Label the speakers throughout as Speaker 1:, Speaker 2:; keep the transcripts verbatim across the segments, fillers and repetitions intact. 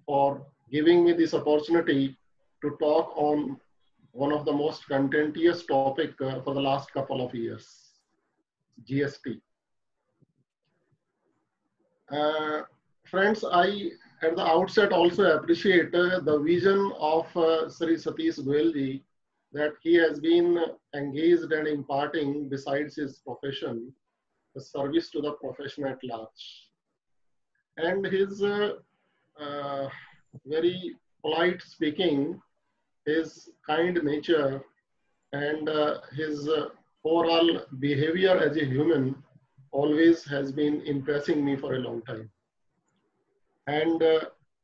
Speaker 1: for giving me this opportunity to talk on one of the most contentious topic uh, for the last couple of years, G S T. Uh, friends, I at the outset also appreciate uh, the vision of uh, Sri Satish Goelji, that he has been engaged and imparting besides his profession, the service to the profession at large. And his uh, uh, very polite speaking, his kind nature, and uh, his uh, overall behavior as a human always has been impressing me for a long time. And uh,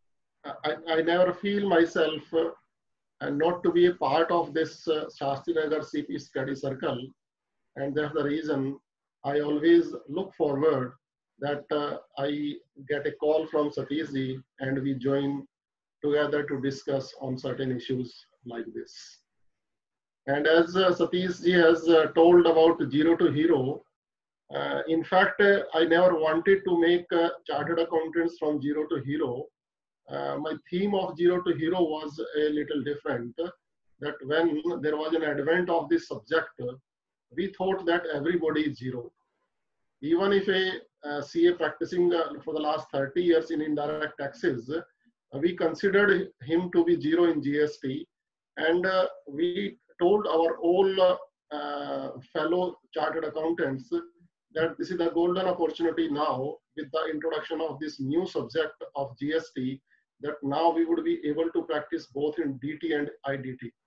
Speaker 1: I, I never feel myself uh, not to be a part of this uh, Shastrinagar C P study circle. And that's the reason I always look forward that uh, I get a call from Satish ji and we join together to discuss on certain issues like this. And as uh, Satish ji has uh, told about zero to hero, uh, in fact, uh, I never wanted to make uh, chartered accountants from zero to hero. Uh, my theme of zero to hero was a little different. That when there was an advent of this subject, we thought that everybody is zero. Even if a uh, C A practicing uh, for the last thirty years in indirect taxes, uh, we considered him to be zero in G S T, and uh, we told our all uh, uh, fellow chartered accountants that this is the golden opportunity now with the introduction of this new subject of G S T, that now we would be able to practice both in D T and I D T.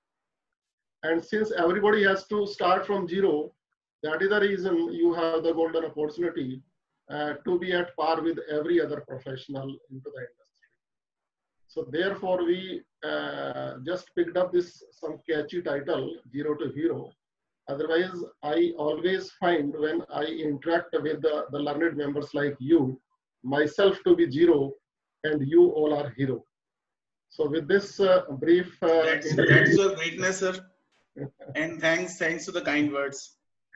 Speaker 1: And since everybody has to start from zero, that is the reason you have the golden opportunity uh, to be at par with every other professional into the industry. So therefore, we uh, just picked up this some catchy title, Zero to Hero. Otherwise, I always find when I interact with the, the learned members like you, myself to be zero and you all are hero. So with this uh, brief... Uh,
Speaker 2: that's, that's your greatness, sir. And thanks, thanks to the kind words.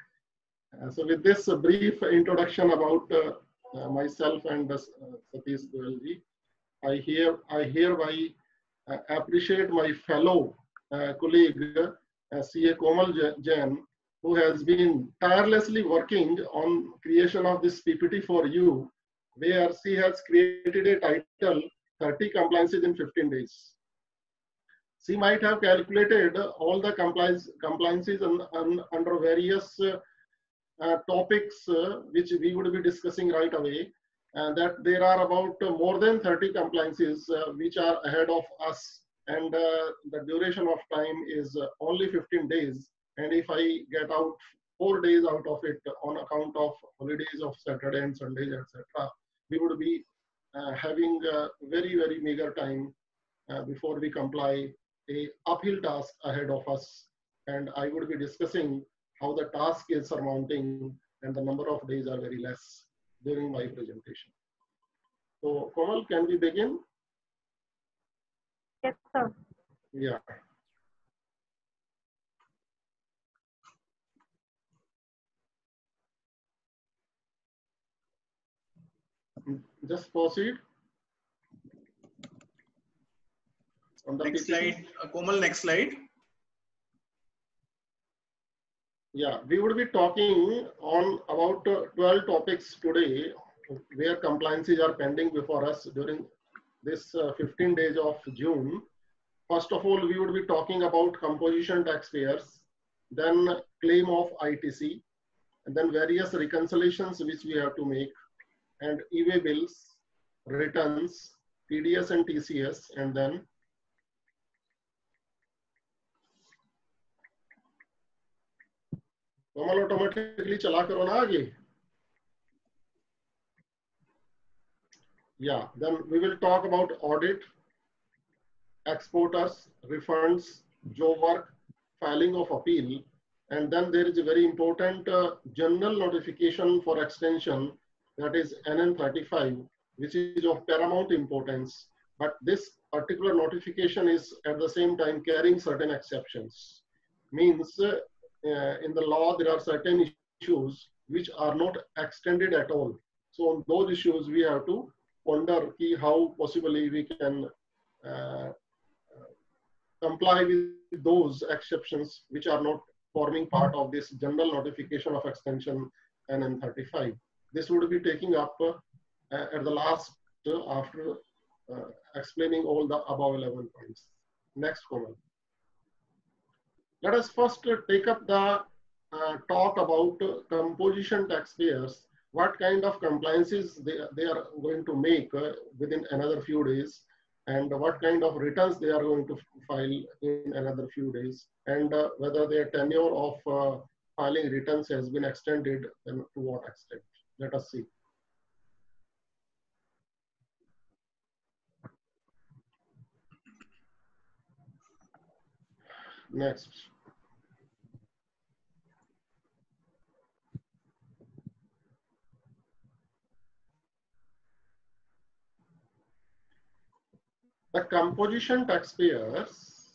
Speaker 1: Uh, so with this uh, brief introduction about uh, uh, myself and uh, Satish Goelji, I, hear, I hereby uh, appreciate my fellow uh, colleague, uh, C A Komal Jain, who has been tirelessly working on creation of this P P T for you, where she has created a title, thirty compliances in fifteen days. She might have calculated all the compliance, compliances on, on, under various uh, uh, topics uh, which we would be discussing right away, and that there are about uh, more than thirty compliances uh, which are ahead of us, and uh, the duration of time is uh, only fifteen days. And if I get out four days out of it on account of holidays of Saturday and Sundays, et cetera, we would be uh, having a very, very meager time uh, before we comply a uphill task ahead of us. And I would be discussing how the task is surmounting and the number of days are very less during my presentation. So Komal, can we begin?
Speaker 3: Yes, sir.
Speaker 1: Yeah. Just proceed. On the
Speaker 2: next
Speaker 1: P P T.
Speaker 2: slide, uh, Komal, next slide.
Speaker 1: Yeah, we would be talking on about uh, twelve topics today, where compliances are pending before us during this uh, fifteen days of June. First of all, we would be talking about composition taxpayers, then claim of I T C, and then various reconciliations which we have to make, and e-way bills, returns, T D S and T C S, and then Komal automatically chala karo na aage. Yeah, then we will talk about audit, exporters, refunds, job work, filing of appeal, and then there is a very important uh, general notification for extension, that is N N thirty-five, which is of paramount importance. But this particular notification is at the same time carrying certain exceptions. Means uh, uh, in the law there are certain issues which are not extended at all. So on those issues we have to ponder key how possibly we can uh, comply with those exceptions which are not forming part of this general notification of extension N N thirty-five. This would be taking up uh, at the last uh, after uh, explaining all the above eleven points. Next comment. Let us first uh, take up the uh, talk about uh, composition taxpayers, what kind of compliances they, they are going to make uh, within another few days, and what kind of returns they are going to file in another few days, and uh, whether their tenure of uh, filing returns has been extended and to what extent. Let us see. Next. The composition taxpayers,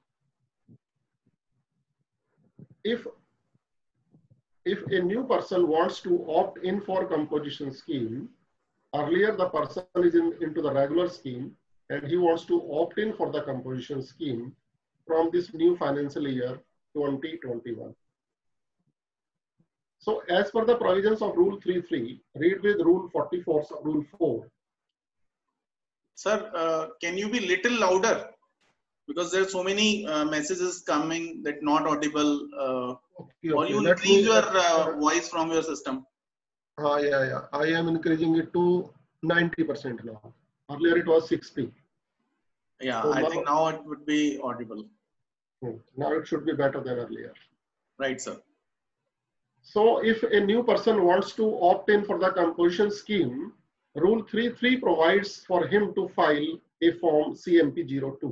Speaker 1: if if a new person wants to opt in for composition scheme, earlier the person is in, into the regular scheme and he wants to opt in for the composition scheme from this new financial year twenty twenty-one. So as per the provisions of Rule thirty-three, read with Rule forty-four, sub Rule four.
Speaker 2: Sir, uh, can you be little louder? Because there are so many uh, messages coming that not audible. Uh,
Speaker 1: okay,
Speaker 2: or
Speaker 1: okay.
Speaker 2: you
Speaker 1: Let
Speaker 2: increase
Speaker 1: me,
Speaker 2: your uh,
Speaker 1: uh,
Speaker 2: voice from your system.
Speaker 1: Uh, yeah, yeah. I am increasing it to ninety percent now. Earlier it was sixty.
Speaker 2: Yeah,
Speaker 1: So
Speaker 2: I
Speaker 1: now,
Speaker 2: think now it would be audible.
Speaker 1: now it should be better than earlier.
Speaker 2: Right, sir.
Speaker 1: So if a new person wants to opt in for the composition scheme, Rule thirty-three provides for him to file a form C M P zero two.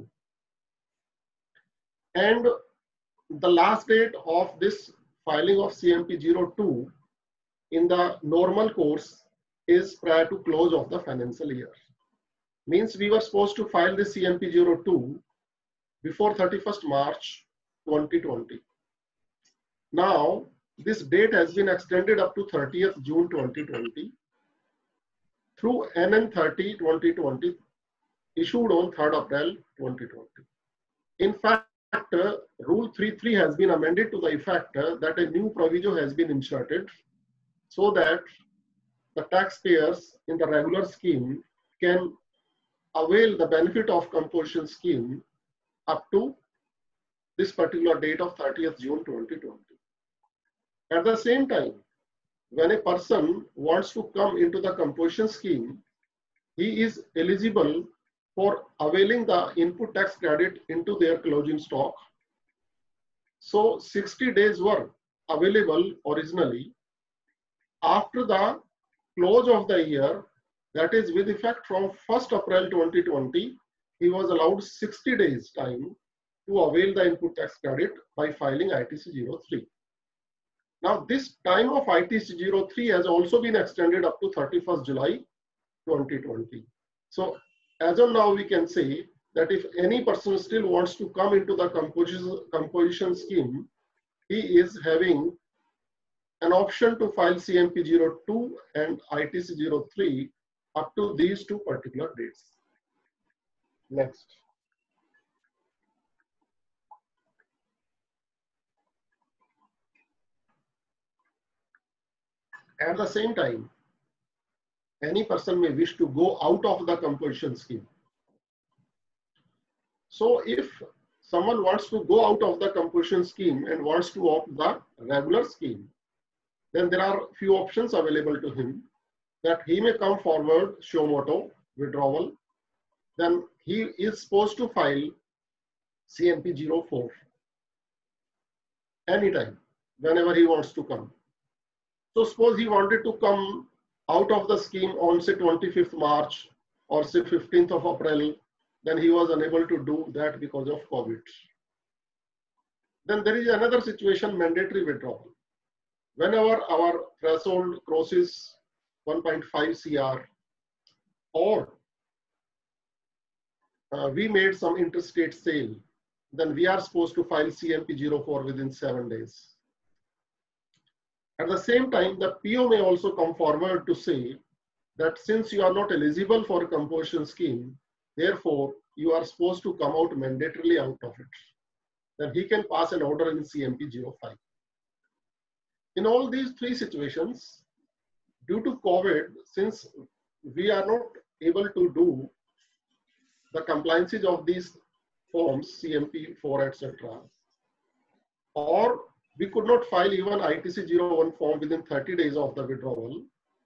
Speaker 1: And the last date of this filing of C M P zero two in the normal course is prior to close of the financial year. Means we were supposed to file the C M P zero two before thirty-first March twenty twenty. Now, this date has been extended up to thirtieth June twenty twenty through N N thirty twenty twenty issued on third April twenty twenty. In fact, uh, Rule thirty-three has been amended to the effect uh, that a new proviso has been inserted so that the taxpayers in the regular scheme can avail the benefit of composition scheme up to this particular date of thirtieth June twenty twenty. At the same time, when a person wants to come into the composition scheme, he is eligible for availing the input tax credit into their closing stock. So sixty days were available originally. After the close of the year, that is with effect from first April twenty twenty, he was allowed sixty days time to avail the input tax credit by filing I T C zero three. Now this time of I T C zero three has also been extended up to thirty-first July twenty twenty. So as of now, we can say that if any person still wants to come into the composition, composition scheme, he is having an option to file C M P zero two and I T C zero three up to these two particular dates. Next. At the same time, any person may wish to go out of the composition scheme. So if someone wants to go out of the composition scheme and wants to opt the regular scheme, then there are few options available to him, that he may come forward, show moto, withdrawal. Then he is supposed to file C M P zero four anytime, whenever he wants to come. So suppose he wanted to come out of the scheme on say twenty-fifth March or say fifteenth of April, then he was unable to do that because of COVID. Then there is another situation, mandatory withdrawal. Whenever our threshold crosses one point five C R or uh, we made some interstate sale, then we are supposed to file C M P zero four within seven days. At the same time, the P O may also come forward to say that since you are not eligible for a composition scheme, therefore you are supposed to come out mandatorily out of it. Then he can pass an order in C M P zero five. In all these three situations, due to COVID, since we are not able to do the compliances of these forms, C M P four, et cetera, or we could not file even I T C zero one form within thirty days of the withdrawal.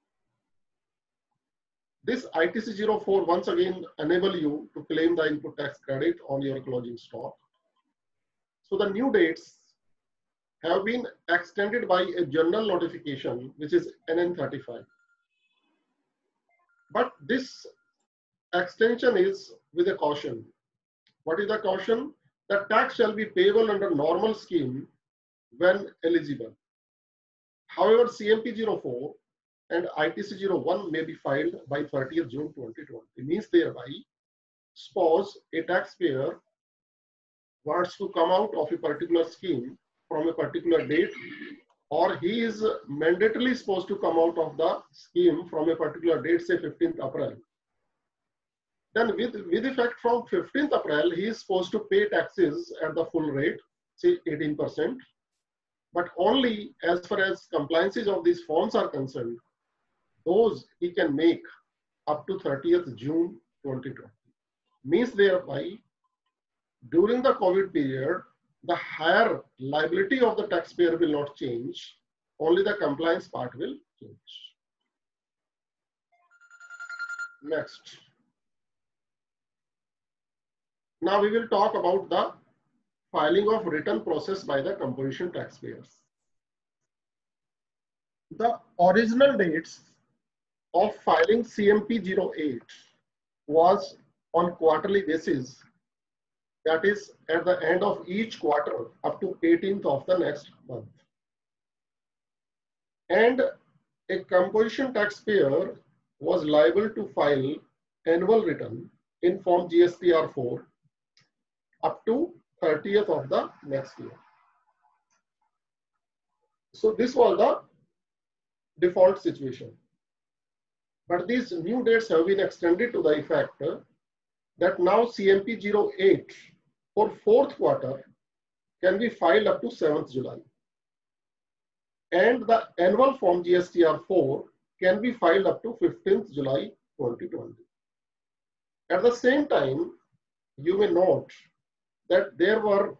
Speaker 1: This I T C zero four once again enable you to claim the input tax credit on your closing stock. So the new dates have been extended by a general notification, which is N N thirty-five. But this extension is with a caution. What is the caution? The tax shall be payable under normal scheme when eligible. However, C M P zero four and I T C zero one may be filed by thirtieth June twenty twenty. It means thereby, suppose a taxpayer wants to come out of a particular scheme from a particular date, or he is mandatorily supposed to come out of the scheme from a particular date, say fifteenth April. Then with, with effect from fifteenth April, he is supposed to pay taxes at the full rate, say eighteen percent. But only as far as compliances of these forms are concerned, those he can make up to thirtieth June twenty twenty. Means thereby, during the COVID period, the higher liability of the taxpayer will not change, only the compliance part will change. Next. Now we will talk about the filing of return process by the composition taxpayers. The original dates of filing C M P zero eight was on quarterly basis, that is at the end of each quarter up to eighteenth of the next month. And a composition taxpayer was liable to file annual return in form G S T R four up to thirtieth of the next year. So this was the default situation. But these new dates have been extended to the effect that now C M P zero eight for fourth quarter can be filed up to seventh July. And the annual form G S T R four can be filed up to fifteenth July twenty twenty. At the same time, you may note that there were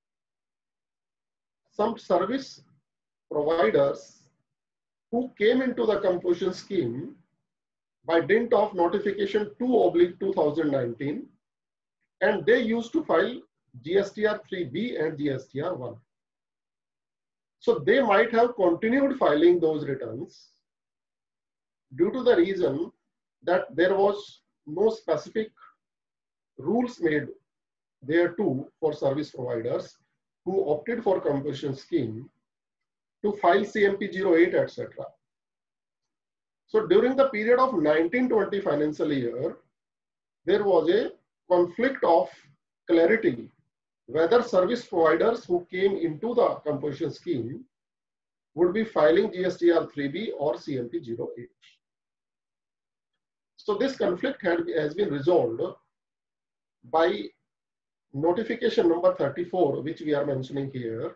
Speaker 1: some service providers who came into the composition scheme by dint of notification two oblique two thousand nineteen, and they used to file G S T R three B and G S T R one. So they might have continued filing those returns due to the reason that there was no specific rules made there too for service providers who opted for composition scheme to file C M P zero eight, et cetera. So during the period of nineteen twenty financial year, there was a conflict of clarity whether service providers who came into the composition scheme would be filing G S T R three B or C M P zero eight. So this conflict had, has been resolved by notification number thirty-four, which we are mentioning here.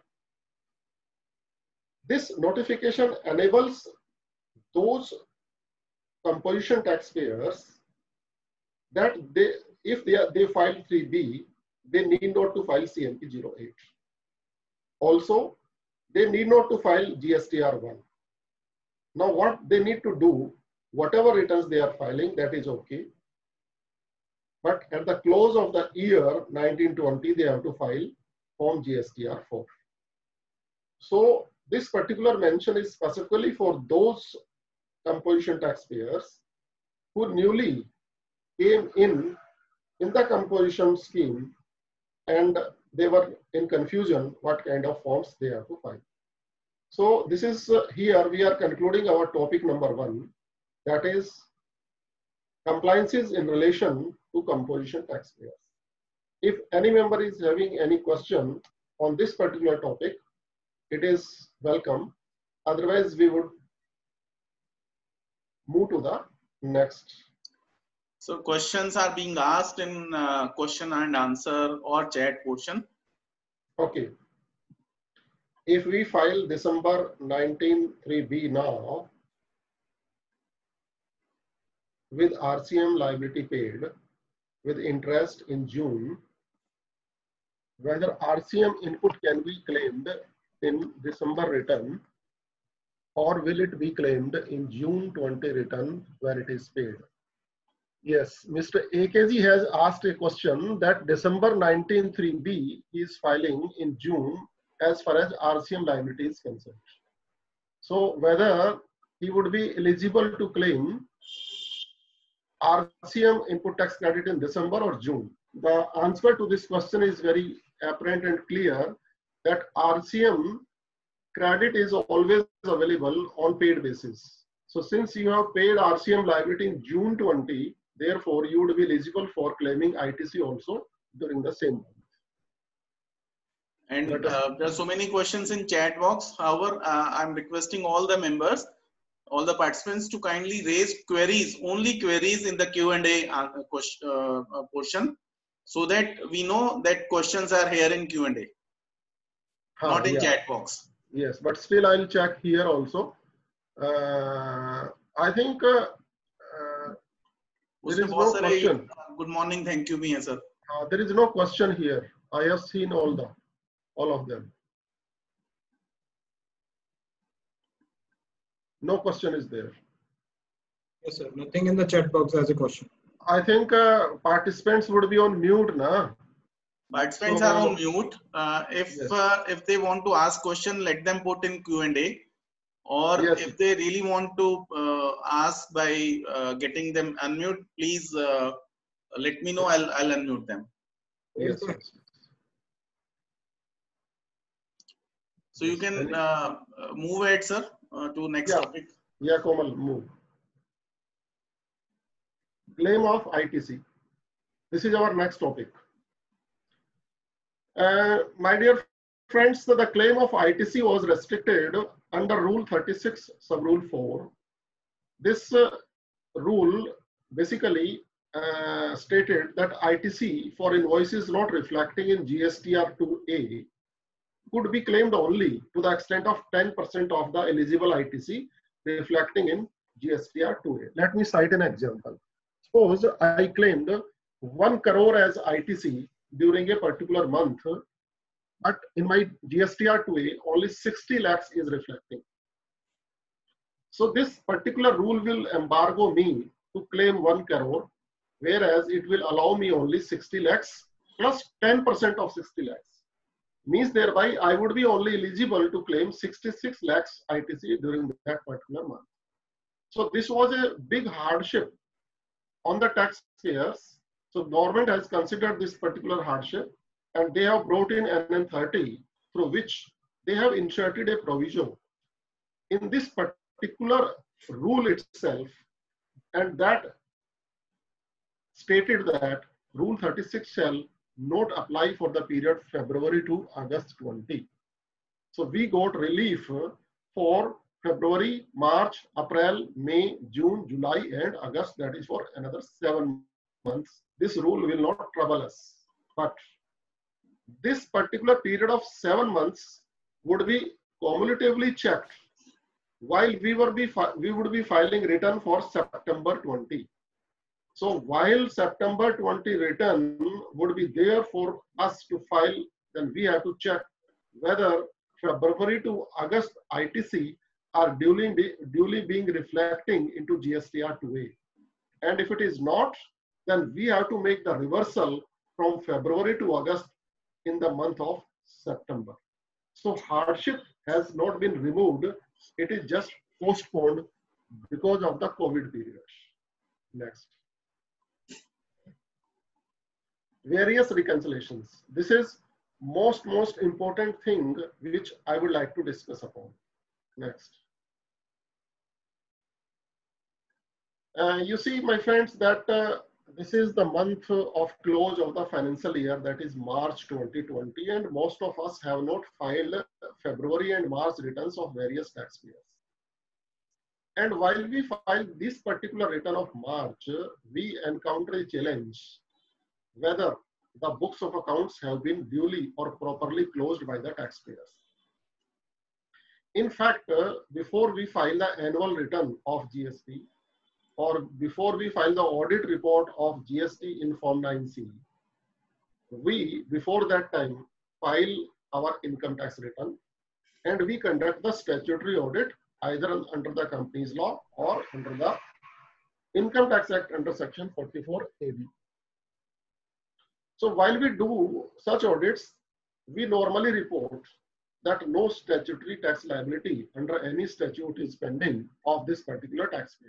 Speaker 1: This notification enables those composition taxpayers that they, if they, are, they file three B, they need not to file C M P zero eight. Also, they need not to file G S T R one. Now what they need to do, whatever returns they are filing, that is okay. But at the close of the year nineteen twenty, they have to file form G S T R four. So this particular mention is specifically for those composition taxpayers who newly came in in the composition scheme and they were in confusion what kind of forms they have to file. So this is uh, here we are concluding our topic number one, that is compliances in relation to composition taxpayers. If any member is having any question on this particular topic, it is welcome. Otherwise, we would move to the next.
Speaker 2: So questions are being asked in uh, question and answer or chat portion.
Speaker 1: Okay. If we file December nineteen three B now with R C M liability paid with interest in June, whether R C M input can be claimed in December return or will it be claimed in June twenty return when it is paid? Yes, Mister A K G has asked a question that December nineteen three B is filing in June as far as R C M liability is concerned. So whether he would be eligible to claim R C M input tax credit in December or June? The answer to this question is very apparent and clear that R C M credit is always available on paid basis. So since you have paid R C M liability in June twenty, therefore you would be eligible for claiming I T C also during the same month.
Speaker 2: And uh, there are so many questions in chat box. However, uh, I'm requesting all the members, all the participants to kindly raise queries, only queries in the Q and A uh, question, uh, portion, so that we know that questions are here in Q and A,
Speaker 1: Huh,
Speaker 2: not in
Speaker 1: yeah.
Speaker 2: chat box.
Speaker 1: Yes, but still I'll check here also. Uh, I think uh, uh, there is no question.
Speaker 2: Good morning, thank you, Mia sir.
Speaker 1: Uh, there is no question here. I have seen all the, all of them. No question is there.
Speaker 3: Yes, sir. Nothing in the chat box as a question.
Speaker 1: I think uh, participants would be on mute, na?
Speaker 2: Participants so, are on mute. Uh, if yes. uh, if they want to ask question, let them put in Q and A. Or yes. if they really want to uh, ask by uh, getting them unmute, please uh, let me know. I'll I'll unmute them.
Speaker 1: Yes.
Speaker 2: So yes. you can uh, move ahead, sir, uh, to next
Speaker 1: yeah.
Speaker 2: topic.
Speaker 1: Yeah, Komal, move. Claim of I T C. This is our next topic. Uh, my dear friends, so the claim of I T C was restricted under Rule thirty-six, Sub Rule four. This uh, rule basically uh, stated that I T C for invoices not reflecting in G S T R two A could be claimed only to the extent of ten percent of the eligible I T C reflecting in G S T R two A. Let me cite an example. Suppose I claimed one crore as I T C during a particular month, but in my G S T R two A only sixty lakhs is reflecting. So this particular rule will embargo me to claim one crore, whereas it will allow me only sixty lakhs plus ten percent of sixty lakhs. Means thereby I would be only eligible to claim sixty-six lakhs I T C during that particular month. So this was a big hardship on the taxpayers. So government has considered this particular hardship and they have brought in N N thirty through which they have inserted a provision in this particular rule itself, and that stated that Rule thirty-six shall not apply for the period February to August twenty. So we got relief for February, March, April, May, June, July and August, that is for another seven months. This rule will not trouble us. But this particular period of seven months would be cumulatively checked while we, were be we would be filing return for September twenty. So while September twenty return would be there for us to file, then we have to check whether February to August I T C are duly, duly being reflecting into G S T R two A. And if it is not, then we have to make the reversal from February to August in the month of September. So hardship has not been removed. It is just postponed because of the COVID period. Next. Various reconciliations. This is most, most important thing which I would like to discuss upon. Next. Uh, you see, my friends, that uh, this is the month of close of the financial year, that is March twenty twenty, and most of us have not filed February and March returns of various taxpayers. And while we file this particular return of March, we encounter a challenge whether the books of accounts have been duly or properly closed by the taxpayers. In fact, uh, before we file the annual return of G S T or before we file the audit report of G S T in Form nine C, we, before that time, file our income tax return and we conduct the statutory audit either under the Companies Law or under the Income Tax Act under Section forty-four A B. So while we do such audits, we normally report that no statutory tax liability under any statute is pending of this particular taxpayer.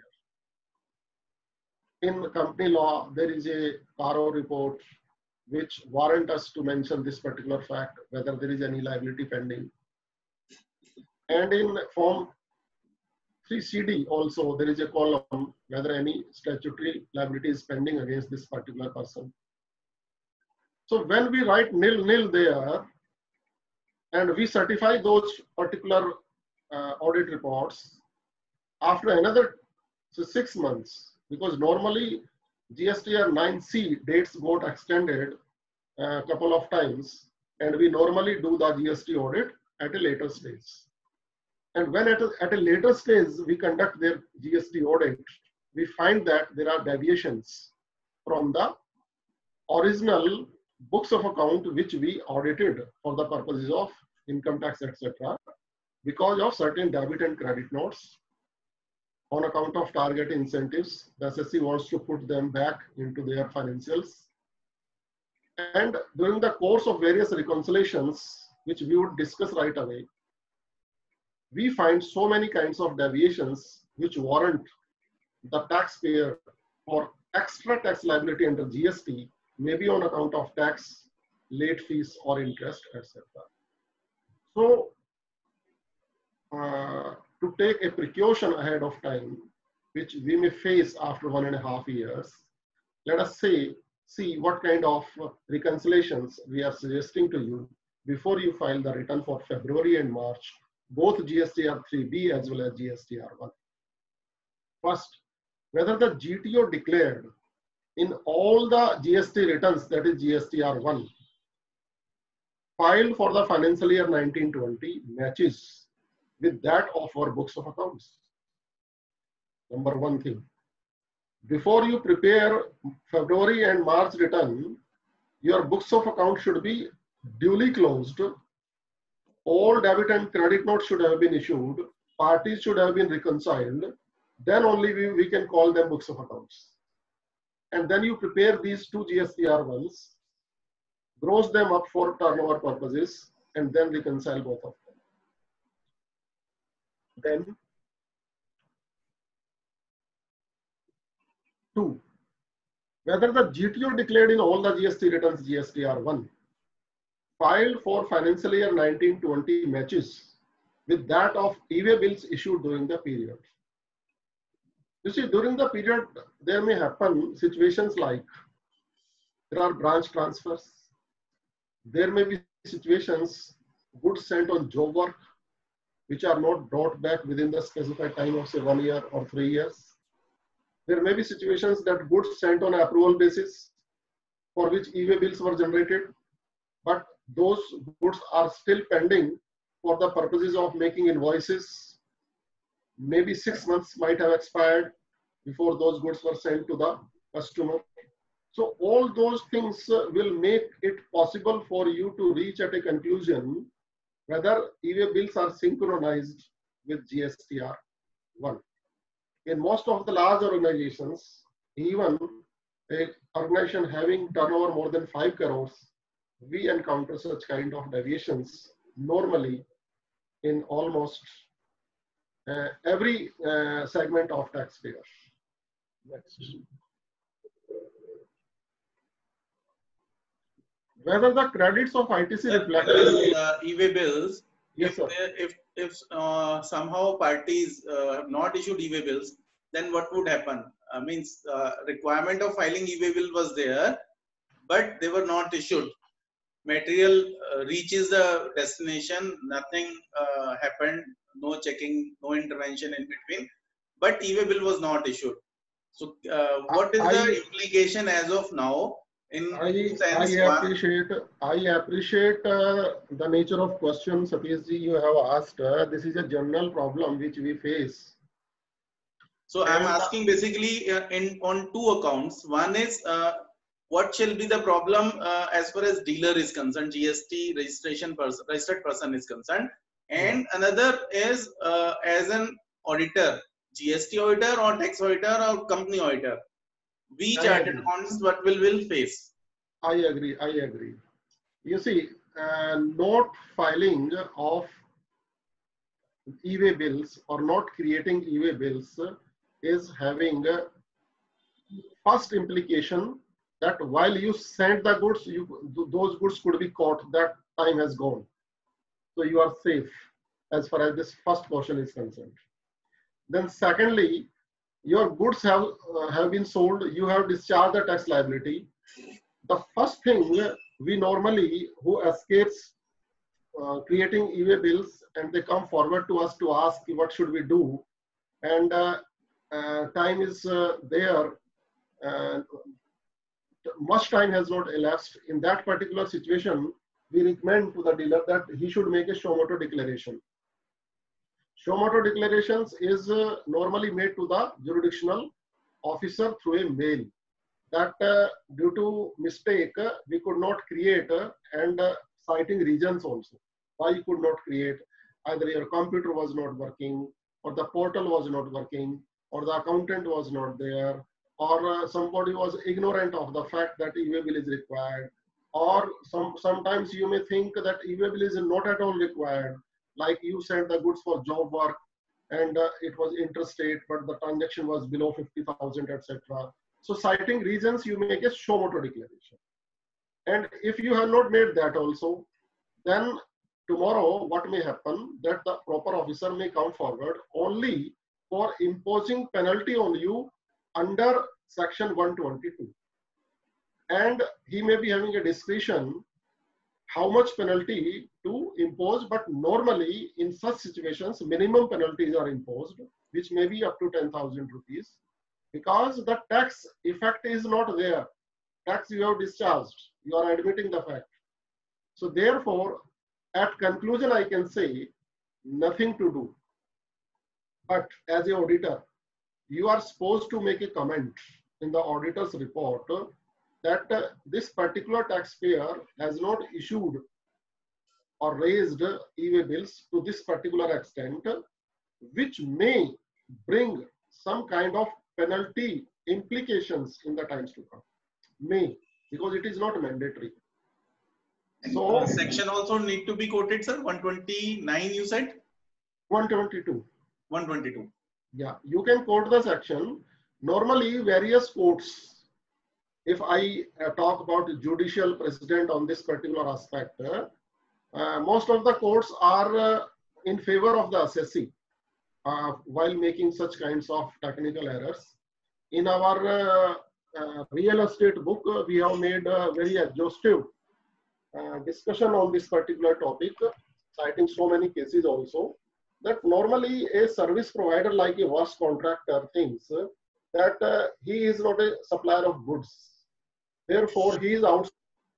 Speaker 1: In company law, there is a R O report which warrant us to mention this particular fact, whether there is any liability pending. And in Form three C D also, there is a column whether any statutory liability is pending against this particular person. So when we write nil nil there and we certify those particular uh, audit reports after another so six months, because normally G S T R nine C dates got extended a couple of times and we normally do the G S T audit at a later stage. And when at a, at a later stage we conduct their G S T audit, we find that there are deviations from the original books of account which we audited for the purposes of income tax, et cetera, because of certain debit and credit notes on account of target incentives. The S S C wants to put them back into their financials. And during the course of various reconciliations, which we would discuss right away, we find so many kinds of deviations which warrant the taxpayer for extra tax liability under G S T, maybe on account of tax, late fees or interest, et cetera. So, uh, to take a precaution ahead of time, which we may face after one and a half years, let us say, see what kind of reconciliations we are suggesting to you before you file the return for February and March, both G S T R three B as well as G S T R one. First, whether the G T O declared in all the G S T returns, that is G S T R one, filed for the financial year nineteen twenty matches with that of our books of accounts. Number one thing. Before you prepare February and March return, your books of account should be duly closed. All debit and credit notes should have been issued. Parties should have been reconciled. Then only we, we can call them books of accounts. And then you prepare these two G S T R ones, gross them up for turnover purposes, and then reconcile both of them. Then, two, whether the G T O declared in all the G S T returns G S T R one filed for financial year nineteen twenty matches with that of e-way bills issued during the period. You see, during the period, there may happen situations like there are branch transfers. There may be situations, goods sent on job work, which are not brought back within the specified time of say one year or three years. There may be situations that goods sent on approval basis for which e-way bills were generated, but those goods are still pending for the purposes of making invoices. Maybe six months might have expired before those goods were sent to the customer. So all those things will make it possible for you to reach at a conclusion whether e-way bills are synchronized with G S T R one. In most of the large organizations, even an organization having turnover more than five crores, we encounter such kind of deviations normally in almost uh, every uh, segment of taxpayer. Next. Whether the credits of I T C reflected
Speaker 2: uh, e-way bills,
Speaker 1: yes,
Speaker 2: if,
Speaker 1: sir.
Speaker 2: if if uh, somehow parties uh, have not issued e-way bills, then what would happen? Uh, means uh, requirement of filing e-way bill was there, but they were not issued. Material uh, reaches the destination, nothing uh, happened, no checking, no intervention in between. but e-way bill was not issued. So uh, what is
Speaker 1: I,
Speaker 2: the implication as of now? In
Speaker 1: I,
Speaker 2: sense,
Speaker 1: I appreciate I appreciate uh, the nature of question, Satish ji, you have asked. Uh, this is a general problem which we face.
Speaker 2: So and I'm asking basically uh, in on two accounts. One is uh, what shall be the problem uh, as far as dealer is concerned, G S T registration person, registered person is concerned, and yeah. another is uh, as an auditor, G S T auditor or tax auditor or company auditor. We chartered accountants what will will face.
Speaker 1: I agree. I agree. You see, uh, not filing of e-way bills or not creating e-way bills is having a first implication that while you send the goods, you, those goods could be caught. That time has gone, so you are safe as far as this first portion is concerned. Then, secondly, your goods have uh, have been sold. You have discharged the tax liability. The first thing we normally who escapes uh, creating e-way bills and they come forward to us to ask what should we do, and uh, uh, time is uh, there. Uh, much time has not elapsed. In that particular situation, we recommend to the dealer that he should make a show moto declaration. Show moto declarations is uh, normally made to the jurisdictional officer through a mail. That uh, due to mistake, uh, we could not create uh, and uh, citing reasons also. Why you could not create? Either your computer was not working, or the portal was not working, or the accountant was not there, or uh, somebody was ignorant of the fact that e-way bill is required, or some sometimes you may think that e-way bill is not at all required, like you sent the goods for job work and uh, it was interstate, but the transaction was below fifty thousand, et cetera. So citing reasons, you make a show moto declaration. And if you have not made that also, then tomorrow what may happen that the proper officer may come forward only for imposing penalty on you under section one twenty-two. And he may be having a discretion how much penalty to impose, but normally in such situations, minimum penalties are imposed, which may be up to ten thousand rupees, because the tax effect is not there. Tax you have discharged, you are admitting the fact. So therefore, at conclusion, I can say nothing to do. But as an auditor, you are supposed to make a comment in the auditor's report that uh, this particular taxpayer has not issued or raised e-way bills to this particular extent, which may bring some kind of penalty implications in the times to come. May, because it is not mandatory.
Speaker 2: And
Speaker 1: so
Speaker 2: section also need to be quoted, sir. one twenty-nine you said?
Speaker 1: one twenty-two.
Speaker 2: one twenty-two.
Speaker 1: Yeah, you can quote the section. Normally, various courts, if I uh, talk about judicial precedent on this particular aspect, uh, uh, most of the courts are uh, in favor of the assessee uh, while making such kinds of technical errors. In our uh, uh, real estate book, uh, we have made a very exhaustive uh, discussion on this particular topic, citing so many cases also, that normally a service provider like a vast contractor thinks uh, that uh, he is not a supplier of goods. Therefore, he is outside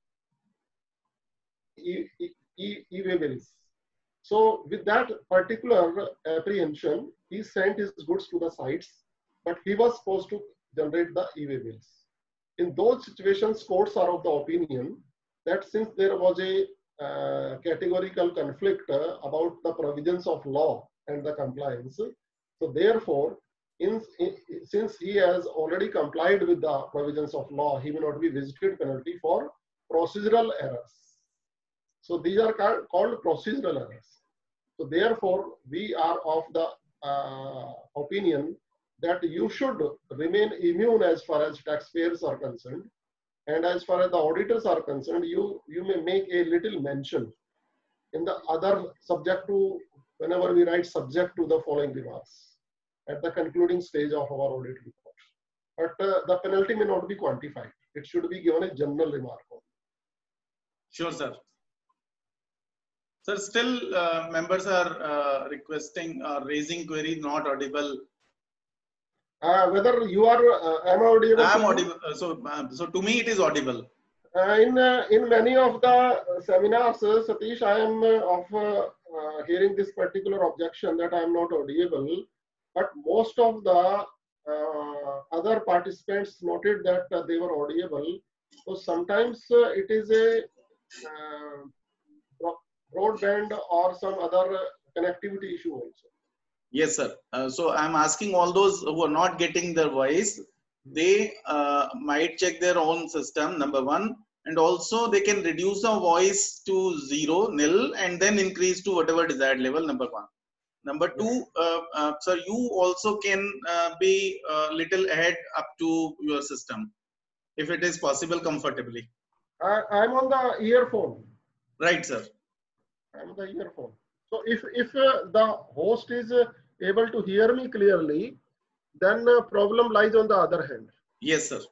Speaker 1: e-way bills. So with that particular apprehension, he sent his goods to the sites, but he was supposed to generate the e-way bills. In those situations, courts are of the opinion that since there was a uh, categorical conflict uh, about the provisions of law and the compliance, so therefore, in, in, since he has already complied with the provisions of law, he may not be visited penalty for procedural errors. So these are called procedural errors. So therefore, we are of the uh, opinion that you should remain immune as far as taxpayers are concerned. And as far as the auditors are concerned, you, you may make a little mention in the other subject to, whenever we write subject to the following remarks at the concluding stage of our audit report. But uh, the penalty may not be quantified. It should be given a general remark on.
Speaker 2: Sure, sir. Sir, still uh, members are uh, requesting or uh, raising query not audible.
Speaker 1: Uh, whether you are, uh, am I audible?
Speaker 2: I am audible. Uh, so, uh, so to me it is audible.
Speaker 1: Uh, in uh, in many of the seminars, uh, Satish, I am uh, of uh, uh, hearing this particular objection that I am not audible, but most of the uh, other participants noted that uh, they were audible. So sometimes uh, it is a uh, broadband or some other uh, connectivity issue also.
Speaker 2: Yes, sir. Uh, so I'm asking all those who are not getting their voice, they uh, might check their own system, number one, and also they can reduce the voice to zero, nil, and then increase to whatever desired level, number one. Number two, uh, uh, sir, you also can uh, be a little ahead up to your system, if it is possible comfortably.
Speaker 1: I, I'm on the earphone.
Speaker 2: Right, sir.
Speaker 1: I'm on the earphone. So if, if uh, the host is uh, able to hear me clearly, then the uh, problem lies on the other hand.
Speaker 2: Yes, sir.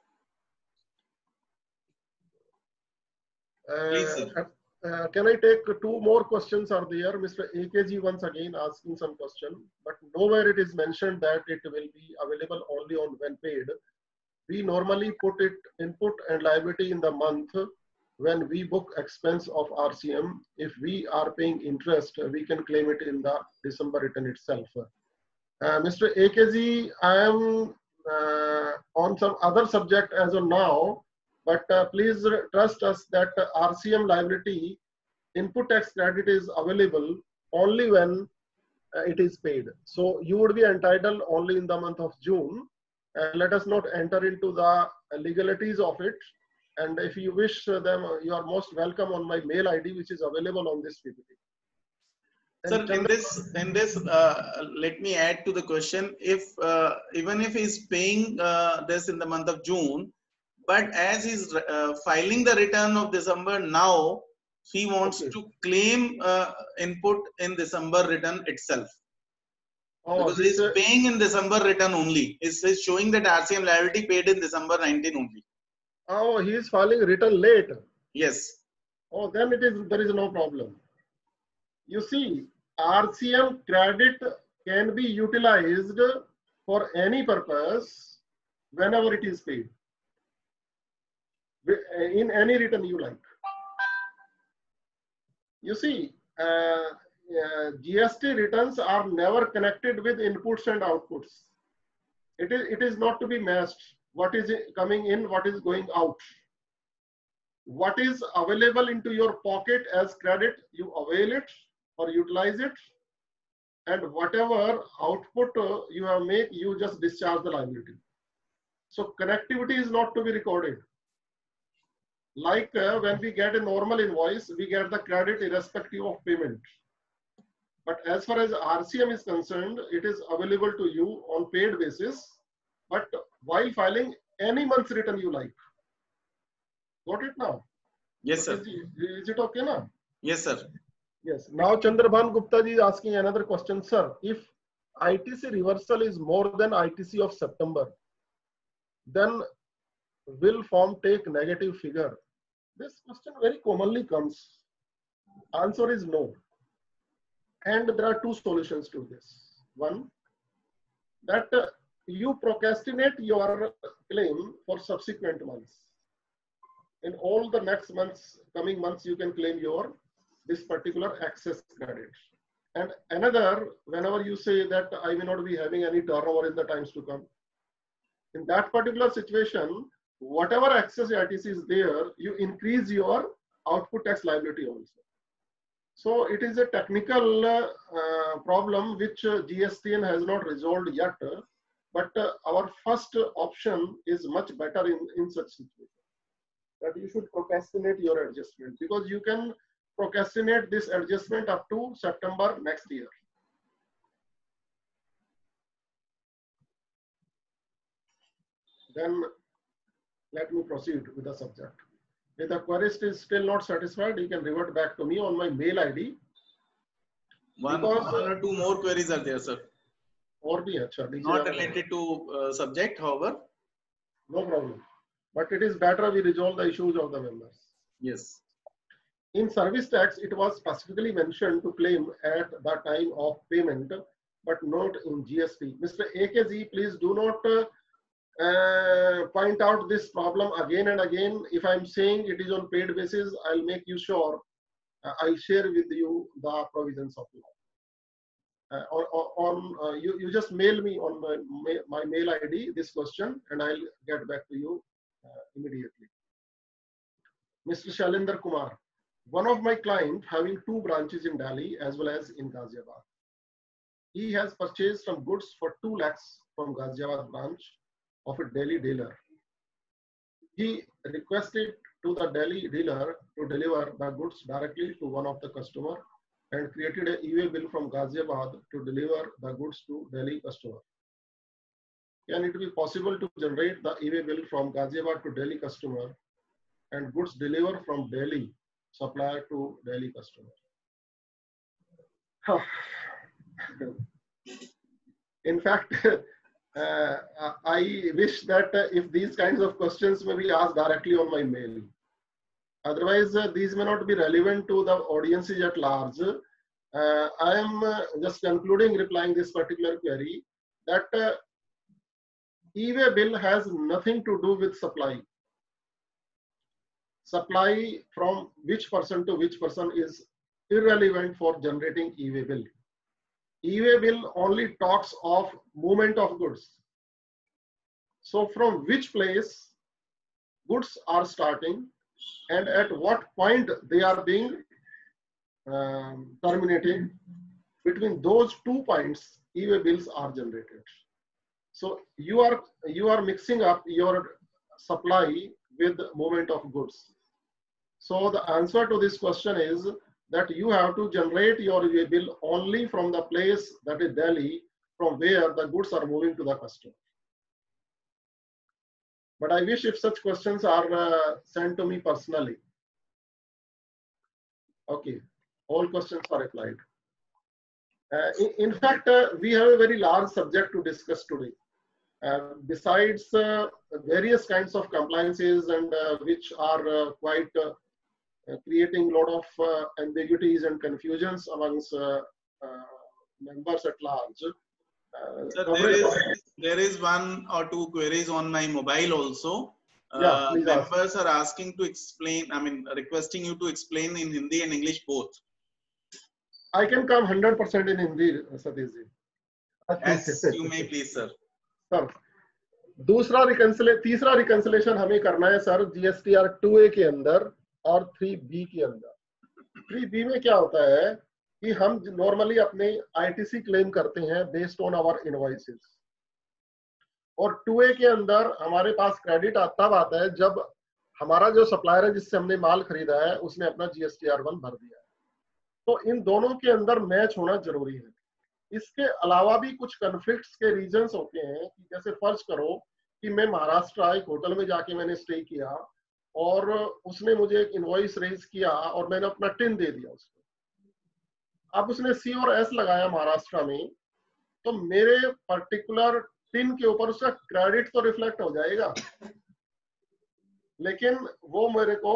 Speaker 1: Uh,
Speaker 2: Please, sir.
Speaker 1: Uh, can I take two more questions are there? Mister A K G once again asking some question, but nowhere it is mentioned that it will be available only on when paid. We normally put it input and liability in the month when we book expense of R C M. If we are paying interest, we can claim it in the December return itself. Uh, Mister A K G, I am uh, on some other subject as of now, but uh, please trust us that uh, R C M liability input tax credit is available only when uh, it is paid. So you would be entitled only in the month of June. Uh, let us not enter into the legalities of it. And if you wish them, you are most welcome on my mail I D, which is available on this P P T.
Speaker 2: Sir, in this, in this, uh, let me add to the question. If uh, even if he's paying uh, this in the month of June, but as he's uh, filing the return of December now, he wants okay. to claim uh, input in December return itself. Oh, because he's uh, paying in December return only. It's, it's showing that R C M liability paid in December nineteen only.
Speaker 1: Oh, he is filing return late.
Speaker 2: Yes.
Speaker 1: Oh, then it is there is no problem. You see, R C M credit can be utilized for any purpose whenever it is paid. In any return you like. You see, uh, uh, G S T returns are never connected with inputs and outputs. It is, it is not to be matched. What is coming in, what is going out. What is available into your pocket as credit, you avail it or utilize it. And whatever output uh, you have made, you just discharge the liability. So connectivity is not to be recorded. Like uh, when we get a normal invoice, we get the credit irrespective of payment. But as far as R C M is concerned, it is available to you on paid basis, but while filing any month's return you like. Got it now?
Speaker 2: Yes, sir.
Speaker 1: Is, is it okay now?
Speaker 2: Yes, sir.
Speaker 1: Yes. Now Chandrabhan Gupta ji is asking another question, sir. If I T C reversal is more than I T C of September, then will form take negative figure? This question very commonly comes. Answer is no. And there are two solutions to this. One, that uh, you procrastinate your claim for subsequent months. In all the next months, coming months, you can claim your this particular excess credit. And another, whenever you say that I may not be having any turnover in the times to come, in that particular situation, whatever excess I T C is there, you increase your output tax liability also. So it is a technical uh, uh, problem which uh, G S T N has not resolved yet, uh, but uh, our first option is much better in, in such situation. That you should procrastinate your adjustment, because you can procrastinate this adjustment up to September next year. Then let me proceed with the subject. If the query is still not satisfied, you can revert back to me on my mail I D.
Speaker 2: One, because, one or two more queries are there, sir.
Speaker 1: Or be achha,
Speaker 2: not related to uh, subject, however.
Speaker 1: No problem. But it is better we resolve the issues of the members.
Speaker 2: Yes.
Speaker 1: In service tax, it was specifically mentioned to claim at the time of payment, but not in G S T. Mister A K Z, please do not uh, uh, point out this problem again and again. If I'm saying it is on paid basis, I'll make you sure. Uh, I'll share with you the provisions of law. Uh, on, on uh, you, you just mail me on my, my mail I D this question, and I'll get back to you uh, immediately. Mister Shailendra Kumar, one of my clients having two branches in Delhi as well as in Ghaziabad. He has purchased some goods for two lakhs from Ghaziabad branch of a Delhi dealer. He requested to the Delhi dealer to deliver the goods directly to one of the customer and created a e-way bill from Ghaziabad to deliver the goods to Delhi customer. Can it be possible to generate the e-way bill from Ghaziabad to Delhi customer and goods delivered from Delhi supplier to Delhi customer? In fact, uh, I wish that uh, if these kinds of questions may be asked directly on my mail. Otherwise, uh, these may not be relevant to the audiences at large. Uh, I am uh, just concluding replying this particular query that uh, e-way bill has nothing to do with supply. Supply from which person to which person is irrelevant for generating e-way bill. E-way bill only talks of movement of goods. So from which place goods are starting and at what point they are being um, terminated, between those two points e-way bills are generated. So you are you are mixing up your supply with movement of goods. So the answer to this question is that you have to generate your e-way bill only from the place, that is Delhi, from where the goods are moving to the customer. But I wish if such questions are uh, sent to me personally. Okay, all questions are replied. Uh, in, in fact, uh, we have a very large subject to discuss today. Uh, besides uh, various kinds of compliances and uh, which are uh, quite uh, Uh, creating a lot of uh, ambiguities and confusions amongst uh, uh, members at large. Uh,
Speaker 2: Sir, there is, there is one or two queries on my mobile also. Uh,
Speaker 1: yeah,
Speaker 2: members
Speaker 1: ask.
Speaker 2: are asking to explain, I mean, requesting you to explain in Hindi and English both.
Speaker 1: I can come one hundred percent in Hindi, Satish ji.
Speaker 2: As you may please, sir.
Speaker 1: Sir, दूसरा reconciliation, तीसरा reconciliation हमें करना है sir G S T R two A के अंदर और three B के अंदर। थ्री बी में क्या होता है कि हम नॉर्मली अपने आईटीसी क्लेम करते हैं बेस्ड ऑन आवर इनवॉइसेस, और टू ए के अंदर हमारे पास क्रेडिट तब आता है जब हमारा जो सप्लायर है जिससे हमने माल खरीदा है उसने अपना जीएसटीआर वन भर दिया है। तो इन दोनों के अंदर मैच होना जरूरी है। इसके अलावा भी कुछ कन्फ्लिक्ट्स के रीजंस होते हैं कि जैसे फर्ज करो कि मैं महाराष्ट्र एक होटल में जाके मैंने स्टे किया और उसने मुझे एक इनवॉइस रेज किया और मैंने अपना टिन दे दिया उसको। अब उसने सी और एस लगाया महाराष्ट्र में, तो मेरे पर्टिकुलर टिन के ऊपर उसका क्रेडिट तो रिफ्लेक्ट हो जाएगा, लेकिन वो मेरे को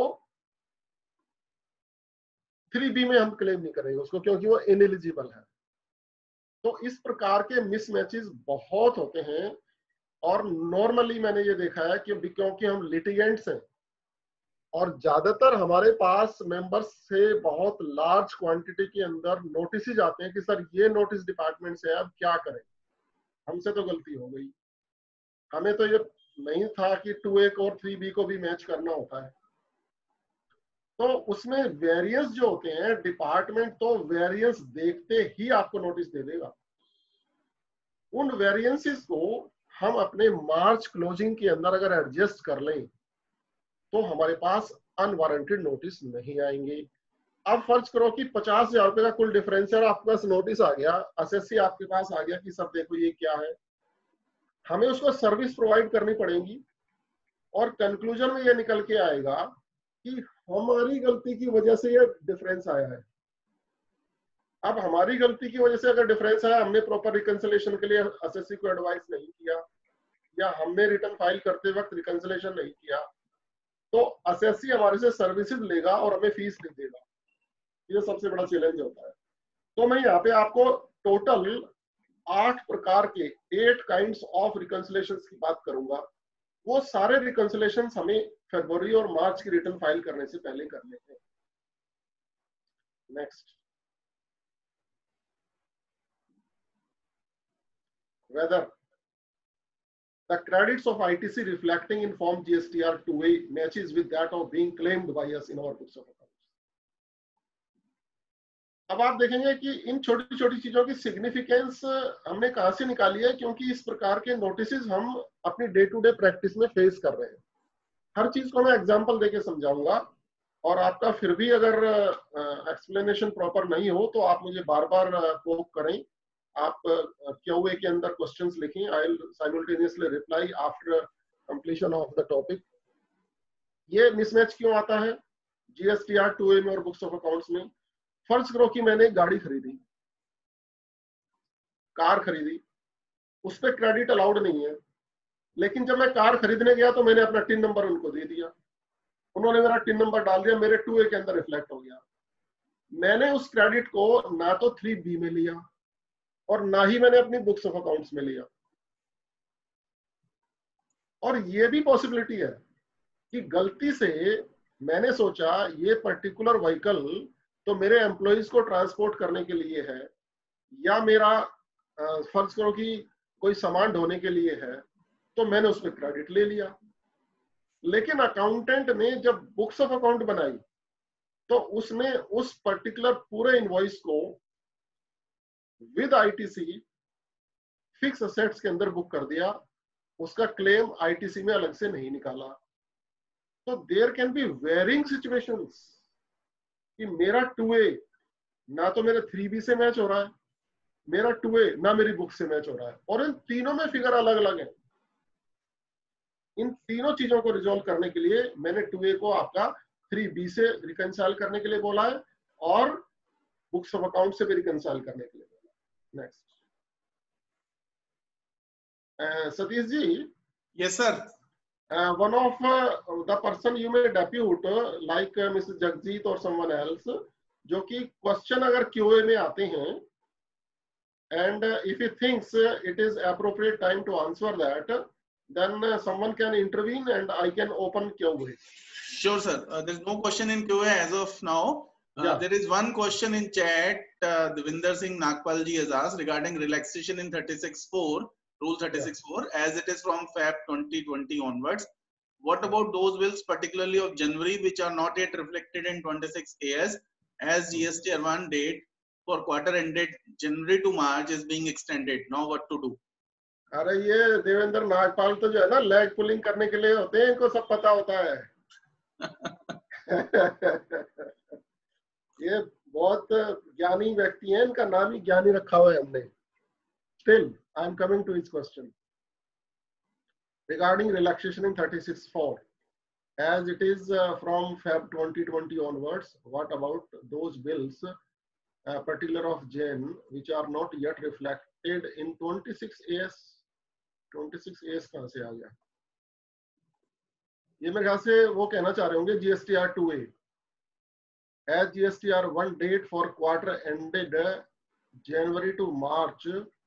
Speaker 1: थ्री बी में हम क्लेम नहीं करेंगे उसको क्योंकि वो इनएलिजिबल है। तो इस प्रकार के मिसमैचेस बहुत होते हैं और नॉर्मली मैंने ये देखा है कि क्योंकि हम लिटिगेंट्स हैं और ज्यादातर हमारे पास मेंबर्स से बहुत लार्ज क्वांटिटी के अंदर नोटिस आते हैं कि सर ये नोटिस डिपार्टमेंट से है, अब क्या करें, हमसे तो गलती हो गई, हमें तो ये नहीं था कि टू ए को और थ्री बी को भी मैच करना होता है। तो उसमें वेरिएंस जो होते हैं डिपार्टमेंट तो वेरिएंस देखते ही आपको नोटिस दे देगा। उन वेरिएंसेस को हम अपने मार्च क्लोजिंग के अंदर अगर एडजस्ट कर लें तो हमारे पास अनवारंटेड नोटिस नहीं आएंगे। अब फर्ज करो कि पचास हजार रुपए का कुल डिफरेंस है, आपके पास नोटिस आ गया, एसएससी आपके पास आ गया कि सब देखो ये क्या है, हमें उसको सर्विस प्रोवाइड करनी पड़ेगी और कंक्लूजन में ये निकल के आएगा कि हमारी गलती की वजह से ये डिफरेंस आया है। अब हमारी गलती की वजह से अगर डिफरेंस आया, हमने प्रॉपर रिकंसिलेशन के लिए एसएससी को एडवाइस नहीं किया या हमने रिटर्न फाइल करते वक्त रिकंसिलेशन नहीं किया, तो एसएससी हमारे से सर्विसेज लेगा और हमें फीस नहीं देगा। ये सबसे बड़ा चैलेंज होता है। तो मैं यहाँ पे आपको टोटल आठ प्रकार के एट काइंड्स ऑफ रिकंसिलेशंस की बात करूंगा, वो सारे रिकंसिलेशंस हमें फरवरी और मार्च की रिटर्न फाइल करने से पहले करने थे। Next, whether the credits of I T C reflecting in Form G S T R two A matches with that of being claimed by us in our books of accounts. अब आप देखेंगे कि इन छोटी छोटी चीजों की सिग्निफिकेंस हमने कहां से निकाली है, क्योंकि इस प्रकार के नोटिसेस हम अपनी डे टू डे प्रैक्टिस में फेस कर रहे हैं। हर चीज को मैं एग्जांपल देके समझाऊंगा, और आपका फिर भी अगर एक्सप्लेनेशन प्रॉपर नहीं हो तो आप मुझे बार बार पोक करें। आप क्यूए के अंदर क्वेश्चंस लिखें, I will simultaneously reply after completion of the topic. ये मिसमैच क्यों आता है जीएसटीआर टू ए में और बुक्स ऑफ अकाउंट्स में? फर्ज करो कि मैंने गाड़ी खरीदी, कार खरीदी, उस पर क्रेडिट अलाउड नहीं है, लेकिन जब मैं कार खरीदने गया तो मैंने अपना टिन नंबर उनको दे दिया, उन्होंने मेरा टिन नंबर डाल दिया, मेरे टू ए के अंदर रिफ्लेक्ट हो गया। मैंने उस क्रेडिट को ना तो थ्री बी में लिया और ना ही मैंने अपनी बुक्स ऑफ अकाउंट्स में लिया। और ये भी पॉसिबिलिटी है कि गलती से मैंने सोचा ये पर्टिकुलर व्हीकल तो मेरे एम्प्लॉइज को ट्रांसपोर्ट करने के लिए है, या मेरा फर्ज करो कि कोई सामान ढोने के लिए है, तो मैंने उस पर क्रेडिट ले लिया। लेकिन अकाउंटेंट ने जब बुक्स ऑफ अकाउंट बनाई तो उसने उस पर्टिकुलर पूरे इनवॉइस को विद आईटीसी फिक्स असेट्स के अंदर बुक कर दिया, उसका क्लेम आईटीसी में अलग से नहीं निकाला। तो there can be varying situations कि मेरा टू ए ना तो मेरे थ्री बी से मैच हो रहा है, मेरा टू ए ना मेरी बुक से मैच हो रहा है, और इन तीनों में फिगर अलग अलग है। इन तीनों चीजों को रिजॉल्व करने के लिए मैंने टू ए को आपका थ्री बी से रिकंसाइल करने के लिए बोला है और बुक्स ऑफ अकाउंट से भी रिकंसाइल करने के लिए बोला। Next, Satish ji.
Speaker 2: Yes sir.
Speaker 1: Uh, one of uh, the person you may depute uh, like uh, Missus Jagjeet or someone else, जो कि क्वेश्चन अगर क्यूए में आते हैं and uh, if he thinks uh, it is appropriate time to answer that, then uh, someone can intervene and I can open Q A.
Speaker 2: Sure sir, uh, there is no question in Q A as of now. Uh,
Speaker 1: yeah.
Speaker 2: There is one question in chat, uh, Devinder Singh Nagpal ji has asked regarding relaxation in thirty-six four. Rule thirty-six four, yeah. As it is from Feb twenty twenty onwards. What about those bills, particularly of January, which are not yet reflected in twenty-six A S, as G S T R one date for quarter ended January to March is being extended? Now what to do?
Speaker 1: अरे ये देवेंद्र नागपाल तो जो है ना leg pulling करने के लिए होते हैं, इनको सब पता होता है। ये बहुत ज्ञानी व्यक्ति हैं, इनका नाम ही ज्ञानी रखा हुआ है हमने। Still, I am coming to his question regarding relaxation in thirty-six four. As it is uh, from Feb twenty twenty onwards, what about those bills, uh, particular of Jan, which are not yet reflected in twenty-six A S? twenty-six A S कहाँ से आ गया? ये मेरे ख्याल से वो कहना चाह रहे होंगे G S T R two A. As G S T R one date for quarter ended January to March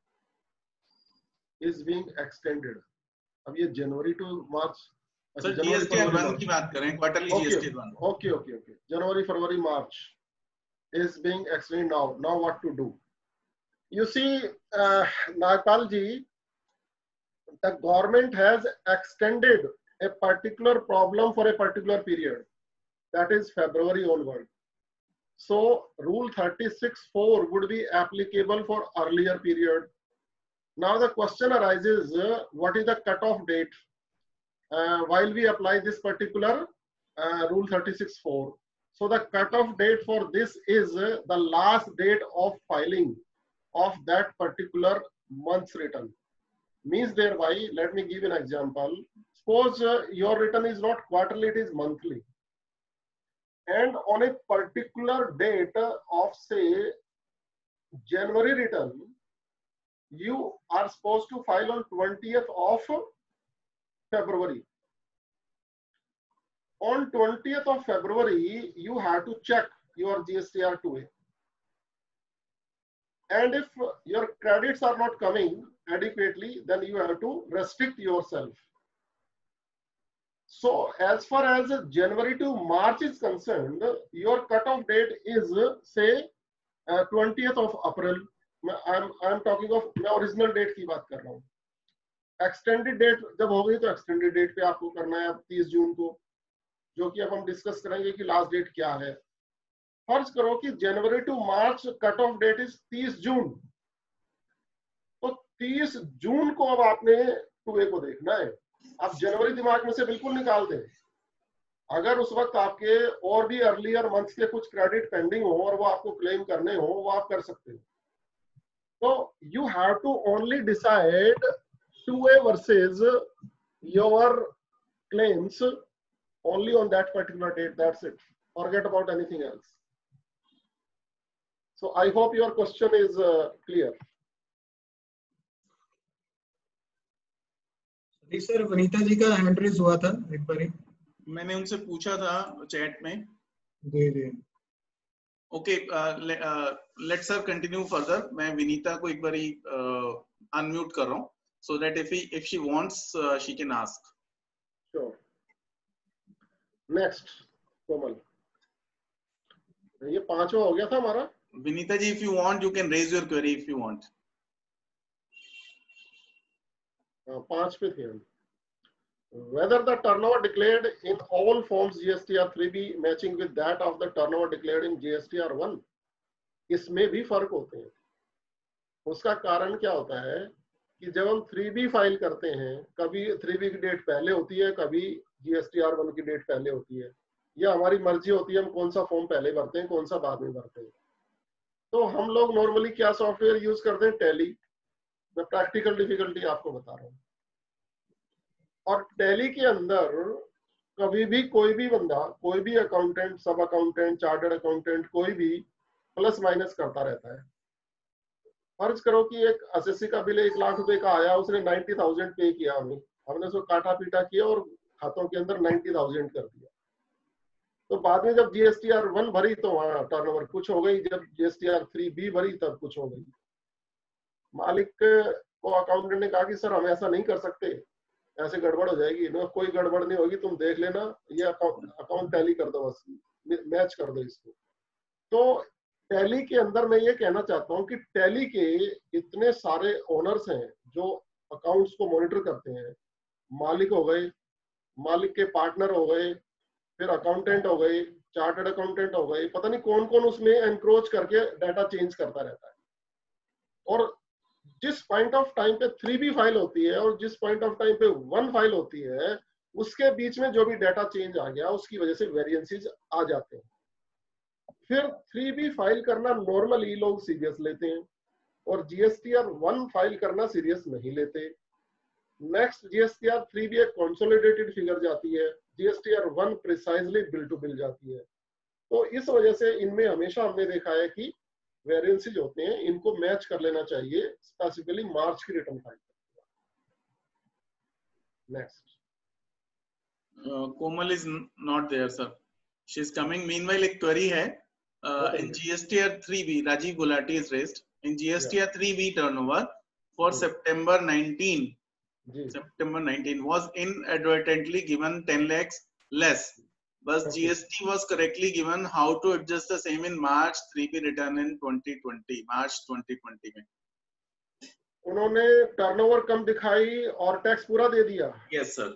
Speaker 1: is being extended. अब ये January to March,
Speaker 2: sir GST one की बात करें, quarterly GST one.
Speaker 1: Okay okay okay, January February March is being extended now. Now what to do? You see, uh, Nagpal ji, the government has extended a particular problem for a particular period, that is February onward. So rule thirty-six four would be applicable for earlier period. Now the question arises, uh, what is the cutoff date uh, while we apply this particular uh, rule thirty-six four? So the cutoff date for this is uh, the last date of filing of that particular month's return. Means thereby, let me give an example. Suppose uh, your return is not quarterly, it is monthly. And on a particular date of say January return, you are supposed to file on twentieth of February. On twentieth of February, you have to check your G S T R two A. And if your credits are not coming adequately, then you have to restrict yourself. So as far as January to March is concerned, your cutoff date is say uh, twentieth of April. I'm I'm talking of, मैं original date की बात कर रहा हूँ. Extended date जब हो गई तो एक्सटेंडेड डेट पे आपको करना है अब तीस जून को, जो कि अब हम डिस्कस करेंगे कि लास्ट डेट क्या है. फर्ज करो कि January to March cut off date is तीस जून, तो तीस जून को अब आपने टू ए को देखना है. आप जनवरी दिमाग में से बिल्कुल निकाल दें. अगर उस वक्त आपके और भी अर्लियर मंथ्स के कुछ क्रेडिट पेंडिंग हो और वो आपको क्लेम करने हो, वो आप कर सकते हो. तो you have to only decide two A versus your claims only on that particular date. That's it. Forget about anything else. So I hope your question is uh, clear.
Speaker 3: जी सर, वनीता जी का हैंड रेज हुआ था एक बार.
Speaker 2: मैंने उनसे पूछा था chat में.
Speaker 3: जी जी.
Speaker 2: Okay, let sir continue further. मैं विनीता को एक बार अनम्यूट कर रहा हूँ, so that if he if she wants uh, she can ask.
Speaker 1: Sure. Next Komal, ये पांचवा हो गया था हमारा.
Speaker 2: Vinita ji, if you want you can raise your query if you want.
Speaker 1: पांच पे थे हम. Whether the turnover declared in all forms G S T R three B matching with that of the turnover declared in G S T R one, इसमें भी फर्क होते हैं. उसका कारण क्या होता है कि जब हम थ्री बी फाइल करते हैं, कभी थ्री बी की डेट पहले होती है, कभी G S T R one की डेट पहले होती है. या हमारी मर्जी होती है हम कौन सा फॉर्म पहले भरते हैं, कौन सा बाद में भरते हैं. तो हम लोग नॉर्मली क्या सॉफ्टवेयर यूज करते हैं? टैली. मैं प्रैक्टिकल डिफिकल्टी आपको बता रहा हूँ. और टैली के अंदर कभी भी कोई भी बंदा, कोई भी अकाउंटेंट, सब अकाउंटेंट, चार्टर्ड अकाउंटेंट, कोई भी प्लस माइनस करता रहता है. फर्ज करो कि एक एसएससी का बिल एक लाख रुपए का आया, उसने नाइन्टी थाउजेंड पे किया, हमें हमने उसको काटा पीटा किया और खातों के अंदर नाइन्टी थाउजेंड कर दिया. तो बाद में जब जीएसटीआर वन भरी तो वहां टर्नओवर कुछ हो गई, जब जीएसटीआर थ्री बी भरी तब कुछ हो गई. मालिक को अकाउंटेंट ने कहा कि सर हम ऐसा नहीं कर सकते, ऐसे गड़बड़ हो जाएगी. ना, कोई गड़बड़ नहीं होगी, तुम देख लेना, ये अकाउंट अकाउंट टैली कर दो, बस मैच कर दो इसको. तो टैली के अंदर मैं ये कहना चाहता हूँ कि टैली के इतने सारे ओनर्स हैं जो अकाउंट्स को मॉनिटर करते हैं. मालिक हो गए, मालिक के पार्टनर हो गए, फिर अकाउंटेंट हो गए, चार्टर्ड अकाउंटेंट हो गए, पता नहीं कौन कौन उसमें एनक्रोच करके डाटा चेंज करता रहता है. और जिस पॉइंट ऑफ टाइम पे थ्री बी फाइल होती है और जिस पॉइंट ऑफ टाइम पे वन फाइल होती है, उसके बीच में जो भी डाटा चेंज आ गया उसकी वजह से वेरिएंसेस आ जाते हैं. फिर थ्री बी फाइल करना नॉर्मली लोग सीरियस लेते हैं और जीएसटीआर वन फाइल करना सीरियस नहीं लेते. नेक्स्ट जीएसटीआर थ्री बी एक कंसोलिडेटेड फिगर जाती है, GSTR one precisely bill to bill जाती है. तो इस वजह से इनमें हमेशा हमने देखा है कि वेरिएंसेस होते हैं, इनको मैच कर लेना चाहिए, स्पेसिफिकली मार्च की return file. Next.
Speaker 2: Komal is not there sir, she is coming. Meanwhile एक क्वेरी है in GSTR three B. Rajeev Gulati is raised in GSTR three B turnover for September nineteen. September nineteenth was inadvertently given ten lakhs less, but G S T was correctly given. How to adjust the same in March three B return in twenty twenty, March twenty twenty में?
Speaker 1: उन्होंने turnover कम दिखाई और tax पूरा दे दिया.
Speaker 2: Yes sir.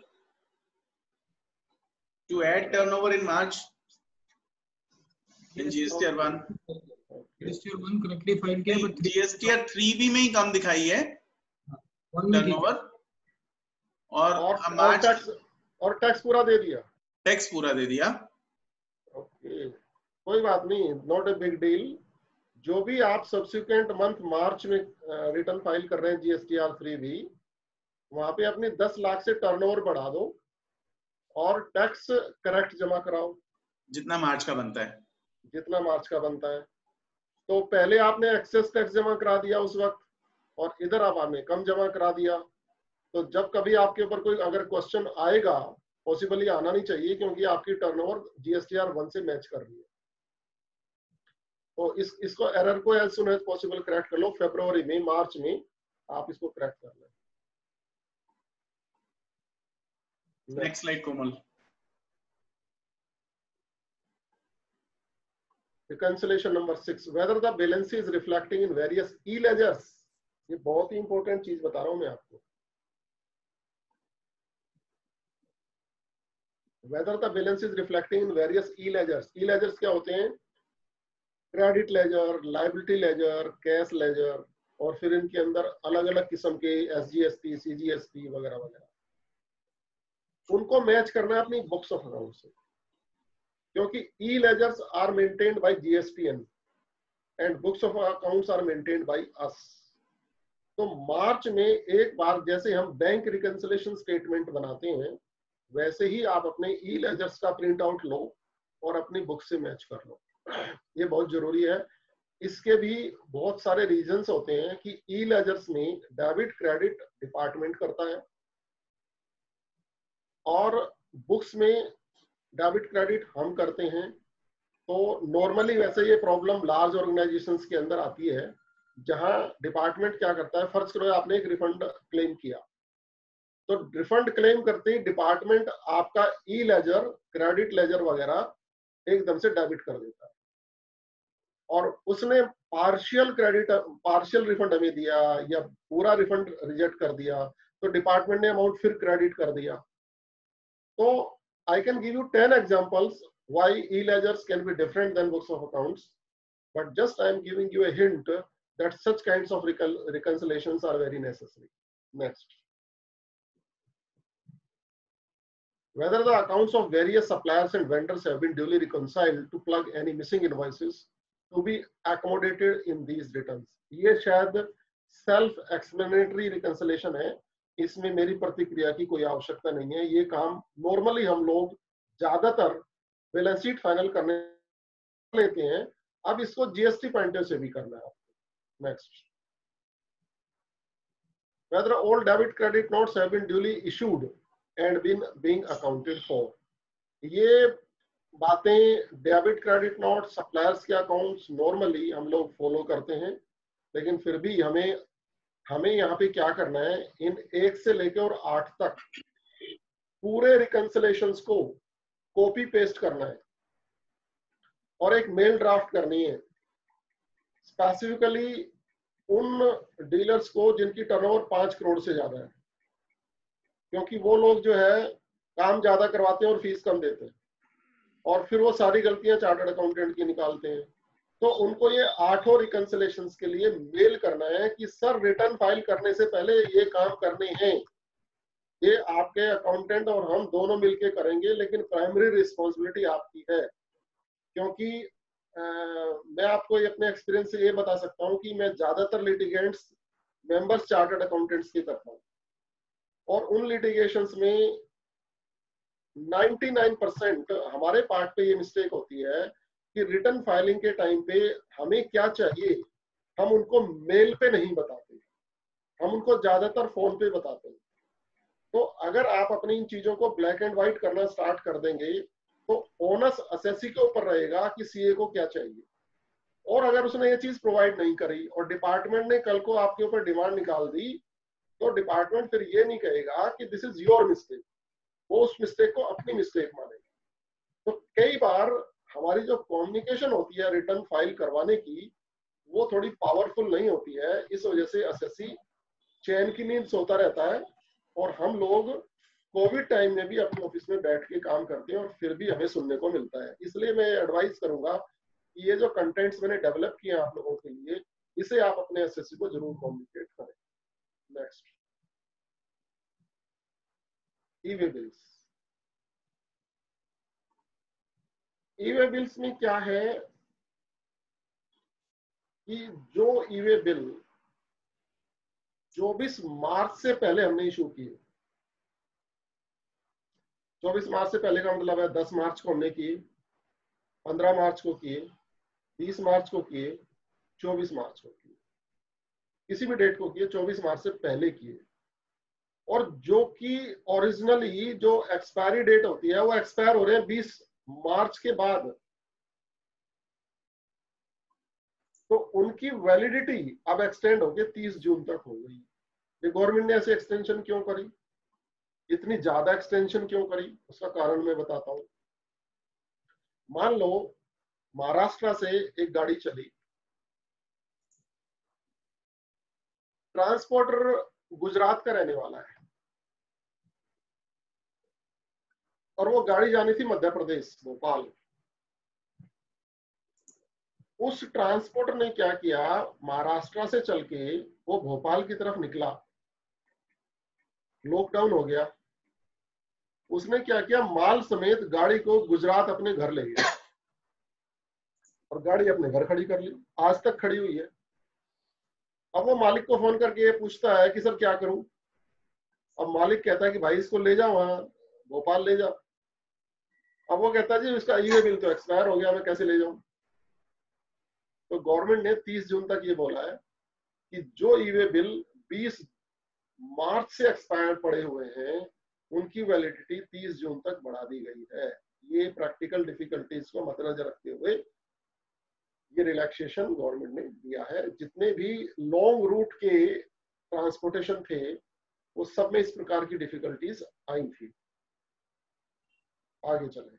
Speaker 2: To add turnover in March in G S T R one.
Speaker 3: G S T R one correctly filed किया, but
Speaker 2: G S T R three B में ही कम दिखाई है टर्नओवर. और
Speaker 1: और टैक्स और टैक्स पूरा दे दिया.
Speaker 2: टैक्स पूरा दे दिया.
Speaker 1: ओके, कोई बात नहीं, नॉट ए बिग डील. जो भी आप सब्सिक्वेंट मंथ मार्च में रिटर्न फाइल कर रहे हैं जीएसटीआर थ्री बी, वहां पे अपनी दस लाख से टर्नओवर बढ़ा दो और टैक्स करेक्ट जमा कराओ
Speaker 2: जितना मार्च का बनता है.
Speaker 1: जितना मार्च का बनता है. तो पहले आपने एक्सेस टैक्स जमा करा दिया उस वक्त, और इधर आप आपने कम जमा करा दिया. तो जब कभी आपके ऊपर कोई अगर क्वेश्चन आएगा, पॉसिबली आना नहीं चाहिए, क्योंकि आपकी टर्नओवर जीएसटीआर वन से मैच कर रही है. तो इस इसको एरर को as soon as possible correct कर लो, फरवरी में, मार्च में आप इसको करेक्ट कर लें।
Speaker 2: Next slide Komal.
Speaker 1: Reconciliation number six, whether the balance is reflecting in various e-ledgers, ये बहुत ही इंपॉर्टेंट चीज बता रहा हूं मैं आपको। Whether the balance is reflecting in various e-ledgers, e-ledgers क्या होते हैं? Credit ledger, liability ledger, cash ledger, और फिर इनके अंदर अलग अलग किस्म के S G S P, C G S P वगैरह वगैरह, उनको मैच करना है अपनी बुक्स ऑफ अकाउंट से, क्योंकि e ledgers are maintained by G S T N and books of accounts are maintained by us. तो मार्च में एक बार जैसे हम बैंक रिकंसिलिएशन स्टेटमेंट बनाते हैं, वैसे ही आप अपने ई लेजर्स का प्रिंट आउट लो और अपनी बुक से मैच कर लो। ये बहुत जरूरी है। इसके भी बहुत सारे रीजंस होते हैं कि ई लेजर्स में डेबिट क्रेडिट डिपार्टमेंट करता है और बुक्स में डेबिट क्रेडिट हम करते हैं। तो नॉर्मली वैसे ये प्रॉब्लम लार्ज ऑर्गेनाइजेशंस के अंदर आती है, जहां डिपार्टमेंट क्या करता है, फर्ज करो आपने एक रिफंड क्लेम किया, तो रिफंड क्लेम करते ही डिपार्टमेंट आपका ई लेजर, क्रेडिट लेजर वगैरह एकदम से डेबिट कर देता है, और उसने पार्शियल क्रेडिट, पार्शियल रिफंड हमें दिया या पूरा रिफंड रिजेक्ट कर दिया, तो डिपार्टमेंट ने अमाउंट फिर क्रेडिट कर दिया। तो I can give you ten examples why e-ledgers can be different than books of accounts, but just I am giving you a hint that such kinds of recon reconciliations are very necessary. Next, whether the accounts of various suppliers and vendors have been duly reconciled to plug any missing invoices to be accommodated in these returns. ये शायद self explanatory reconciliation है, इसमें मेरी प्रतिक्रिया की कोई आवश्यकता नहीं है। ये काम नॉर्मली हम लोग ज्यादातर बैलेंस शीट फाइनल करने लेते हैं, अब इसको जीएसटी पॉइंट से भी करना है। Next, whether all debit credit notes have been duly issued and been being accounted for, ये बातें डेबिट क्रेडिट नोट, सप्लायर्स के अकाउंट्स नॉर्मली हम लोग फॉलो करते हैं, लेकिन फिर भी हमें हमें यहाँ पे क्या करना है, इन एक से लेकर और आठ तक पूरे रिकंसिलेशंस को कॉपी पेस्ट करना है और एक मेल ड्राफ्ट करनी है स्पेसिफिकली उन डीलर्स को जिनकी टर्नओवर पांच करोड़ से ज्यादा है, क्योंकि वो लोग जो है काम ज्यादा करवाते हैं और फीस कम देते हैं, और फिर वो सारी गलतियां चार्टर्ड अकाउंटेंट की निकालते हैं। तो उनको ये आठों रिकंसिलेशंस के लिए मेल करना है कि सर रिटर्न फाइल करने से पहले ये काम करने हैं, ये आपके अकाउंटेंट और हम दोनों मिलके करेंगे, लेकिन प्राइमरी रिस्पॉन्सिबिलिटी आपकी है। क्योंकि आ, मैं आपको अपने एक्सपीरियंस से ये बता सकता हूँ कि मैं ज्यादातर लिटिगेंट्स मेंबर्स चार्टर्ड अकाउंटेंट्स की करता हूँ, और उन लिटिगेशंस में निन्यानवे परसेंट हमारे पार्ट पे ये मिस्टेक होती है कि रिटर्न फाइलिंग के टाइम पे हमें क्या चाहिए हम उनको मेल पे नहीं बताते, हम उनको ज्यादातर फोन पे बताते हैं। तो अगर आप अपनी इन चीजों को ब्लैक एंड व्हाइट करना स्टार्ट कर देंगे तो ओनस असेसी के ऊपर रहेगा कि सीए को क्या चाहिए, और अगर उसने ये चीज प्रोवाइड नहीं करी और डिपार्टमेंट ने कल को आपके ऊपर डिमांड निकाल दी, तो डिपार्टमेंट फिर ये नहीं कहेगा कि दिस इज योर मिस्टेक, वो उस मिस्टेक को अपनी मिस्टेक मानेगा। तो कई बार हमारी जो कम्युनिकेशन होती है रिटर्न फाइल करवाने की, वो थोड़ी पावरफुल नहीं होती है, इस वजह से असेसी चैन की नींद सोता रहता है, और हम लोग कोविड टाइम में भी अपने ऑफिस में बैठ के काम करते हैं और फिर भी हमें सुनने को मिलता है। इसलिए मैं एडवाइस करूंगा कि ये जो कंटेंट्स मैंने डेवलप किए हैं आप लोगों के लिए, इसे आप अपने एसएससी को जरूर कम्युनिकेट करें। Next, e way bills. E way bills में क्या है कि जो ई-वे बिल चौबीस मार्च से पहले हमने इशू किए, चौबीस मार्च से पहले का मतलब है दस मार्च को हमने किए, पंद्रह मार्च को किए, बीस मार्च को किए, चौबीस मार्च को किए, किसी भी डेट को किए, चौबीस मार्च से पहले किए, और जो कि ओरिजिनली जो एक्सपायरी डेट होती है वो एक्सपायर हो रहे हैं बीस मार्च के बाद। उनकी वैलिडिटी अब एक्सटेंड होके तीस जून तक हो गई। ये गवर्नमेंट ने ऐसे एक्सटेंशन क्यों करी, इतनी ज्यादा एक्सटेंशन क्यों करी, उसका कारण मैं बताता हूं। मान लो महाराष्ट्र से एक गाड़ी चली, ट्रांसपोर्टर गुजरात का रहने वाला है और वो गाड़ी जानी थी मध्य प्रदेश भोपाल। उस ट्रांसपोर्टर ने क्या किया, महाराष्ट्र से चल के वो भोपाल की तरफ निकला, लॉकडाउन हो गया, उसने क्या किया, माल समेत गाड़ी को गुजरात अपने घर ले गया और गाड़ी अपने घर खड़ी कर ली, आज तक खड़ी हुई है। अब वो मालिक को फोन करके ये पूछता है कि सर क्या करूं। अब मालिक कहता है कि भाई इसको ले जाओ वहां भोपाल ले जाओ। अब वो कहता है जी इसका ई वे बिल तो एक्सपायर हो गया, मैं कैसे ले जाऊं। तो गवर्नमेंट ने तीस जून तक ये बोला है कि जो ई वे बिल बीस मार्च से एक्सपायर पड़े हुए हैं उनकी वैलिडिटी तीस जून तक बढ़ा दी गई है। ये प्रैक्टिकल डिफिकल्टीज को मद्देनजर रखते हुए ये रिलैक्सेशन गवर्नमेंट ने दिया है। जितने भी लॉन्ग रूट के ट्रांसपोर्टेशन थे वो सब में इस प्रकार की डिफिकल्टीज आई थी। आगे चले,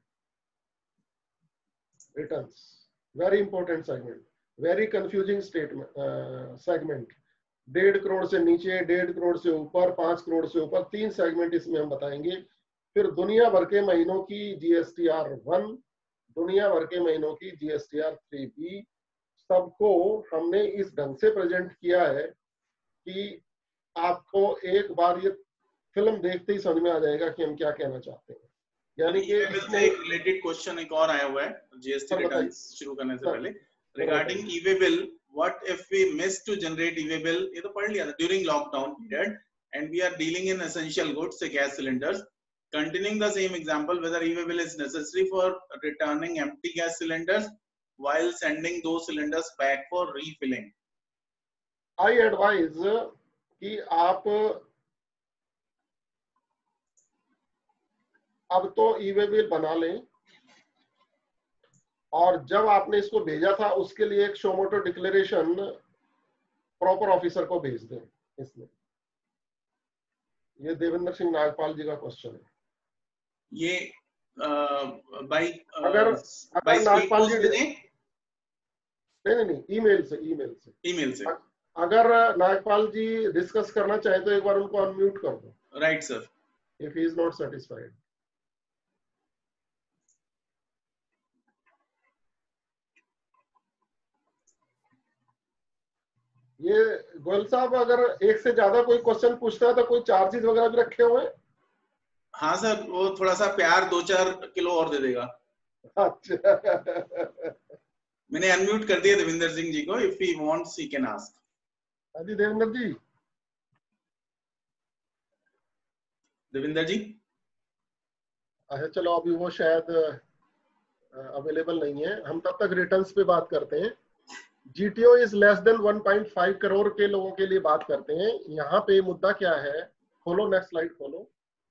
Speaker 1: returns, very important segment, very confusing statement segment. डेढ़ करोड़ से नीचे, डेढ़ करोड़ से ऊपर, पांच करोड़ से ऊपर, तीन सेगमेंट इसमें हम बताएंगे। फिर दुनिया भर के महीनों की जीएसटीआर वन, दुनिया भर के महीनों की जीएसटीआर थ्री बी, सबको हमने इस ढंग से प्रेजेंट किया है कि आपको एक बार ये फिल्म देखते ही समझ में आ जाएगा कि हम क्या कहना चाहते हैं। यानी कि
Speaker 2: इसमें एक रिलेटेड क्वेश्चन एक और आया हुआ है जीएसटी रिटर्न शुरू करने से पहले, regarding e way bill, what if we miss to generate e-way bill, ये तो पढ़ लिया था, during lockdown period and we are dealing in essential goods say gas cylinders, continuing the same example, whether e-way bill is necessary for returning empty gas cylinders while sending those cylinders back for refilling.
Speaker 1: I advise कि आप अब तो e-way bill बना लें और जब आपने इसको भेजा था उसके लिए एक शोमोटो डिक्लेरेशन प्रॉपर ऑफिसर को भेज दें। इसमें ये देवेंद्र सिंह नागपाल जी का क्वेश्चन है।
Speaker 2: ये बाई
Speaker 1: अगर अगर नागपाल जी नहीं नहीं नहीं ईमेल से ईमेल से
Speaker 2: ईमेल से
Speaker 1: अगर नागपाल जी डिस्कस करना चाहे तो एक बार उनको अनम्यूट कर दो।
Speaker 2: Right sir,
Speaker 1: if he is not satisfied. ये गोयल साहब अगर एक से ज्यादा कोई क्वेश्चन पूछता है तो कोई चार्जेस वगैरह भी रखे हुए हैं?
Speaker 2: हाँ सर, वो थोड़ा सा प्यार दो चार किलो और दे देगा।
Speaker 1: अच्छा
Speaker 2: मैंने अनम्यूट कर दिया देवेंद्र सिंह जी को, if he wants he can ask.
Speaker 1: हाँ जी देवेंद्र जी।
Speaker 2: देवेंद्र जी
Speaker 1: अच्छा चलो, अभी वो शायद अवेलेबल नहीं है, हम तब तक रिटर्न्स पे बात करते हैं। GTO is less than one point five crore के लोगों के लिए बात करते हैं। यहाँ पे मुद्दा क्या है, खोलो नेक्स्ट स्लाइड खोलो।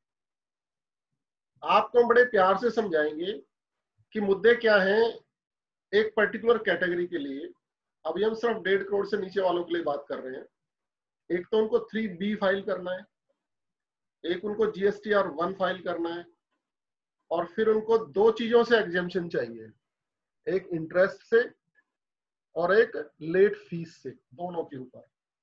Speaker 1: आपको बड़े प्यार से समझाएंगे कि मुद्दे क्या हैं एक पर्टिकुलर कैटेगरी के लिए। अभी हम सिर्फ डेढ़ करोड़ से नीचे वालों के लिए बात कर रहे हैं। एक तो उनको थ्री बी फाइल करना है, एक उनको जीएसटीआर वन फाइल करना है, और फिर उनको दो चीजों से एग्जेम्पशन चाहिए, एक इंटरेस्ट से और एक लेट फीस से, दोनों के ऊपर।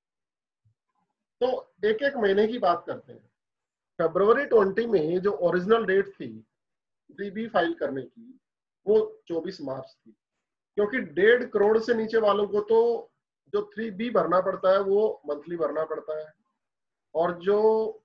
Speaker 1: तो एक एक महीने की बात करते हैं। फरवरी ट्वेंटी में जो ओरिजिनल डेट थी थ्री बी फाइल करने की वो चौबीस मार्च थी, क्योंकि डेढ़ करोड़ से नीचे वालों को तो जो थ्री बी भरना पड़ता है वो मंथली भरना पड़ता है, और जो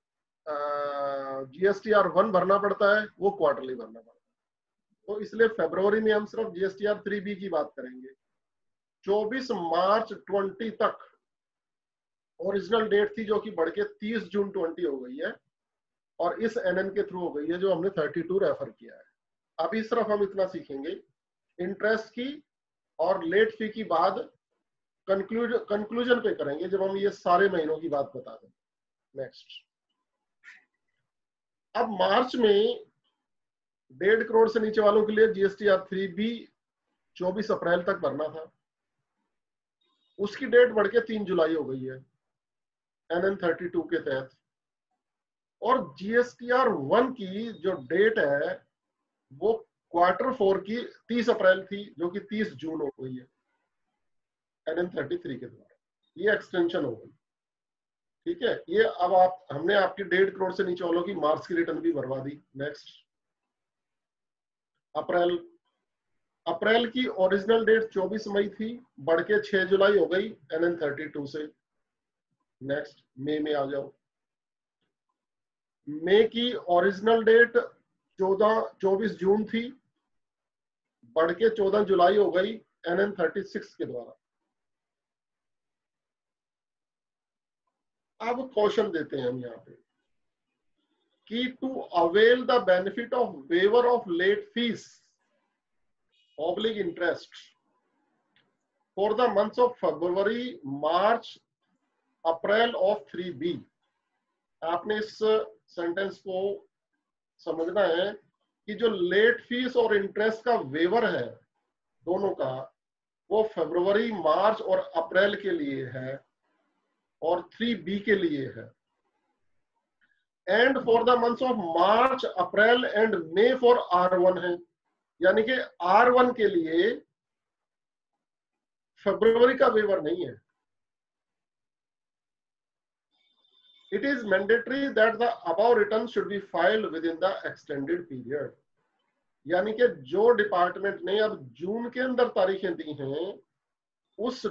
Speaker 1: जीएसटीआर वन भरना पड़ता है वो क्वार्टरली भरना पड़ता है। तो इसलिए फरवरी में हम सिर्फ जीएसटीआर थ्री बी की बात करेंगे। चौबीस मार्च ट्वेंटी तक ओरिजिनल डेट थी जो कि बढ़ के तीस जून ट्वेंटी हो गई है, और इस एनएन के थ्रू हो गई है जो हमने थर्टी टू रेफर किया है। अभी सिर्फ हम इतना सीखेंगे, इंटरेस्ट की और लेट फी की बाद कंक्लूजन कंक्लूजन पे करेंगे जब हम ये सारे महीनों की बात बता दें। नेक्स्ट, अब मार्च में डेढ़ करोड़ से नीचे वालों के लिए जीएसटीआर थ्री बी चौबीस अप्रैल तक भरना था। उसकी डेट बढ़ के तीन जुलाई हो गई है एन एन थर्टी टू के तहत। और जीएसटीआर वन की जो डेट है वो क्वार्टर फोर की तीस अप्रैल थी, जो कि तीस जून हो गई है एन एन थर्टी थ्री के द्वारा। ये एक्सटेंशन हो गई, ठीक है। ये अब आप हमने आपकी डेढ़ करोड़ से नीचे वालों की मार्च की रिटर्न भी भरवा दी। नेक्स्ट अप्रैल, अप्रैल की ओरिजिनल डेट चौबीस मई थी, बढ़ के छह जुलाई हो गई एन एन थर्टी टू से। नेक्स्ट मई में आ जाओ। मई की ओरिजिनल डेट चौदह चौबीस जून थी, बढ़ के चौदह जुलाई हो गई एन एन थर्टी सिक्स के द्वारा। अब क्वेश्चन देते हैं हम यहाँ पे कि to avail the benefit of waiver of late fee oblique interest for the months of February March April of three B. आपने इस सेंटेंस को समझना है कि जो लेट फीस और इंटरेस्ट का वेवर है दोनों का, वो फरवरी मार्च और अप्रैल के लिए है और थ्री बी के लिए है। And for the months of March April and May for R one है, यानी कि आर वन के लिए फरवरी का वेवर नहीं है। It is mandatory that the above return should be filed within the extended period. यानी कि जो डिपार्टमेंट ने अब जून के अंदर तारीखें दी हैं, उस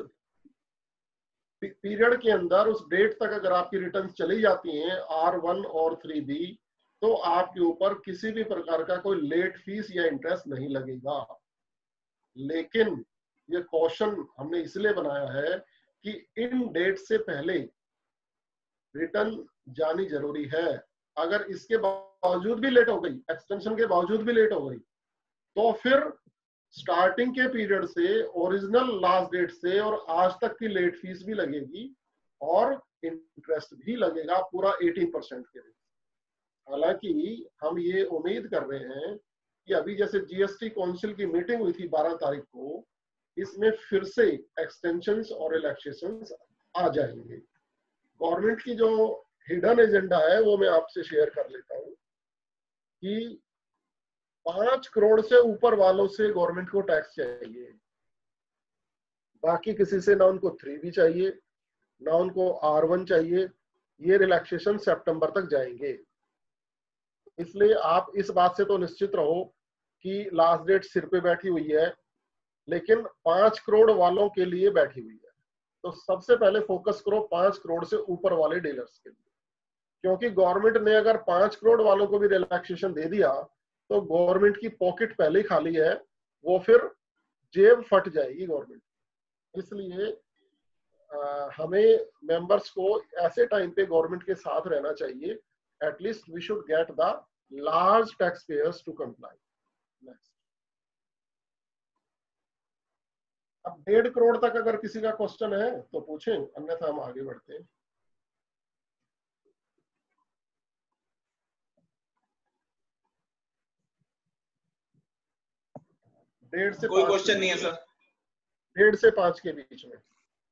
Speaker 1: पीरियड के अंदर, उस डेट तक अगर आपकी रिटर्न चली जाती हैं आर वन और थ्री बी, तो आपके ऊपर किसी भी प्रकार का कोई लेट फीस या इंटरेस्ट नहीं लगेगा। लेकिन ये क्वेश्चन हमने इसलिए बनाया है कि इन डेट से पहले रिटर्न जानी जरूरी है। अगर इसके बावजूद भी लेट हो गई, एक्सटेंशन के बावजूद भी लेट हो गई, तो फिर स्टार्टिंग के पीरियड से, ओरिजिनल लास्ट डेट से और आज तक की लेट फीस भी लगेगी और इंटरेस्ट भी लगेगा पूरा अठारह परसेंट के रेट। हालांकि हम ये उम्मीद कर रहे हैं कि अभी जैसे जीएसटी काउंसिल की मीटिंग हुई थी बारह तारीख को, इसमें फिर से एक्सटेंशंस और रिलैक्सेशंस आ जाएंगे। गवर्नमेंट की जो हिडन एजेंडा है वो मैं आपसे शेयर कर लेता हूँ कि पांच करोड़ से ऊपर वालों से गवर्नमेंट को टैक्स चाहिए, बाकी किसी से ना उनको थ्री बी चाहिए ना उनको आर वन चाहिए। ये रिलैक्सेशन सितंबर तक जाएंगे। इसलिए आप इस बात से तो निश्चित रहो कि लास्ट डेट सिर पे बैठी हुई है, लेकिन पांच करोड़ वालों के लिए बैठी हुई है। तो सबसे पहले फोकस करो पांच करोड़ से ऊपर वाले डीलर्स के लिए, क्योंकि गवर्नमेंट ने अगर पांच करोड़ वालों को भी रिलैक्सेशन दे दिया तो गवर्नमेंट की पॉकेट पहले ही खाली है, वो फिर जेब फट जाएगी गवर्नमेंट। इसलिए आ, हमें मेंबर्स को ऐसे टाइम पे गवर्नमेंट के साथ रहना चाहिए। At least we should get the large tax payers to comply. Next, अब डेढ़ करोड़ तक अगर किसी का क्वेश्चन है तो पूछें, अन्यथा हम आगे बढ़ते हैं। डेढ़ से
Speaker 2: कोई क्वेश्चन नहीं है सर।
Speaker 1: डेढ़ से पांच के बीच में।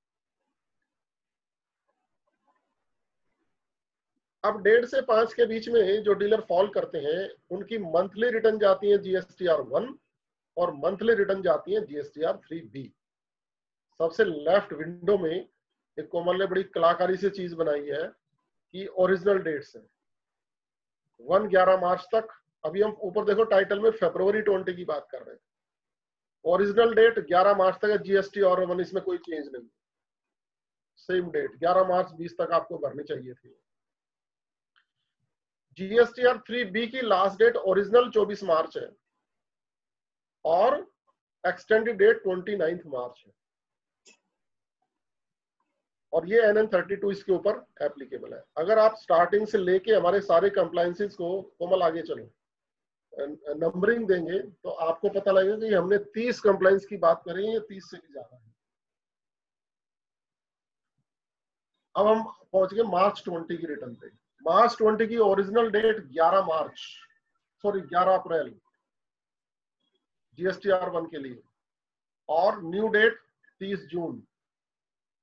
Speaker 1: अब डेढ़ से पांच के बीच में जो डीलर फॉल करते हैं उनकी मंथली रिटर्न जाती है जीएसटीआर वन और मंथली रिटर्न जाती है जीएसटीआर थ्री बी। सबसे लेफ्ट विंडो में एक कोमल ने बड़ी कलाकारी से चीज बनाई है कि ओरिजिनल डेट्स है वन ग्यारह मार्च तक। अभी हम ऊपर देखो टाइटल में फरवरी ट्वेंटी की बात कर रहे हैं। ओरिजिनल डेट ग्यारह मार्च तक है जीएसटी और वन, इसमें कोई चेंज नहीं। सेम डेट ग्यारह मार्च बीस तक आपको भरनी चाहिए थी। जीएसटीआर थ्री बी की लास्ट डेट ओरिजिनल चौबीस मार्च है और extended date twenty ninth March है, और ये एन एन थर्टी टू इसके ऊपर एप्लीकेबल है। अगर आप स्टार्टिंग से लेके हमारे सारे कंप्लायंसेस को कोमल आगे चलो नंबरिंग देंगे तो आपको पता लगेगा कि हमने तीस कंप्लायंस की बात करी है, तीस से भी ज्यादा है। अब हम पहुंच गए मार्च ट्वेंटी की रिटर्न पे। मार्च ट्वेंटी की ओरिजिनल डेट ग्यारह मार्च सॉरी ग्यारह अप्रैल जीएसटीआर वन के लिए, और न्यू डेट तीस जून।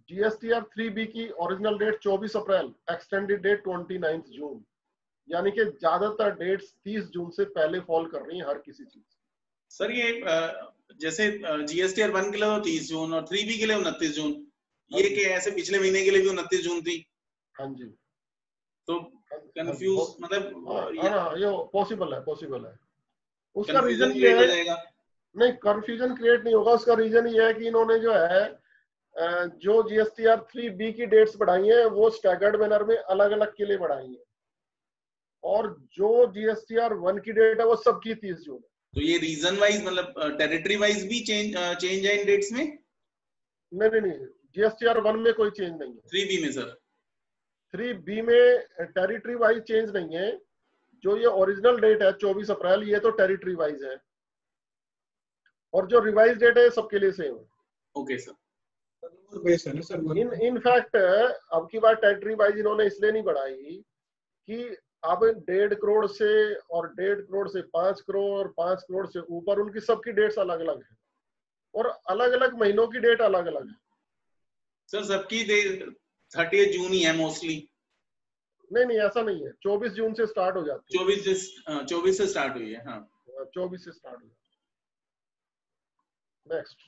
Speaker 1: जीएसटीआर थ्री बी की ओरिजिनल डेट चौबीस अप्रैल, extended date twenty ninth June, यानी कि ज्यादातर डेट्स तीस जून से पहले फॉल कर रही हैं हर किसी चीज।
Speaker 2: सर ये जैसे जीएसटीआर वन के लिए तो तीस जून और थ्री बी के लिए उनतीस जून, ये क्या ऐसे पिछले महीने के लिए भी उनतीस जून थी?
Speaker 1: हाँ जी।
Speaker 2: तो कंफ्यूज मतलब
Speaker 1: ये, ये पॉसिबल है, पॉसिबल है। उसका रीजन ये है, नहीं कंफ्यूजन क्रिएट नहीं होगा। उसका रीजन ये है कि इन्होंने जो है जो जीएसटीआर थ्री बी की डेट्स बढ़ाई हैं वो स्टैगर्ड मैनर में अलग अलग के लिए बढ़ाई हैं, और जो जीएसटीआर वन की डेट है वो सबकी तीस जून है।
Speaker 2: तो ये रीजन वाइज मतलब टेरिटरी वाइज भी चेंज चेंज है इन डेट्स में?
Speaker 1: नहीं नहीं नहीं, जीएसटीआर वन में कोई चेंज नहीं है।
Speaker 2: थ्री बी में सर?
Speaker 1: थ्री बी में टेरिटरी वाइज चेंज नहीं है। जो ये ओरिजिनल डेट है चौबीस अप्रैल, ये तो टेरिटरी वाइज है, और जो रिवाइज डेट है सबके लिए सेम है।
Speaker 2: Okay sir.
Speaker 1: In in fact अब की बार टेरिटरी वाइज इन्होंने इसलिए नहीं बढ़ाई कि अब डेढ़ करोड़ से और डेढ़ करोड़ से पांच करोड़ और पांच करोड़ से ऊपर उनकी सबकी डेट्स अलग अलग है, और अलग अलग महीनों की डेट अलग अलग है।
Speaker 2: सर सबकी डेट थर्टी जून ही है मोस्टली?
Speaker 1: नहीं नहीं ऐसा नहीं है, चौबीस जून से स्टार्ट हो जाती है।
Speaker 2: चौबीस से चौबीस से स्टार्ट हुई है। हाँ
Speaker 1: चौबीस से स्टार्ट हुई। नेक्स्ट,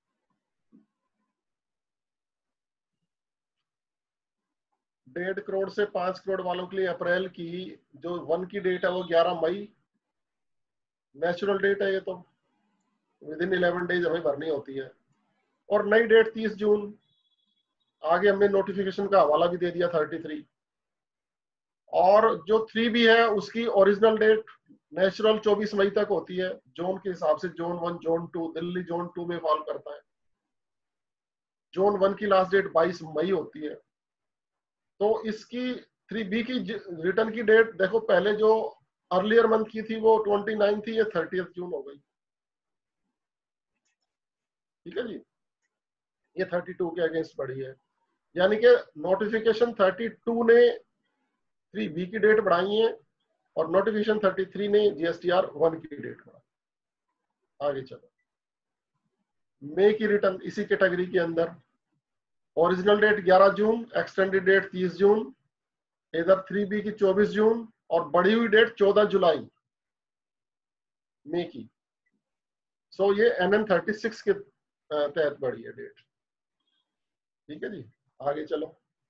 Speaker 1: डेढ़ करोड़ से पांच करोड़ वालों के लिए अप्रैल की जो वन की डेट है वो ग्यारह मई नेचुरल डेट है, ये तो विद इन इलेवन डेज हमें भरनी होती है, और नई डेट तीस जून। आगे हमने नोटिफिकेशन का हवाला भी दे दिया थर्टी थ्री। और जो थ्री बी है उसकी ओरिजिनल डेट नेचुरल चौबीस मई तक होती है, जोन के हिसाब से zone one zone two, Delhi zone two में फॉल करता है। जोन वन की लास्ट डेट बाईस मई होती है। तो इसकी थ्री बी की रिटर्न की डेट देखो, पहले जो अर्लियर मंथ की थी वो ट्वेंटी नाइन थी, ये थर्टियथ जून हो गई। ठीक है जी, ये थर्टी टू के अगेंस्ट बढ़ी है, यानी कि नोटिफिकेशन थर्टी टू ने थ्री बी की डेट बढ़ाई है और नोटिफिकेशन थर्टी थ्री ने जीएसटीआर वन की डेट बढ़ाई। आगे चलो, मई की रिटर्न इसी कैटेगरी के अंदर, ओरिजिनल डेट ग्यारह जून, एक्सटेंडेड डेट तीस जून, इधर थ्री बी की चौबीस जून और बढ़ी हुई डेट चौदह जुलाई मई की। सो ये एन एन थर्टी सिक्स के तहत बढ़ी है डेट। ठीक है जी, आगे चलो।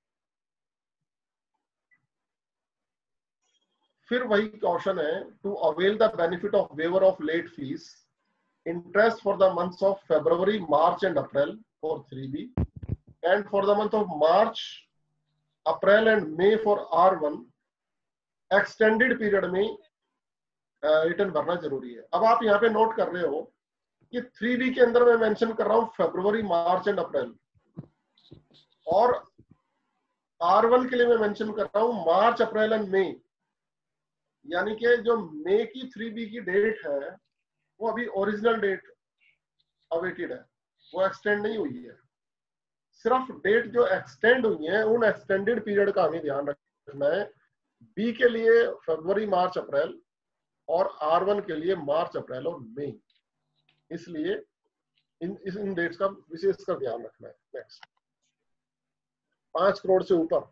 Speaker 1: फिर वही क्वेश्चन है, to avail the benefit of waiver of late fee interest for the months of February, March and April for three B, and for the month of March, April and May for R one, extended period में return uh, भरना जरूरी है। अब आप यहाँ पे note कर रहे हो कि थ्री बी के अंदर मैं मेंशन कर रहा हूँ फरवरी, मार्च एंड अप्रैल, और आर वन के लिए मैं मेंशन कर रहा हूँ मार्च, अप्रैल एंड मई। यानी कि जो मई की थ्री बी की डेट है वो अभी ओरिजिनल डेट अवेटेड है, वो एक्सटेंड नहीं हुई है। सिर्फ डेट जो एक्सटेंड हुई है उन एक्सटेंडेड पीरियड का हमें ध्यान रखना है। बी के लिए फरवरी, मार्च, अप्रैल, और आर वन के लिए मार्च, अप्रैल और मई। इसलिए इन इस इन डेट्स का विशेष कर ध्यान रखना है। नेक्स्ट, पांच करोड़ से ऊपर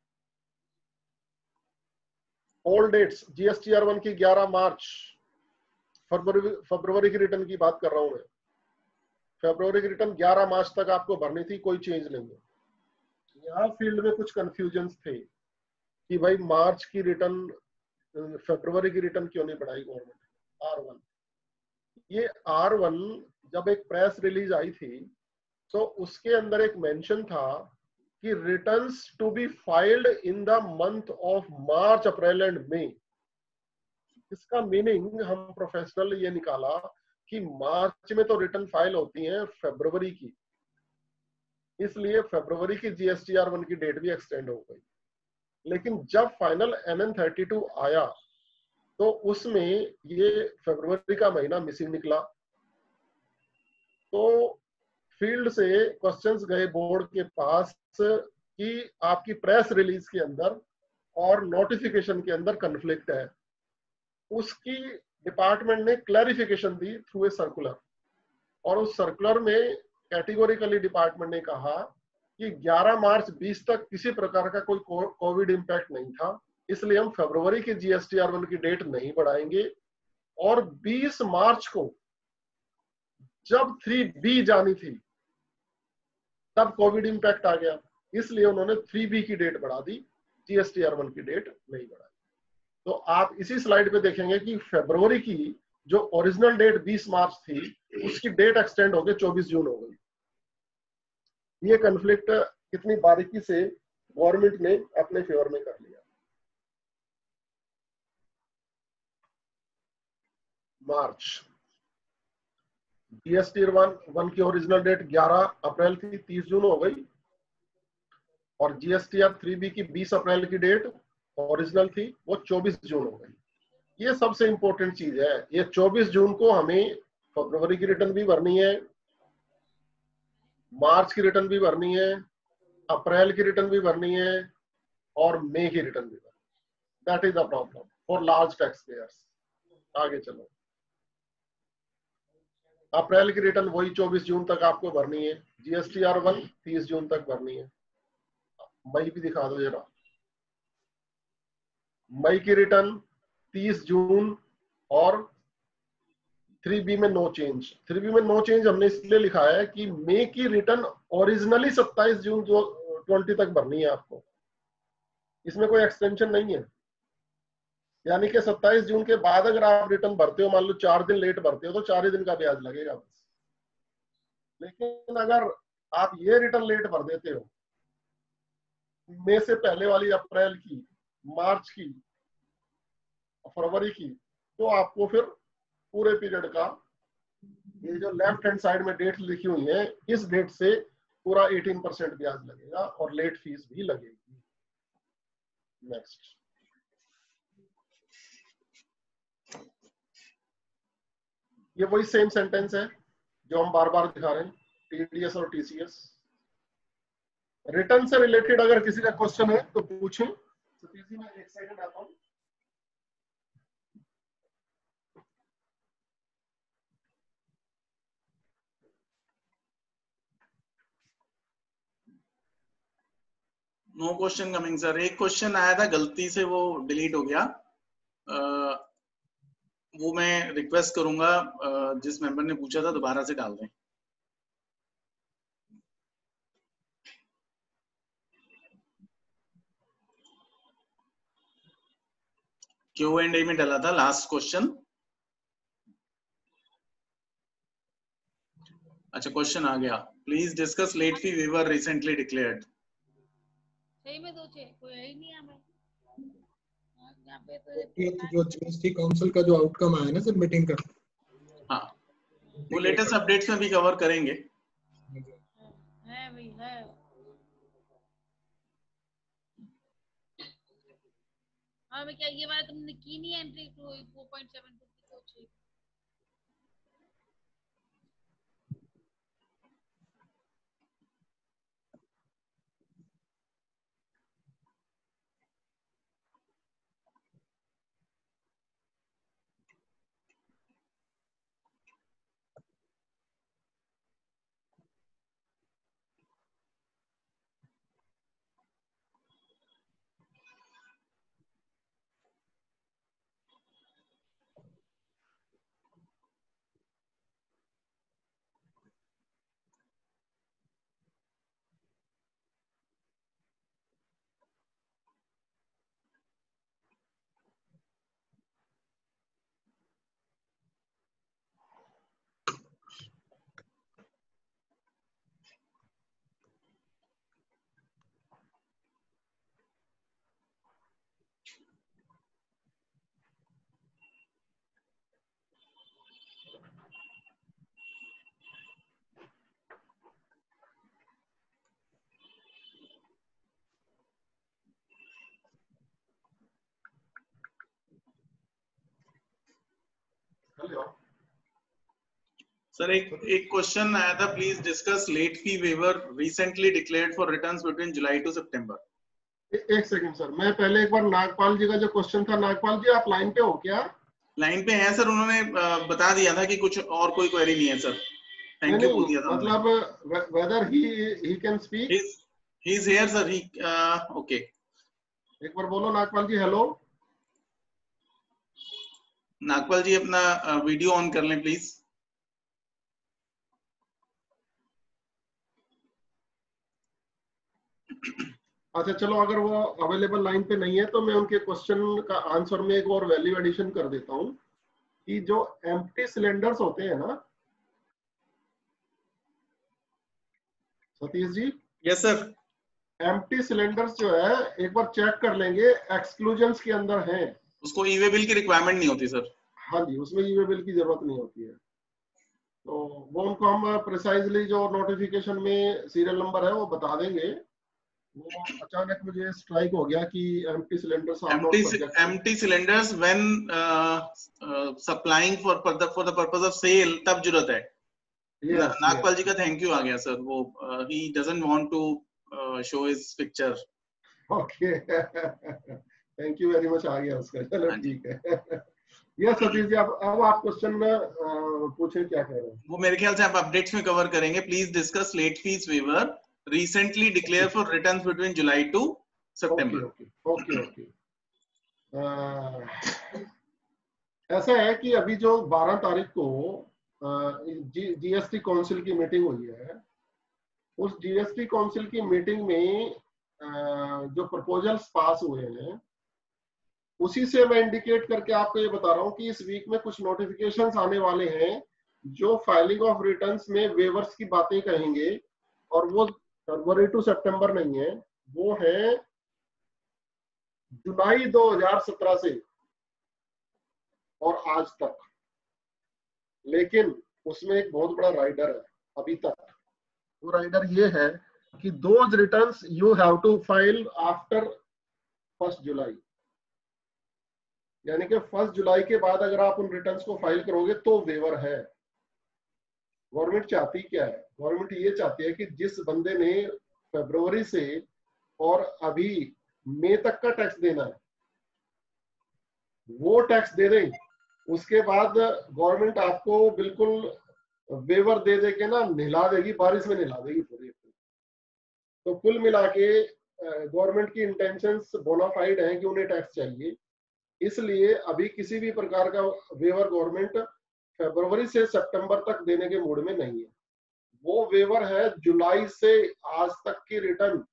Speaker 1: ऑल डेट्स, जीएसटीआर वन की ग्यारह मार्च, फरवरी फरवरी की रिटर्न की बात कर रहा हूं मैं। फरवरी की रिटर्न ग्यारह मार्च तक आपको भरनी थी, कोई चेंज नहीं है। यहाँ फील्ड में कुछ कंफ्यूजन थे कि भाई मार्च की रिटर्न फरवरी की रिटर्न क्यों नहीं बढ़ाई गवर्नमेंट। आर वन, ये आर वन जब एक प्रेस रिलीज आई थी तो उसके अंदर एक मेंशन था कि returns to be filed in the month of March, April and May. इसका मीनिंग हम प्रोफेशनल ये निकाला कि मार्च में तो रिटर्न फाइल होती है फरवरी की, इसलिए फरवरी की जीएसटीआर वन की डेट भी एक्सटेंड हो गई। लेकिन जब final N N thirty two आया तो उसमें ये फरवरी का महीना मिसिंग निकला। तो फील्ड से क्वेश्चंस गए बोर्ड के पास कि आपकी प्रेस रिलीज के अंदर और नोटिफिकेशन के अंदर कन्फ्लिक्ट है। उसकी डिपार्टमेंट ने क्लैरिफिकेशन दी थ्रू ए सर्कुलर, और उस सर्कुलर में कैटेगोरिकली डिपार्टमेंट ने कहा कि ग्यारह मार्च बीस तक किसी प्रकार का कोई कोविड इंपैक्ट नहीं था, इसलिए हम फरवरी के जीएसटीआर वन की डेट नहीं बढ़ाएंगे। और बीस मार्च को जब थ्री बी जानी थी तब कोविड इंपैक्ट आ गया, इसलिए उन्होंने थ्री बी की डेट बढ़ा दी, जीएसटीआर वन की डेट नहीं बढ़ाई। तो आप इसी स्लाइड पे देखेंगे कि फरवरी की जो ओरिजिनल डेट बीस मार्च थी उसकी डेट एक्सटेंड होकर चौबीस जून हो गई। ये कन्फ्लिक्ट कितनी बारीकी से गवर्नमेंट ने अपने फेवर में कर लिया। मार्च जीएसटी वन वन की ओरिजिनल डेट ग्यारह अप्रैल थी, तीस जून हो गई। और जीएसटीआर थ्री बी की बीस अप्रैल की डेट ओरिजिनल थी, वो चौबीस जून हो गई। ये सबसे इंपॉर्टेंट चीज है। ये चौबीस जून को हमें फरवरी की रिटर्न भी भरनी है, मार्च की रिटर्न भी भरनी है, अप्रैल की रिटर्न भी भरनी है और मई की रिटर्न भी भरनी। That is the problem for large tax payers. आगे चलो, अप्रैल की रिटर्न वही चौबीस जून तक आपको भरनी है, जीएसटीआर वन तीस जून तक भरनी है। मई भी दिखा दो जरा, मई की रिटर्न तीस जून और थ्री बी में नो चेंज। थ्री बी में नो चेंज हमने इसलिए लिखा है कि मई की रिटर्न ओरिजिनली सत्ताईस जून जो ट्वेंटी तक भरनी है आपको, इसमें कोई एक्सटेंशन नहीं है। यानी कि सत्ताईस जून के बाद अगर आप रिटर्न भरते हो, मान लो चार दिन लेट भरते हो, तो चार ही दिन का ब्याज लगेगा बस। लेकिन अगर आप ये रिटर्न लेट भर देते हो, मई से पहले वाली अप्रैल की, मार्च की, फरवरी की, तो आपको फिर पूरे पीरियड का ये जो लेफ्ट हैंड साइड में डेट लिखी हुई है, इस डेट से पूरा अठारह परसेंट ब्याज लगेगा और लेट फीस भी लगेगी। नेक्स्ट, ये वही सेम सेंटेंस है जो हम बार बार दिखा रहे हैं, टीडीएस और टीसीएस। रिटर्न से रिलेटेड अगर किसी का क्वेश्चन है तो पूछें। सतीश जी, मैं एक सेकंड आता हूं।
Speaker 2: No question coming sir. एक क्वेश्चन आया था गलती से, वो डिलीट हो गया। आ, वो मैं रिक्वेस्ट करूंगा जिस मेंबर ने पूछा था दोबारा से डाल दें। क्यू एंड ए में डाला था लास्ट क्वेश्चन। अच्छा, क्वेश्चन आ गया। Please discuss late fee waiver recently declared.
Speaker 4: सही में दो छे कोई है ही नहीं हमें यहाँ पे। तो
Speaker 3: जो जीएसटी काउंसिल का जो आउटकम आया ना सर मीटिंग का,
Speaker 2: हाँ, वो लेटेस्ट अपडेट्स में भी कवर करेंगे।
Speaker 4: है भाई है। हाँ, मैं क्या ये वाला तुमने की नहीं entry four point seven two.
Speaker 2: Sir एक एक क्वेश्चन आया था, please discuss late fee waiver recently declared for returns between July to September.
Speaker 1: एक सेकंड सर, मैं पहले एक बार नागपाल जी का जो क्वेश्चन था, नागपाल जी आप लाइन पे हो क्या?
Speaker 2: लाइन पे हैं सर, उन्होंने बता दिया था कि कुछ और कोई क्वेरी नहीं है सर। थैंक यू बोल दिया था
Speaker 1: मतलब whether he he can speak.
Speaker 2: He is here, sir. He uh, okay.
Speaker 1: एक बार बोलो नागपाल जी हेलो।
Speaker 2: नागपाल जी अपना वीडियो ऑन कर लें प्लीज।
Speaker 1: अच्छा चलो, अगर वो अवेलेबल लाइन पे नहीं है तो मैं उनके क्वेश्चन का आंसर में एक और वैल्यू एडिशन कर देता हूँ कि जो एम्प्टी सिलेंडर्स होते हैं ना Satish ji.
Speaker 2: Yes sir.
Speaker 1: Empty cylinders जो है एक बार चेक कर लेंगे, एक्सक्लूजन्स के अंदर हैं।
Speaker 2: उसको ई वे बिल की रिक्वायरमेंट नहीं होती सर।
Speaker 1: हाँ जी, उसमें ई वे बिल की जरूरत नहीं होती है। तो वो उनको हम प्रिसाइजली जो नोटिफिकेशन में सीरियल नंबर है वो बता देंगे। वो अचानक मुझे स्ट्राइक हो गया कि empty cylinders are not subject.
Speaker 2: Empty cylinders when supplying for for the for the purpose of sale तब जरूरत है।
Speaker 1: yes,
Speaker 2: Nagpal
Speaker 1: yes.
Speaker 2: जी का थैंक यू आ गया सर। वो he doesn't want to show his picture.
Speaker 1: Okay thank you very much आ गया उसका। चलो ठीक है। यस सतीश जी, अब अब आप क्वेश्चन पूछें क्या कह रहे हैं।
Speaker 2: वो मेरे ख्याल से आप अपडेट्स में कवर करेंगे। Please discuss late fee waiver recently declared for returns between July to September.
Speaker 1: Okay okay okay. ऐसा है कि अभी जो बारह तारीख को जीएसटी काउंसिल की मीटिंग हुई है, उस जीएसटी काउंसिल की मीटिंग में uh, जो प्रपोजल्स पास हुए हैं उसी से मैं इंडिकेट करके आपको ये बता रहा हूँ कि इस वीक में कुछ नोटिफिकेशंस आने वाले हैं जो फाइलिंग ऑफ रिटर्न्स में वेवर्स की बातें कहेंगे। और वो फरवरी टू सितंबर नहीं है, वो है जुलाई दो हज़ार सत्रह से और आज तक। लेकिन उसमें एक बहुत बड़ा राइडर है अभी तक। वो राइडर ये है कि those returns you have to file after first July, यानी कि फर्स्ट जुलाई के बाद अगर आप उन रिटर्न्स को फाइल करोगे तो वेवर है। गवर्नमेंट चाहती क्या है? गवर्नमेंट ये चाहती है कि जिस बंदे ने फरवरी से और अभी मई तक का टैक्स देना है वो टैक्स दे दें, उसके बाद गवर्नमेंट आपको बिल्कुल वेवर दे दे के ना निला देगी, बारिश में निला देगी पूरी। तो कुल मिला के गवर्नमेंट की इंटेंशंस बोनाफाइड हैं कि उन्हें टैक्स चाहिए, इसलिए अभी किसी भी प्रकार का वेवर गवर्नमेंट फरवरी से सितंबर तक देने के मूड में नहीं है। वो वेवर है जुलाई से आज तक की रिटर्न,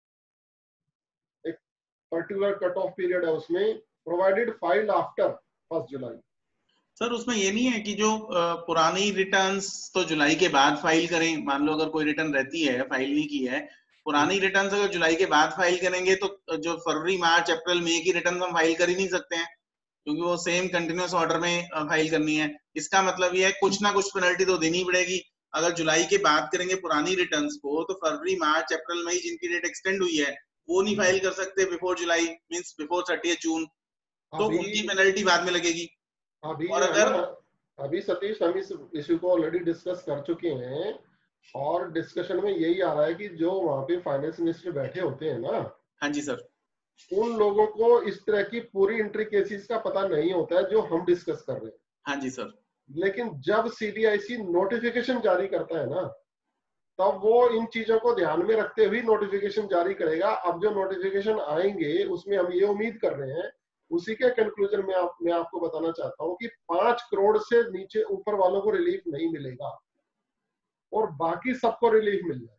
Speaker 1: एक पर्टिकुलर कट ऑफ पीरियड है उसमें, provided filed after first July.
Speaker 2: Sir उसमें ये नहीं है कि जो पुरानी रिटर्न्स तो जुलाई के बाद फाइल करें। मान लो अगर कोई रिटर्न रहती है फाइल नहीं की है, पुरानी रिटर्न्स अगर जुलाई के बाद फाइल करेंगे तो जो फरवरी मार्च अप्रैल मई की रिटर्न हम फाइल कर ही नहीं सकते हैं, क्योंकि वो सेम कंटिन्यूअस ऑर्डर में फाइल करनी है। इसका मतलब ये है कुछ ना कुछ पेनल्टी तो देनी पड़ेगी। अगर जुलाई के बाद करेंगे पुरानी रिटर्न्स को तो फरवरी मार्च अप्रैल मई जिनकी डेट एक्सटेंड हुई है वो नहीं फाइल कर सकते before July, means before thirtieth June, तो उनकी पेनल्टी बाद में लगेगी।
Speaker 1: अभी
Speaker 2: और अगर
Speaker 1: अभी सतीश हम इस इशू को ऑलरेडी डिस्कस कर चुके हैं और डिस्कशन में यही आ रहा है कि जो वहां पे फाइनेंस मिनिस्टर बैठे होते हैं ना,
Speaker 2: हाँ जी सर,
Speaker 1: उन लोगों को इस तरह की पूरी इंट्रिकेसीज का पता नहीं होता है जो हम डिस्कस कर रहे हैं।
Speaker 2: हाँ जी सर।
Speaker 1: लेकिन जब सीबीआईसी नोटिफिकेशन जारी करता है ना, तब वो इन चीजों को ध्यान में रखते हुए नोटिफिकेशन जारी करेगा। अब जो नोटिफिकेशन आएंगे उसमें हम ये उम्मीद कर रहे हैं, उसी के कंक्लूजन में आप, मैं आपको बताना चाहता हूं कि पांच करोड़ से नीचे ऊपर वालों को रिलीफ नहीं मिलेगा और बाकी सबको रिलीफ मिल जाए।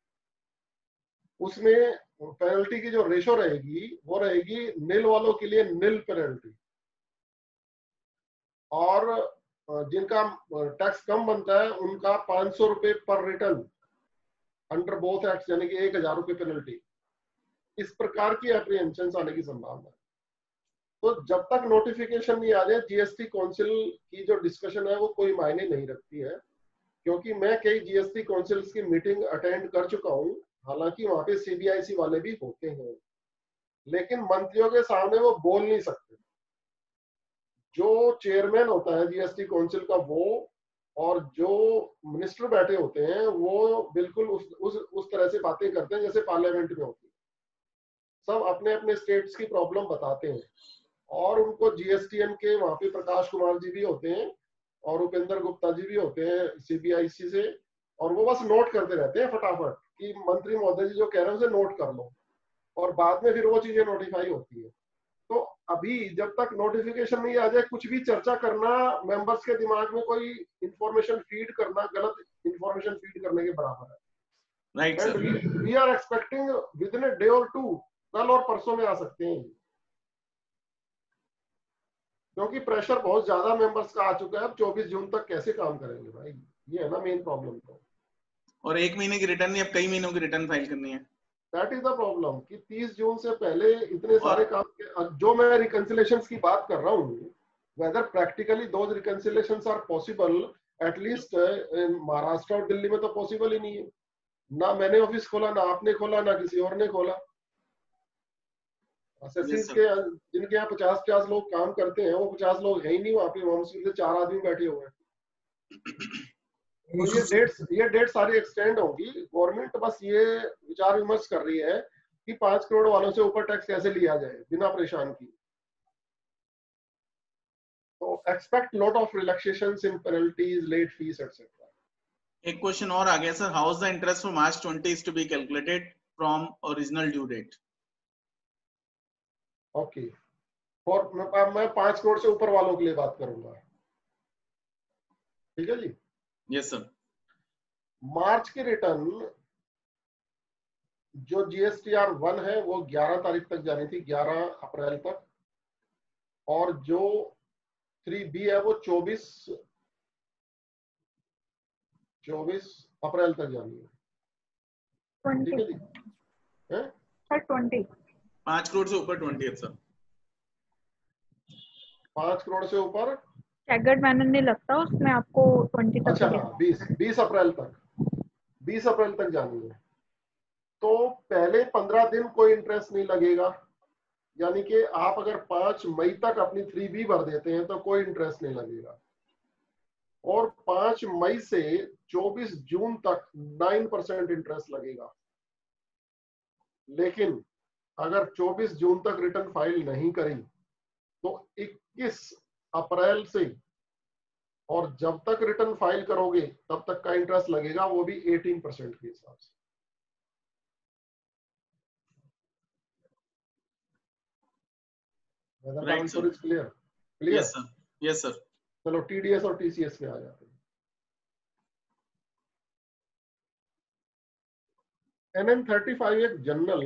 Speaker 1: उसमें पेनल्टी की जो रेशो रहेगी वो रहेगी नील वालों के लिए नील पेनल्टी, और जिनका टैक्स कम बनता है उनका पांच सौ रुपए पर रिटर्न अंडर बोथ एक्ट, यानी कि एक हजार रुपए पेनल्टी। इस प्रकार की एप्रीहेंशन आने की संभावना है। तो जब तक नोटिफिकेशन नहीं आ जाए, जीएसटी काउंसिल की जो डिस्कशन है वो कोई मायने नहीं रखती है, क्योंकि मैं कई जीएसटी काउंसिल की मीटिंग अटेंड कर चुका हूं। हालांकि वहां पे सीबीआईसी वाले भी होते हैं, लेकिन मंत्रियों के सामने वो बोल नहीं सकते। जो चेयरमैन होता है जीएसटी काउंसिल का वो, और जो मिनिस्टर बैठे होते हैं वो बिल्कुल उस उस उस तरह से बातें करते हैं जैसे पार्लियामेंट में होती है। सब अपने अपने स्टेट्स की प्रॉब्लम बताते हैं, और उनको जीएसटीएन के वहां पे प्रकाश कुमार जी भी होते हैं और उपेंद्र गुप्ता जी भी होते हैं सीबीआईसी से, और वो बस नोट करते रहते हैं फटाफट कि मंत्री महोदय जी जो कह रहे हैं उसे नोट कर लो, और बाद में फिर वो चीजें नोटिफाई होती है। तो अभी जब तक नोटिफिकेशन नहीं आ जाए कुछ भी चर्चा करना मेंबर्स के दिमाग में कोई इंफॉर्मेशन फीड करना गलत इंफॉर्मेशन फीड करने के बराबर है।
Speaker 2: Right sir,
Speaker 1: we are expecting within a day or two, कल और परसों में आ सकते हैं, क्योंकि प्रेशर बहुत ज्यादा मेंबर्स का आ चुका है। अब चौबीस जून तक कैसे काम करेंगे भाई, ये है ना मेन प्रॉब्लम। तो
Speaker 2: और एक महीने की रिटर्न नहीं, अब कई महीनों की रिटर्न फाइल करनी है।
Speaker 1: दैट इज द प्रॉब्लम कि तीस जून से पहले इतने सारे
Speaker 2: और,
Speaker 1: काम। जो मैं रिकंसिलेशंस की बात कर रहा हूँ, whether practically those reconciliations are possible, at least Maharashtra और दिल्ली में तो पॉसिबल ही नहीं है। ना मैंने ऑफिस खोला, ना आपने खोला, ना किसी और ने खोला। असेसिस के जिनके यहाँ पचास पचास लोग काम करते हैं, वो पचास लोग है ही नहीं वहाँ पे, वहां मुश्किल से चार आदमी बैठे हुए हैं। तो ये डेट्स ये डेट सारी एक्सटेंड होगी। गवर्नमेंट बस ये विचार विमर्श कर रही है कि पांच करोड़ वालों से ऊपर टैक्स कैसे लिया जाए बिना परेशान किए। तो expect lot of relaxations in penalties, late fee etcetera.
Speaker 2: एक क्वेश्चन और आ गया sir, how is the interest for March twenty is to be calculated from original due date?
Speaker 1: Okay, और मैं, मैं पांच करोड़ से ऊपर वालों के लिए बात करूंगा, ठीक है जी?
Speaker 2: Yes sir.
Speaker 1: मार्च की रिटर्न जो जीएसटीआर वन है वो ग्यारह तारीख तक जानी थी, ग्यारह अप्रैल तक, और जो थ्री बी है वो चौबीस चौबीस अप्रैल तक जानी है, ठीक है जी?
Speaker 5: सर ट्वेंटी
Speaker 2: पांच करोड़ से ऊपर ट्वेंटी सर।
Speaker 1: पांच करोड़ से ऊपर
Speaker 5: स्टैगर्ड मैनर नहीं लगता उसमें, आपको ट्वेंटी तक।
Speaker 1: अच्छा हाँ, बीस बीस अप्रैल तक बीस अप्रैल तक जानी है। तो पहले पंद्रह दिन कोई इंटरेस्ट नहीं लगेगा, यानी कि आप अगर पांच मई तक अपनी थ्री बी भर देते हैं तो कोई इंटरेस्ट नहीं लगेगा, और पांच मई से चौबीस जून तक नाइन परसेंट इंटरेस्ट लगेगा। लेकिन अगर चौबीस जून तक रिटर्न फाइल नहीं करी तो इक्कीस अप्रैल से, और जब तक रिटर्न फाइल करोगे तब तक का इंटरेस्ट लगेगा, वो भी अठारह परसेंट के हिसाब से।
Speaker 2: Right, sir.
Speaker 1: Clear clear
Speaker 2: yes sir, yes sir.
Speaker 1: चलो टीडीएस और टीसीएस में आ जाते हैं। एनएन थर्टी फाइव एक जनरल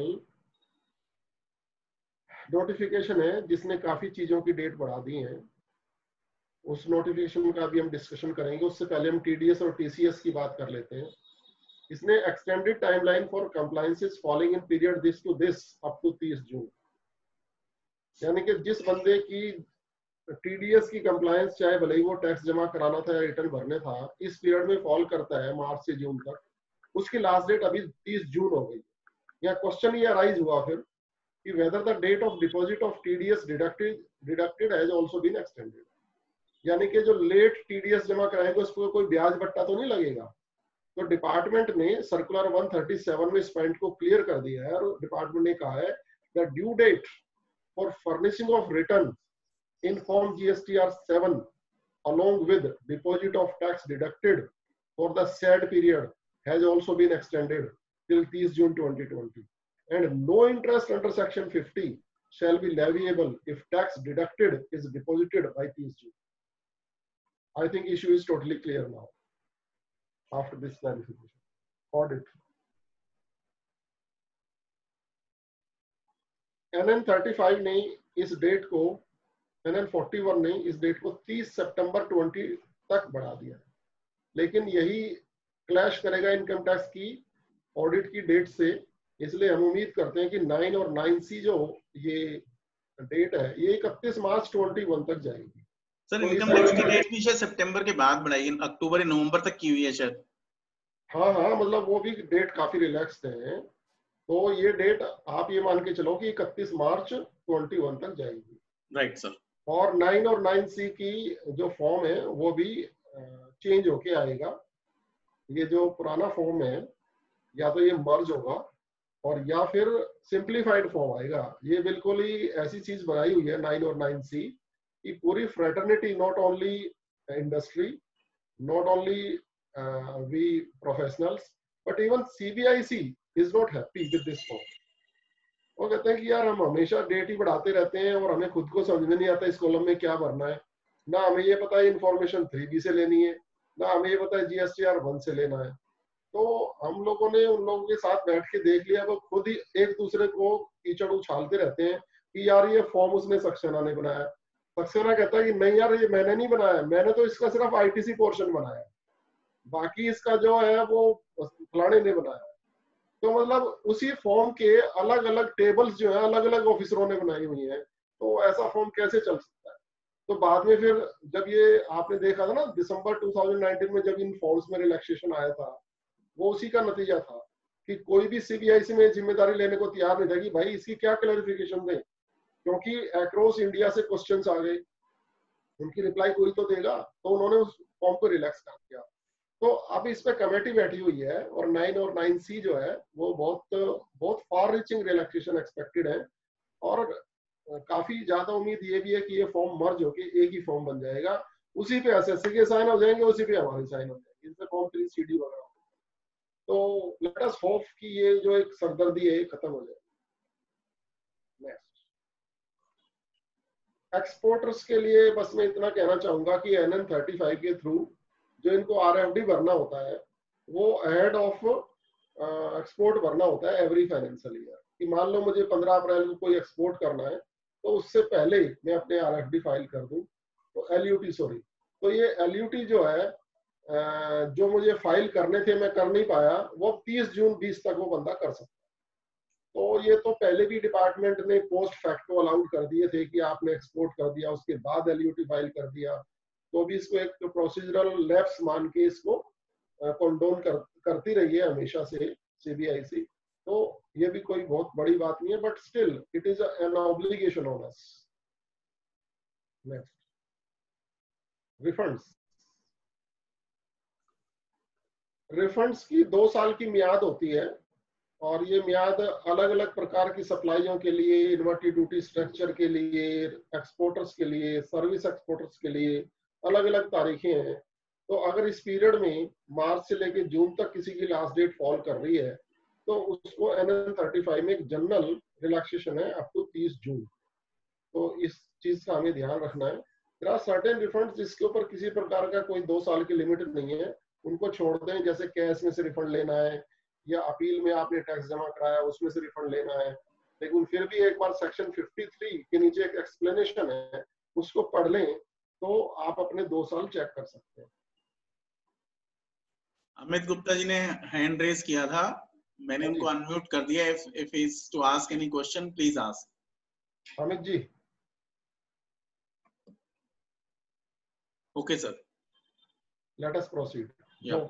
Speaker 1: नोटिफिकेशन है जिसने काफी चीजों की डेट बढ़ा दी है। उस नोटिफिकेशन का भी हम डिस्कशन करेंगे, उससे पहले हम टीडीएस और टीसीएस की बात कर लेते हैं। इसने extended timeline for compliances following in period this to this up to तीस जून, यानी कि जिस बंदे की टीडीएस की कंप्लायंस चाहे भले ही वो टैक्स जमा कराना था या रिटर्न भरने था, इस पीरियड में फॉल करता है मार्च से जून तक, उसकी लास्ट डेट अभी तीस जून हो गई। या क्वेश्चन ये अराइज हुआ फिर कि whether the date of deposit of TDS deducted deducted has also been extended, यानी कि जो लेट टीडीएस जमा कराएंगे उस पर कोई ब्याज बट्टा तो नहीं लगेगा। तो डिपार्टमेंट ने सर्कुलर वन थर्टी सेवन में इस पॉइंट को क्लियर कर दिया है, और डिपार्टमेंट ने कहा है the due date for furnishing of return in form G S T R seven along with deposit of tax deducted for the said period has also been extended till thirtieth June twenty twenty, and no interest under section fifty shall be leviable if tax deducted is deposited by thirtieth June. I think issue is totally clear now after this clarification. Audit. N N thirty-five ने इस date को N N forty one ने इस date को तीस सितंबर बीस तक बढ़ा दिया, लेकिन यही क्लैश करेगा इनकम टैक्स की ऑडिट की डेट से, इसलिए हम उम्मीद करते हैं कि नाइन और नाइन सी जो ये डेट है ये इकतीस मार्च इक्कीस तक जाएगी।
Speaker 2: सर इनकम टैक्स की डेट भी शायद सितंबर के बाद बढ़ाई, अक्टूबर या नवंबर तक की हुई है शायद।
Speaker 1: हाँ हाँ, मतलब वो भी डेट काफी रिलैक्स्ड है, तो ये डेट आप ये मान के चलो कि इकतीस मार्च इक्कीस तक जाएगी।
Speaker 2: Right sir.
Speaker 1: और नाइन और नाइन सी की जो फॉर्म है वो भी चेंज होके आएगा। ये जो पुराना फॉर्म है या तो ये मर्ज होगा और या फिर सिंप्लीफाइड फॉर्म आएगा। ये बिल्कुल ही ऐसी चीज बनाई हुई है नाइन और नाइन सी कि पूरी fraternity, not only industry, not only we professionals, but even CBIC is not happy with this form. वो कहते हैं कि यार हम हमेशा डेट ही बढ़ाते रहते हैं और हमें खुद को समझ में नहीं आता इस कॉलम में क्या भरना है, ना हमें ये पता है इन्फॉर्मेशन थ्री बी से लेनी है, ना हमें ये पता है जीएसटीआर वन से लेना है। तो हम लोगों ने उन लोगों के साथ बैठ के देख लिया, वो खुद ही एक दूसरे को कीचड़ उछालते रहते हैं कि यार ये फॉर्म उसने सक्सेना ने बनाया। सक्सेना कहता है कि नहीं यार ये मैंने नहीं बनाया, मैंने तो इसका सिर्फ आईटीसी पोर्शन बनाया, बाकी इसका जो है वो फलाने ने बनाया। तो मतलब उसी फॉर्म के अलग अलग टेबल्स जो है अलग अलग ऑफिसरों ने बनाई हुई हैं, तो ऐसा फॉर्म कैसे चल सकता है। तो बाद में फिर जब ये आपने देखा था ना दिसंबर दो हज़ार उन्नीस में जब इन फॉर्म्स में रिलैक्सेशन आया था, वो उसी का नतीजा था कि कोई भी सीबीआईसी में जिम्मेदारी लेने को तैयार नहीं था कि भाई इसकी क्या क्लैरिफिकेशन दें, क्योंकि अक्रॉस इंडिया से क्वेश्चंस आ गए, उनकी रिप्लाई कोई तो देगा। तो उन्होंने उस फॉर्म को रिलैक्स कर दिया। तो अब इस पे कमेटी बैठी हुई है और नाइन और नाइन सी जो है वो बहुत बहुत फार रीचिंग रिलैक्सेशन एक्सपेक्टेड है, और काफी ज्यादा उम्मीद ये भी है कि ये फॉर्म मर्ज होके एक ही फॉर्म बन जाएगा, उसी पे एसएससी के साइन हो जाएंगे, उसी पे हमारे साइन हो जाएंगे, इससे फॉर्म थ्री सीडी वगैरह। तो लेट अस होप कि ये जो एक सरदर्दी है खत्म हो जाए। नेक्स्ट, एक्सपोर्टर्स के लिए बस मैं इतना कहना चाहूंगा कि एन एन थर्टी फाइव के थ्रू जो इनको आर एफ डी भरना होता है वो अहेड ऑफ एक्सपोर्ट भरना होता है एवरी फाइनेंशियल ईयर। कि मान लो मुझे पंद्रह अप्रैल को कोई एक्सपोर्ट करना है, तो उससे पहले मैं अपने आर एफ डी फाइल कर दूं, तो एल यू टी सॉरी तो ये एल यू टी जो है जो मुझे फाइल करने थे मैं कर नहीं पाया, वो तीस जून बीस तक वो बंदा कर सकता है। तो ये तो पहले भी डिपार्टमेंट ने पोस्ट फैक्टो अलाउड कर दिए थे कि आपने एक्सपोर्ट कर दिया उसके बाद एल यू टी फाइल कर दिया, तो भी इसको एक प्रोसीजरल लैप्स मान के इसको कंडोन कर, करती रही है हमेशा से सीबीआईसी। तो ये भी कोई बहुत बड़ी बात नहीं है, but still it is an obligation on us. Next, refunds. Refunds की दो साल की मियाद होती है, और ये मियाद अलग अलग प्रकार की सप्लाइयों के लिए, इन्वर्टेड ड्यूटी स्ट्रक्चर के लिए, एक्सपोर्टर्स के लिए, सर्विस एक्सपोर्टर्स के लिए अलग अलग तारीखें हैं। तो अगर इस पीरियड में मार्च से लेकर जून तक किसी की लास्ट डेट फॉल कर रही है, तो उसको एन एन थर्टी फाइव में एक जनरल रिलैक्सेशन है अप टू तीस जून। तो इस चीज का हमें ध्यान रखना है। देयर आर सर्टेन रिफंड्स जिसके ऊपर किसी प्रकार का कोई दो साल की लिमिट नहीं है, उनको छोड़ दें, जैसे कैश में से रिफंड लेना है या अपील में आपने टैक्स जमा कराया उसमें से रिफंड लेना है। लेकिन फिर भी एक बार सेक्शन तिरेपन के नीचे एक एक्सप्लेनेशन है, उसको पढ़ लें तो आप अपने दो साल चेक कर सकते हैं।
Speaker 2: अमित गुप्ता जी ने हैंड रेज किया था, मैंने उनको अनम्यूट कर दिया। If if is to ask any question please ask.
Speaker 1: Amit ji.
Speaker 2: Okay sir,
Speaker 1: let us proceed.
Speaker 2: Yeah.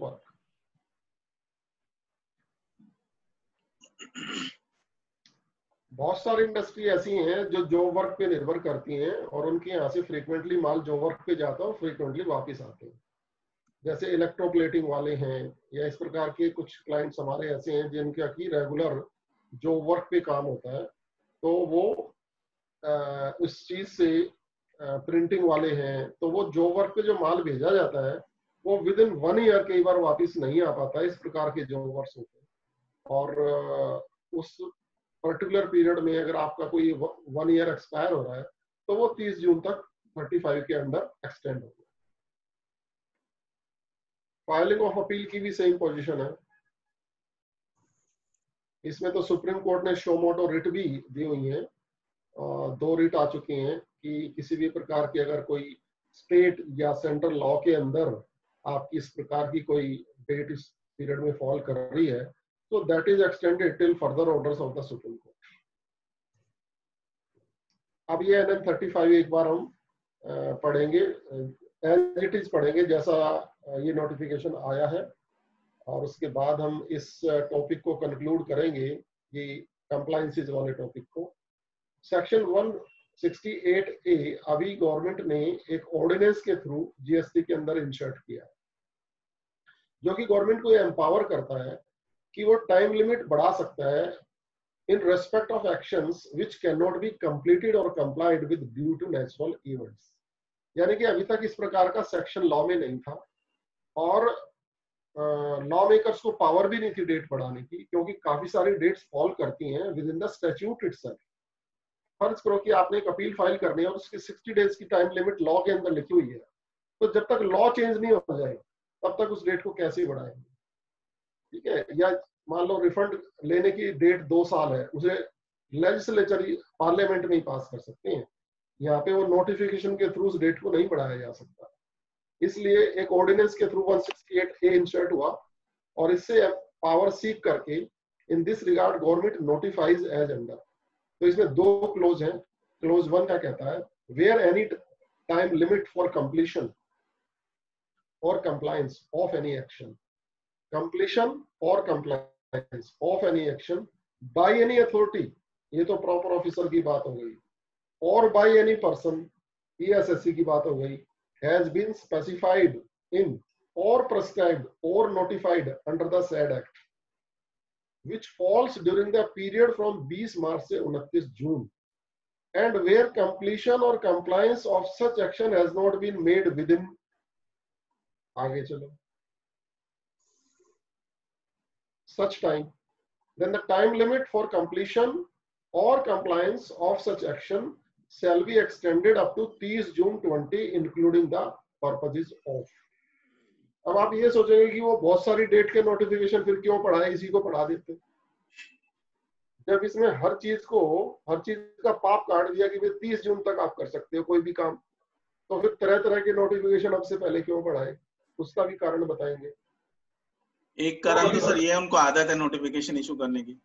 Speaker 1: बहुत सारी इंडस्ट्री ऐसी हैं जो जॉब वर्क पे निर्भर करती हैं, और उनके यहाँ से फ्रीक्वेंटली माल जॉब वर्क पे जाता है और फ्रीक्वेंटली वापस आते हैं। जैसे इलेक्ट्रोप्लेटिंग वाले हैं, या इस प्रकार के कुछ क्लाइंट्स हमारे ऐसे हैं जिनका की रेगुलर जॉब वर्क पे काम होता है। तो वो आ, उस चीज से प्रिंटिंग वाले हैं, तो वो जॉब वर्क पे जो माल भेजा जाता है वो विद इन वन ईयर कई बार वापस नहीं आ पाता। इस प्रकार के जॉब वर्क्स होते हैं, और उस पर्टिकुलर पीरियड में अगर आपका कोई वन ईयर एक्सपायर हो रहा है तो वो तीस जून तक पैंतीस के अंदर एक्सटेंड होगा। फाइलिंग ऑफ अपील की भी सेम पोजीशन है। इसमें तो सुप्रीम कोर्ट ने शो मोटो रिट भी दी हुई है, दो रिट आ चुकी हैं कि किसी भी प्रकार की अगर कोई स्टेट या सेंट्रल लॉ के अंदर आपकी इस प्रकार की कोई डेट इस पीरियड में फॉल कर रही है तो that is extended till further orders of the Supreme Court. अब ये एन एन थर्टी फाइव एक बार हम पढ़ेंगे, एज इट इज पढ़ेंगे जैसा ये नोटिफिकेशन आया है, और उसके बाद हम इस टॉपिक को कंक्लूड करेंगे, ये कंप्लायंसेस वाले टॉपिक को। Section one sixty eight A अभी गवर्नमेंट ने एक ऑर्डिनेंस के थ्रू जीएसटी के अंदर इंसर्ट किया है, जो कि गवर्नमेंट को एम्पावर करता है कि वो टाइम लिमिट बढ़ा सकता है in respect of actions which can not be completed और complied with due to natural events. यानी कि अभी तक इस प्रकार का सेक्शन लॉ में नहीं था, और लॉ मेकर्स को पावर भी नहीं थी डेट बढ़ाने की, क्योंकि काफी सारी डेट्स फॉल करती हैं within the statute itself. फर्ज करो कि आपने एक अपील फाइल करनी है और उसकी सिक्सटी डेज की टाइम लिमिट लॉ के अंदर लिखी हुई है, तो जब तक लॉ चेंज नहीं हो जाए तब तक उस डेट को कैसे बढ़ाएंगे? ठीक है, या मान लो रिफंड लेने की डेट दो साल है, उसे लेजिस्लेचर पार्लियामेंट में ही पास कर सकते हैं, यहाँ पे वो नोटिफिकेशन के थ्रू उस डेट को नहीं बढ़ाया जा सकता। इसलिए एक ऑर्डिनेंस के through one sixty eight A insert हुआ और इससे पावर सीक करके in this regard government notifies as under. तो इसमें दो क्लोज हैं। क्लोज वन क्या कहता है, where any time limit for completion और compliance of any action, completion और compliance of any action by any authority, ये तो प्रॉपर ऑफिसर की बात हो गई, और by any person, E S S C की बात हो गई, has been specified in or prescribed or notified under the said act, which falls during the period from बीस मार्च से उनतीस जून, and where completion or compliance of such action has not been made within, आगे चलो, such time, then the time limit for completion or compliance of such action shall be extended up to तीस जून twenty including the purposes of। अब आप ये सोचेंगे कि वो बहुत सारी डेट के नोटिफिकेशन फिर क्यों पढ़ाए, इसी को पढ़ा देते। जब इसमें हर चीज को, हर चीज का पाप काट दिया कि भाई तीस जून तक आप कर सकते हो कोई भी काम, तो फिर तरह तरह के नोटिफिकेशन अब से पहले क्यों पढ़ाए, उसका भी कारण बताएंगे।
Speaker 2: एक कारण तो सर ये है, उनको आदत है नोटिफिकेशन इशू करने की।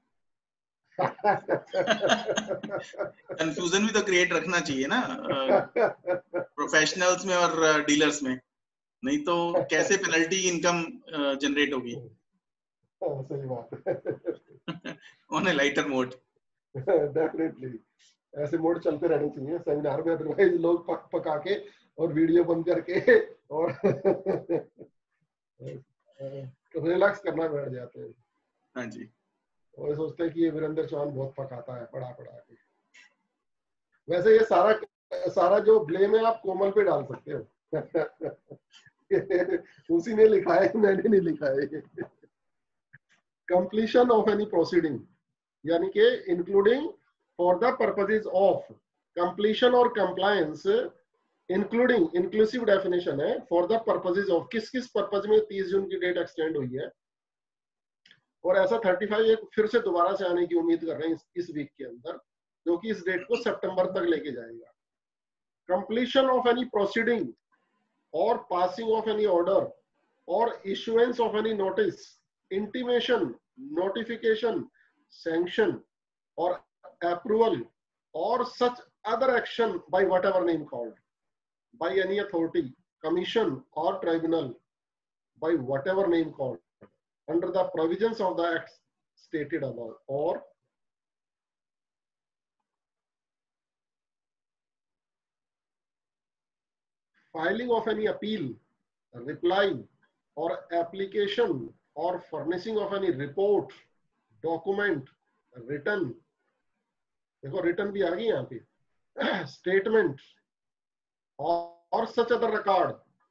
Speaker 2: कंफ्यूजन भी तो क्रिएट रखना चाहिए ना प्रोफेशनल्स में और डीलर्स में, नहीं तो कैसे पेनल्टी इनकम जनरेट होगी।
Speaker 1: सही बात
Speaker 2: on a lighter mode.
Speaker 1: Definitely ऐसे मोड चलते रहने चाहिए सेमिनार में, अदरवाइज लोग पक पका के और वीडियो बंद करके और रिलैक्स करना बैठ जाते हैं।
Speaker 2: हाँ जी,
Speaker 1: और सोचते हैं कि ये वीरेंद्र चौहान बहुत पकाता है पढ़ा पढ़ा के। वैसे ये सारा सारा जो ब्लेम है आप कोमल पे डाल सकते हो उसी ने लिखा है, मैंने नहीं लिखा है। कंप्लीशन ऑफ एनी प्रोसीडिंग, यानी कि including for the purposes of completion और कंप्लायंस, इंक्लूडिंग इंक्लूसिव डेफिनेशन है, फॉर द पर्पसेस ऑफ, किस किस पर्पज में तीस जून की डेट एक्सटेंड हुई है। और ऐसा पैंतीस एक फिर से दोबारा से आने की उम्मीद कर रहे हैं इस, इस वीक के अंदर, जो कि इस डेट को सितंबर तक लेके जाएगा। कंप्लीशन ऑफ एनी प्रोसीडिंग और पासिंग ऑफ एनी ऑर्डर और issuance of any notice, intimation, notification, sanction और अप्रूवल और such other action by whatever name called, by any authority, commission और tribunal, by whatever name called, under the provisions of the acts stated above, or filing of any appeal, reply or application or furnishing of any report, document, written, देखो written भी आ गई यहाँ पे, statement or, or such other record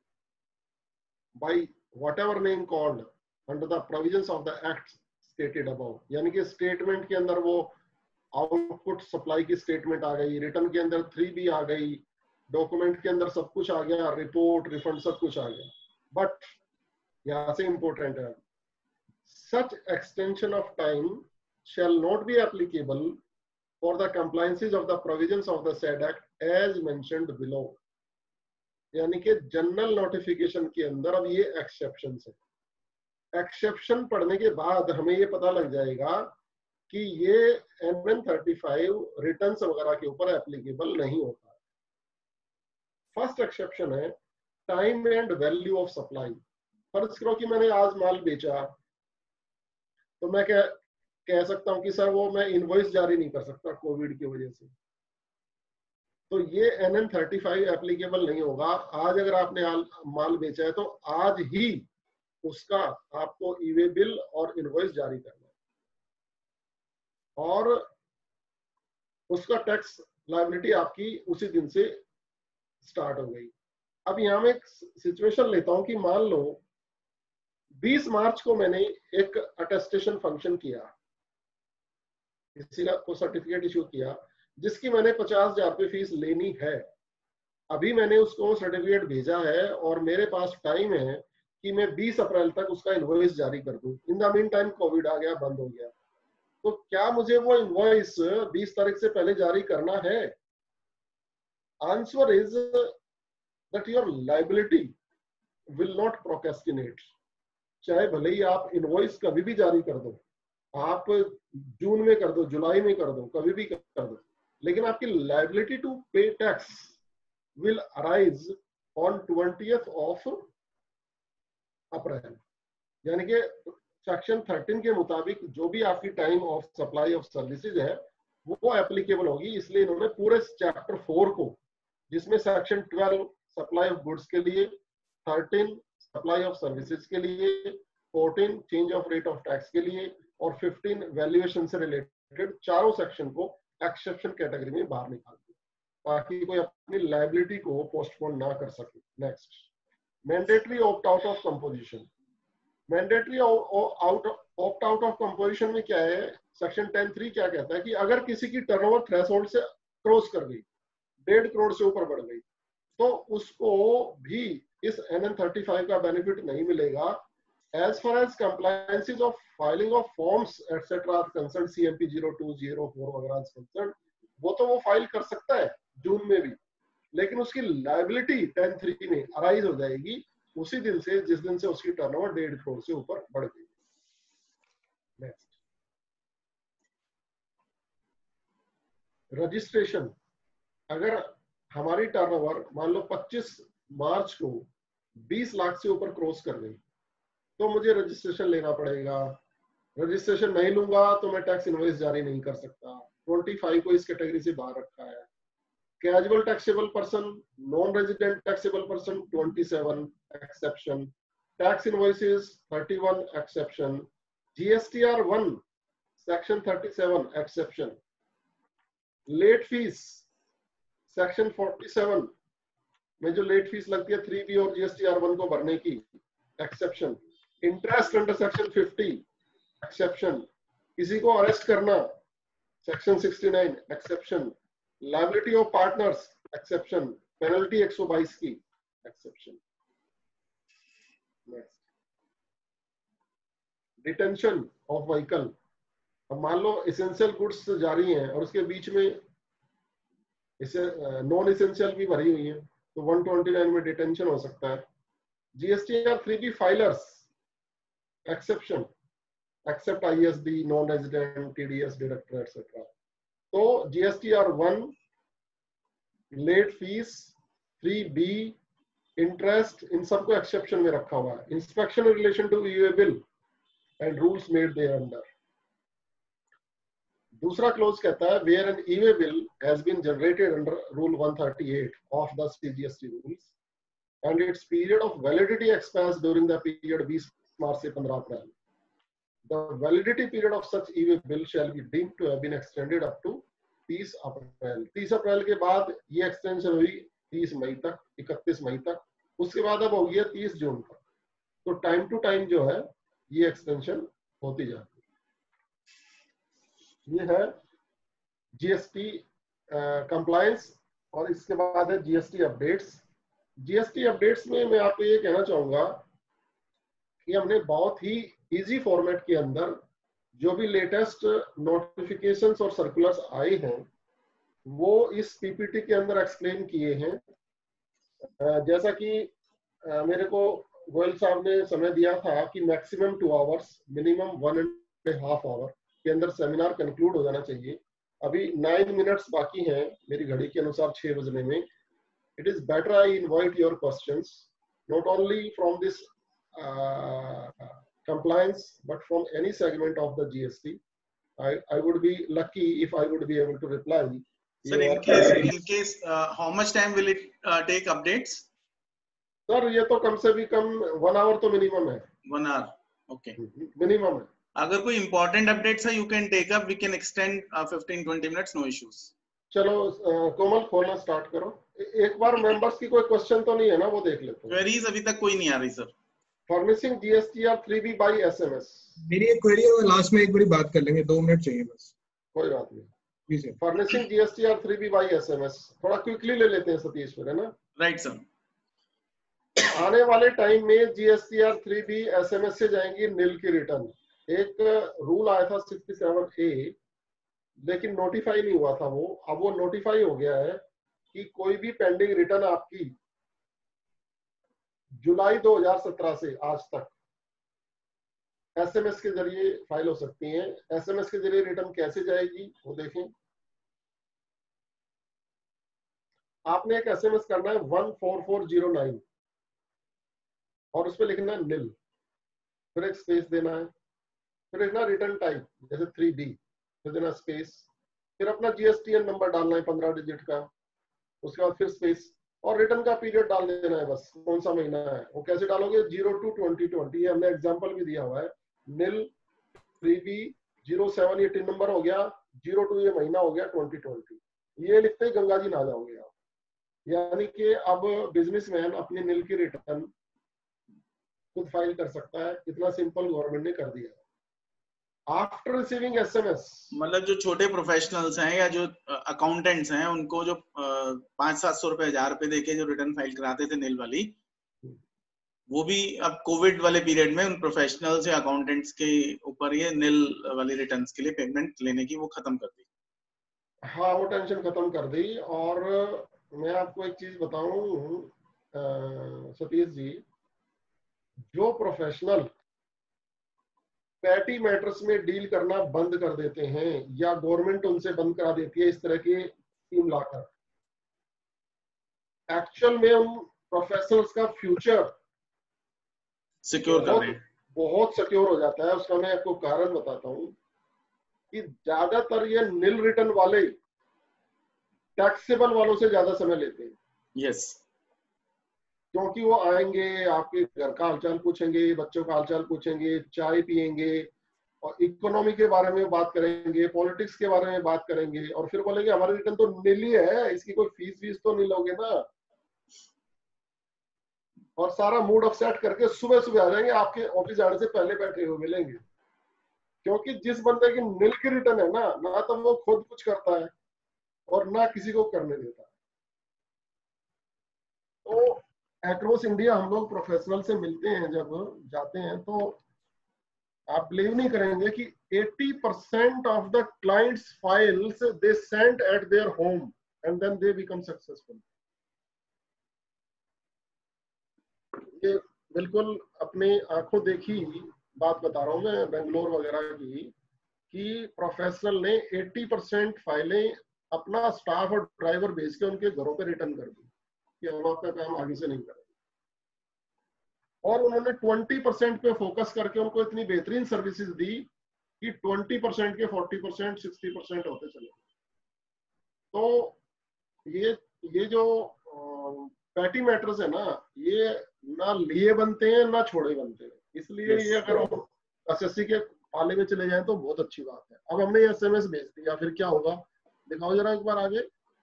Speaker 1: by whatever name called under the provisions of the acts stated above। यानी कि statement के अंदर वो आउटपुट सप्लाई की स्टेटमेंट आ गई, रिटर्न के अंदर थ्री बी आ गई, डॉक्यूमेंट के अंदर सब कुछ आ गया, रिपोर्ट, रिफंड सब कुछ आ गया। बट यहाँ से इंपॉर्टेंट है, such extension of time shall not be applicable for the compliances of the provisions of the said act as mentioned below। यानी कि जनरल नोटिफिकेशन के अंदर अब ये एक्सेप्शन है। एक्सेप्शन पढ़ने के बाद हमें ये पता लग जाएगा कि ये N N thirty five returns वगैरह के ऊपर एप्लीकेबल नहीं होता। फर्स्ट एक्सेप्शन है time and value of supply. फर्ज करो कि मैंने आज माल बेचा, तो मैं कह कह सकता हूं कि सर वो मैं इनवॉइस जारी नहीं कर सकता कोविड की वजह से, तो ये N N thirty five applicable नहीं होगा। आज अगर आपने माल बेचा है तो आज ही उसका आपको ई वे बिल और इनवॉइस जारी करना है, और उसका टैक्स लायबिलिटी आपकी उसी दिन से स्टार्ट हो गई। अब यहाँ मैं एक सिचुएशन लेता हूं कि मान लो बीस मार्च को मैंने एक अटेस्टेशन फंक्शन किया, किसी को सर्टिफिकेट इशू किया जिसकी मैंने पचास हजार रुपये फीस लेनी है। अभी मैंने उसको सर्टिफिकेट भेजा है और मेरे पास टाइम है कि मैं बीस अप्रैल तक उसका इनवॉइस जारी कर दूं। In the meantime covid आ गया, बंद हो गया। तो क्या मुझे वो इनवॉइस बीस तारीख से पहले जारी करना है? Answer is that your liability will not procrastinate. चाहे भले ही आप इनवॉइस कभी भी जारी कर दो, आप जून में कर दो, जुलाई में कर दो, कभी भी कर दो, लेकिन आपकी liability to pay tax will arise on twentieth of April. यानी कि सेक्शन थर्टीन के मुताबिक जो भी आपकी time of supply of services है वो एप्लीकेबल होगी। इसलिए इन्होंने पूरे चैप्टर फोर को, जिसमें section twelve supply of goods के लिए, थर्टीन सप्लाई ऑफ सर्विसेज के लिए, fourteen change of rate of tax के लिए और फिफ्टीन वैल्यूएशन से रिलेटेड, चारों सेक्शन को एक्सेप्शन कैटेगरी में बाहर निकाल दिया ताकि कोई अपनी लायबिलिटी को पोस्टपोन ना कर सके। Next, mandatory opt out of composition. Mandatory out opt out of composition में क्या है? सेक्शन टेन थ्री क्या कहता है कि अगर किसी की टर्नओवर थ्रेशोल्ड से क्रॉस कर गई, डेढ़ करोड़ से ऊपर बढ़ गई, तो उसको भी इस एन एन थर्टी फाइव का बेनिफिट नहीं मिलेगा। As far as compliances of filing of forms etcetera concern, C M P zero two zero four वगैरह कंसर्न, वो तो वो फाइल कर सकता है जून में भी, लेकिन उसकी लायबिलिटी टेन थ्री में अराइज हो जाएगी उसी दिन से जिस दिन से उसकी टर्नओवर डेढ़ करोड़ से ऊपर बढ़ गई। Next, registration. अगर हमारी टर्नओवर मान लो पच्चीस मार्च को बीस लाख से ऊपर क्रॉस कर गई तो मुझे रजिस्ट्रेशन लेना पड़ेगा। रजिस्ट्रेशन नहीं लूंगा तो मैं टैक्स इनवॉइस जारी नहीं कर सकता। पच्चीस को इस कैटेगरी से बाहर रखा है। Casual taxable person, non resident taxable person सत्ताईस एक्सेप्शन, टैक्स इनवॉइसेस इकतीस एक्सेप्शन, जीएसटीआर वन सेक्शन सैंतीस एक्सेप्शन, लेट फीस सेक्शन सैंतालीस में जो लेट फीस लगती है थ्री बी और जीएसटीआर वन को भरने की, exception, interest under section fifty exception, किसी को अरेस्ट करना section sixty nine exception, liability of partners exception, penalty एक सौ बाईस की exception. Next, detention of vehicle. अब मान लो एसेंशियल गुड्स जारी हैं और उसके बीच में इसे नॉन एसेंशियल भी भरी हुई है तो वन ट्वेंटी नाइन में डिटेंशन हो सकता है। GSTR three B filers exception, except ISD, non resident, TDS, deductor etcetera. तो GSTR one, late fees, three B, interest, इन सबको एक्सेप्शन में रखा हुआ है। Inspection in relation to e way bill and rules made thereunder. दूसरा clause कहता है where an e way bill has been generated under rule one thirty eight of the CGST rules and its period of validity expires during the period बीस मार्च से पंद्रह अप्रैल. The validity period of such e-way bill shall be deemed to have been extended up to तीस अप्रैल. तीस अप्रैल के बाद ये extension हुई तीस मई तक, इकतीस मई तक, उसके बाद अब हो गया तीस जून तक. तो टाइम टू टाइम जो है ये एक्सटेंशन होती जाती है. ये है जीएसटी कंप्लायंस और इसके बाद है जीएसटी अपडेट्स. जीएसटी अपडेट्स में मैं आपको ये कहना चाहूंगा कि हमने बहुत ही इजी फॉर्मेट के अंदर जो भी लेटेस्ट नोटिफिकेशंस और सर्कुलर्स आए हैं वो इस पीपीटी के अंदर एक्सप्लेन किए हैं. जैसा कि मेरे को गोयल साहब ने समय दिया था कि maximum two hours, minimum one and half hour के अंदर सेमिनार कंक्लूड हो जाना चाहिए. अभी नाइन मिनट्स बाकी हैं मेरी घड़ी के अनुसार छह बजने में. It is better I invite your questions, not only from this uh, compliance, but from any segment of the G S T. I, I would be lucky if I would be able to reply.
Speaker 2: Sir, in case, in case, uh, how much time will it uh, take updates?
Speaker 1: Sir, ये तो कम से भी कम one hour तो minimum है.
Speaker 2: One hour, okay.
Speaker 1: Minimum है.
Speaker 2: अगर कोई important updates है, you can take up. We can extend uh, fifteen twenty minutes, no issues.
Speaker 1: चलो कोमल खोलना स्टार्ट करो. एक बार मेंबर्स की कोई क्वेश्चन तो नहीं है ना, वो देख लेते हैं.
Speaker 2: क्वेरीज अभी तक कोई नहीं आ रही sir.
Speaker 1: Furnishing GSTR three B by SMS.
Speaker 3: मेरी एक क्वेरी है, वो लास्ट में एक बारी बात कर लेंगे, दो मिनट चाहिए बस।
Speaker 1: कोई बात नहीं।
Speaker 3: जी sir.
Speaker 1: Furnishing GSTR three B by SMS थोड़ा क्विकली ले लेते हैं सतीश फिर, है ना?
Speaker 2: Right sir.
Speaker 1: आने वाले टाइम में जीएसटीआर थ्री बी एसएमएस से जाएंगी नील की रिटर्न। एक रूल आया था सिक्सटी सेवन ए, लेकिन नोटिफाई नहीं हुआ था वो, अब वो नोटिफाई हो गया है कि कोई भी पेंडिंग रिटर्न आपकी जुलाई दो हज़ार सत्रह से आज तक एसएमएस के जरिए फाइल हो सकती हैं। एसएमएस के जरिए रिटर्न कैसे जाएगी वो देखें। आपने एक एसएमएस करना है one four four zero nine और उसमें लिखना है नील, फिर एक स्पेस देना है, फिर लिखना रिटर्न टाइप जैसे थ्री बी, फिर देना स्पेस, फिर अपना जीएसटीएन नंबर डालना है पंद्रह डिजिट का, उसके बाद फिर स्पेस और रिटर्न का पीरियड डाल देना है बस, कौन सा महीना है वो। कैसे डालोगे? जीरो टू ट्वेंटी ट्वेंटी, ये हमने एग्जांपल भी दिया हुआ है। Nil three B zero seven ये टिन नंबर हो गया, जीरो टू ये महीना हो गया, ट्वेंटी ट्वेंटी ये लिखते ही गंगा जी ना जाओगे आप। यानी कि अब बिजनेसमैन अपनी नील की रिटर्न खुद फाइल कर सकता है, इतना सिंपल गवर्नमेंट ने कर दिया है। आफ्टर रिसीविंग एसएमएस,
Speaker 2: मतलब जो छोटे प्रोफेशनल्स हैं या जो अकाउंटेंट्स हैं, उनको जो पांच सात सौ रुपए हजार रुपए देके जो रिटर्न फाइल कराते थे नील वाली, वो भी अब कोविड वाले पीरियड में उन प्रोफेशनल्स या अकाउंटेंट्स के ऊपर ये नील वाली रिटर्न्स के लिए पेमेंट लेने की वो खत्म कर दी।
Speaker 1: हाँ वो टेंशन खत्म कर दी। और मैं आपको एक चीज बताऊं सतीश जी, जो प्रोफेशनल पैटी मैटर्स में डील करना बंद कर देते हैं या गवर्नमेंट उनसे बंद करा देती है इस तरह की स्कीम लाकर, एक्चुअल में उन प्रोफेशनल्स का फ्यूचर
Speaker 2: सिक्योर कर रहे हैं,
Speaker 1: बहुत सिक्योर हो जाता है। उसका मैं आपको कारण बताता हूं कि ज्यादातर ये नील रिटर्न वाले टैक्सेबल वालों से ज्यादा समय लेते हैं।
Speaker 2: यस,
Speaker 1: क्योंकि वो आएंगे, आपके घर का हालचाल पूछेंगे, बच्चों का हालचाल पूछेंगे, चाय पियेंगे और इकोनॉमी के बारे में बात करेंगे, पॉलिटिक्स के बारे में बात करेंगे और फिर बोलेंगे हमारी रिटर्न तो नील ही है, इसकी कोई फीस वीस तो नहीं लोगे ना। और सारा मूड ऑफ सेट करके सुबह सुबह आ जाएंगे, आपके ऑफिस जाने से पहले बैठे हुए मिलेंगे। क्योंकि जिस बंदे की नील की रिटर्न है ना, ना तो वो खुद कुछ करता है और ना किसी को करने देता है। तो एक्रॉस इंडिया हम लोग प्रोफेशनल से मिलते हैं, जब जाते हैं तो आप बिलीव नहीं करेंगे कि eighty percent of the clients files they sent at their home and then they become successful. ये बिल्कुल अपनी आंखों देखी बात बता रहा हूं मैं बेंगलोर वगैरह की, कि प्रोफेशनल ने eighty percent फाइलें अपना स्टाफ और ड्राइवर भेज के उनके घरों पे रिटर्न कर दी कि हम आपका काम आगे से नहीं करेंगे। और उन्होंने twenty percent पे फोकस करके उनको इतनी बेहतरीन सर्विसेज दी कि twenty percent के forty percent sixty percent होते चले। तो ये ये जो पैटी मैटर्स है ना, ये ना लिए बनते हैं ना छोड़े बनते हैं, इसलिए ये अगर हम एसएससी के पाले में चले जाएं तो बहुत अच्छी बात है। अब हमने ये एसएमएस भेज दिया, फिर क्या होगा दिखाओ जरा एक बार आगे।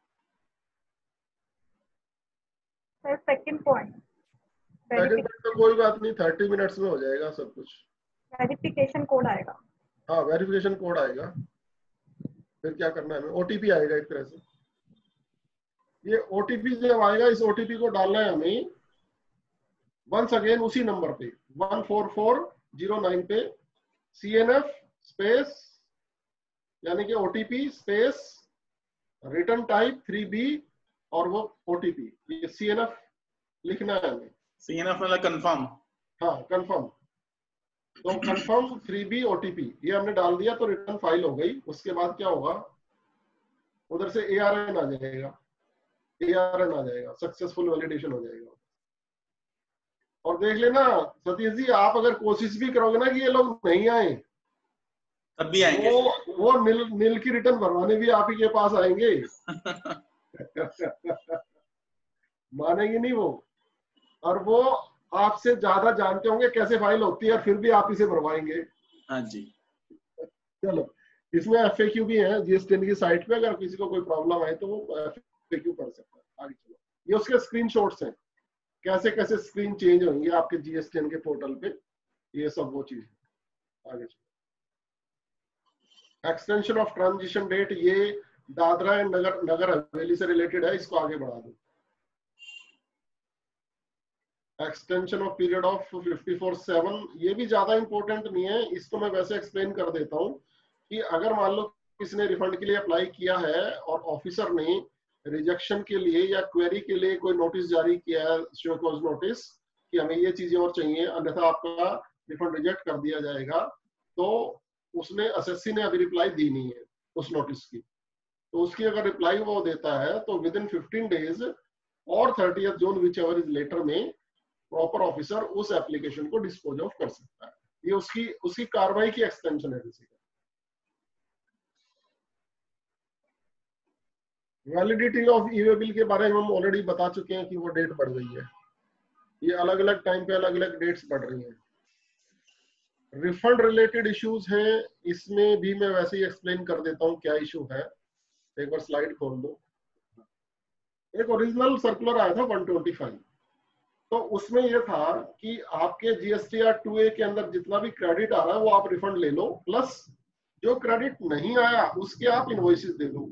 Speaker 5: सेकंड पॉइंट,
Speaker 1: सेकंड तो कोई बात नहीं, थर्टी मिनट्स में हो जाएगा सब कुछ।
Speaker 5: वेरिफिकेशन कोड आएगा।
Speaker 1: हाँ वेरिफिकेशन कोड आएगा, फिर क्या करना है, ओटीपी आएगा एक तरह से। ये ओटीपी जब आएगा, इस ओटीपी को डालना है हमें वंस अगेन उसी नंबर पे one four four zero nine पे, सी एन एफ स्पेस यानी कि OTP space return type three B और वो ओटीपी, ये सी एन एफ लिखना है हमें।
Speaker 2: सी एन एफ मतलब कंफर्म। हाँ
Speaker 1: कंफर्म। तो कंफर्म थ्री बी ओटीपी ये हमने डाल दिया तो रिटर्न फाइल हो गई। उसके बाद क्या होगा, उधर से ए आर एन आ जाएगा, ए आर एन आ जाएगा, सक्सेसफुल वैलिडेशन हो जाएगा। और देख लेना सतीश जी, आप अगर कोशिश भी करोगे ना कि ये लोग नहीं आए,
Speaker 2: तब भी आएंगे।
Speaker 1: वो वो नील नील की रिटर्न भरवाने भी आप ही के पास आएंगे। मानेंगे नहीं वो, और वो आपसे ज्यादा जानते होंगे कैसे फाइल होती है, फिर भी आप इसे भरवाएंगे।
Speaker 2: हाँ जी।
Speaker 1: चलो, इसमें एफएक्यू भी है जीएसटी की साइट पे, अगर किसी को कोई प्रॉब्लम आए तो वो एफएक्यू पढ़ सकता है। आगे चलो, ये उसके स्क्रीनशॉट्स हैं। कैसे कैसे स्क्रीन चेंज होंगे आपके जीएसटीएन के पोर्टल पे, ये सब वो चीज आगे। एक्सटेंशन ऑफ ट्रांजिशन डेट, ये दादरा एंड नगर नगर हवेली से रिलेटेड है, इसको आगे बढ़ा दो। Extension of period of fifty four seven, ये भी ज्यादा इंपॉर्टेंट नहीं है, इसको मैं वैसे एक्सप्लेन कर देता हूँ कि अगर मान लो किसने रिफंड के लिए अप्लाई किया है और ऑफिसर ने रिजेक्शन के लिए या क्वेरी के लिए कोई नोटिस जारी किया है, शो कॉज नोटिस, कि हमें ये चीजें और चाहिए अन्यथा आपका रिफंड रिजेक्ट कर दिया जाएगा, तो उसने एसएससी ने अभी रिप्लाई दी नहीं है उस नोटिस की, तो उसकी अगर रिप्लाई वो देता है तो विद इन फिफ्टीन डेज और thirtieth June whichever is later में प्रॉपर ऑफिसर उस एप्लीकेशन को डिस्पोज ऑफ कर सकता है। ये उसकी उसकी कार्रवाई की एक्सटेंशन है। वैलिडिटी ऑफ ईवे बिल के बारे में हम ऑलरेडी बता चुके हैं कि वो डेट बढ़ गई है, ये अलग अलग टाइम पे अलग अलग डेट्स बढ़ रही हैं। रिफंड रिलेटेड इश्यूज हैं, इसमें भी मैं वैसे ही एक्सप्लेन कर देता हूँ क्या इशू है। एक बार स्लाइड खोल दो। एक ओरिजिनल सर्कुलर आया था वन ट्वेंटी फाइव, तो उसमें यह था कि आपके जीएसटीआर टू ए के अंदर जितना भी क्रेडिट आ रहा है वो आप रिफंड ले लो, प्लस जो क्रेडिट नहीं आया उसके आप इनवॉइसेस दे दो।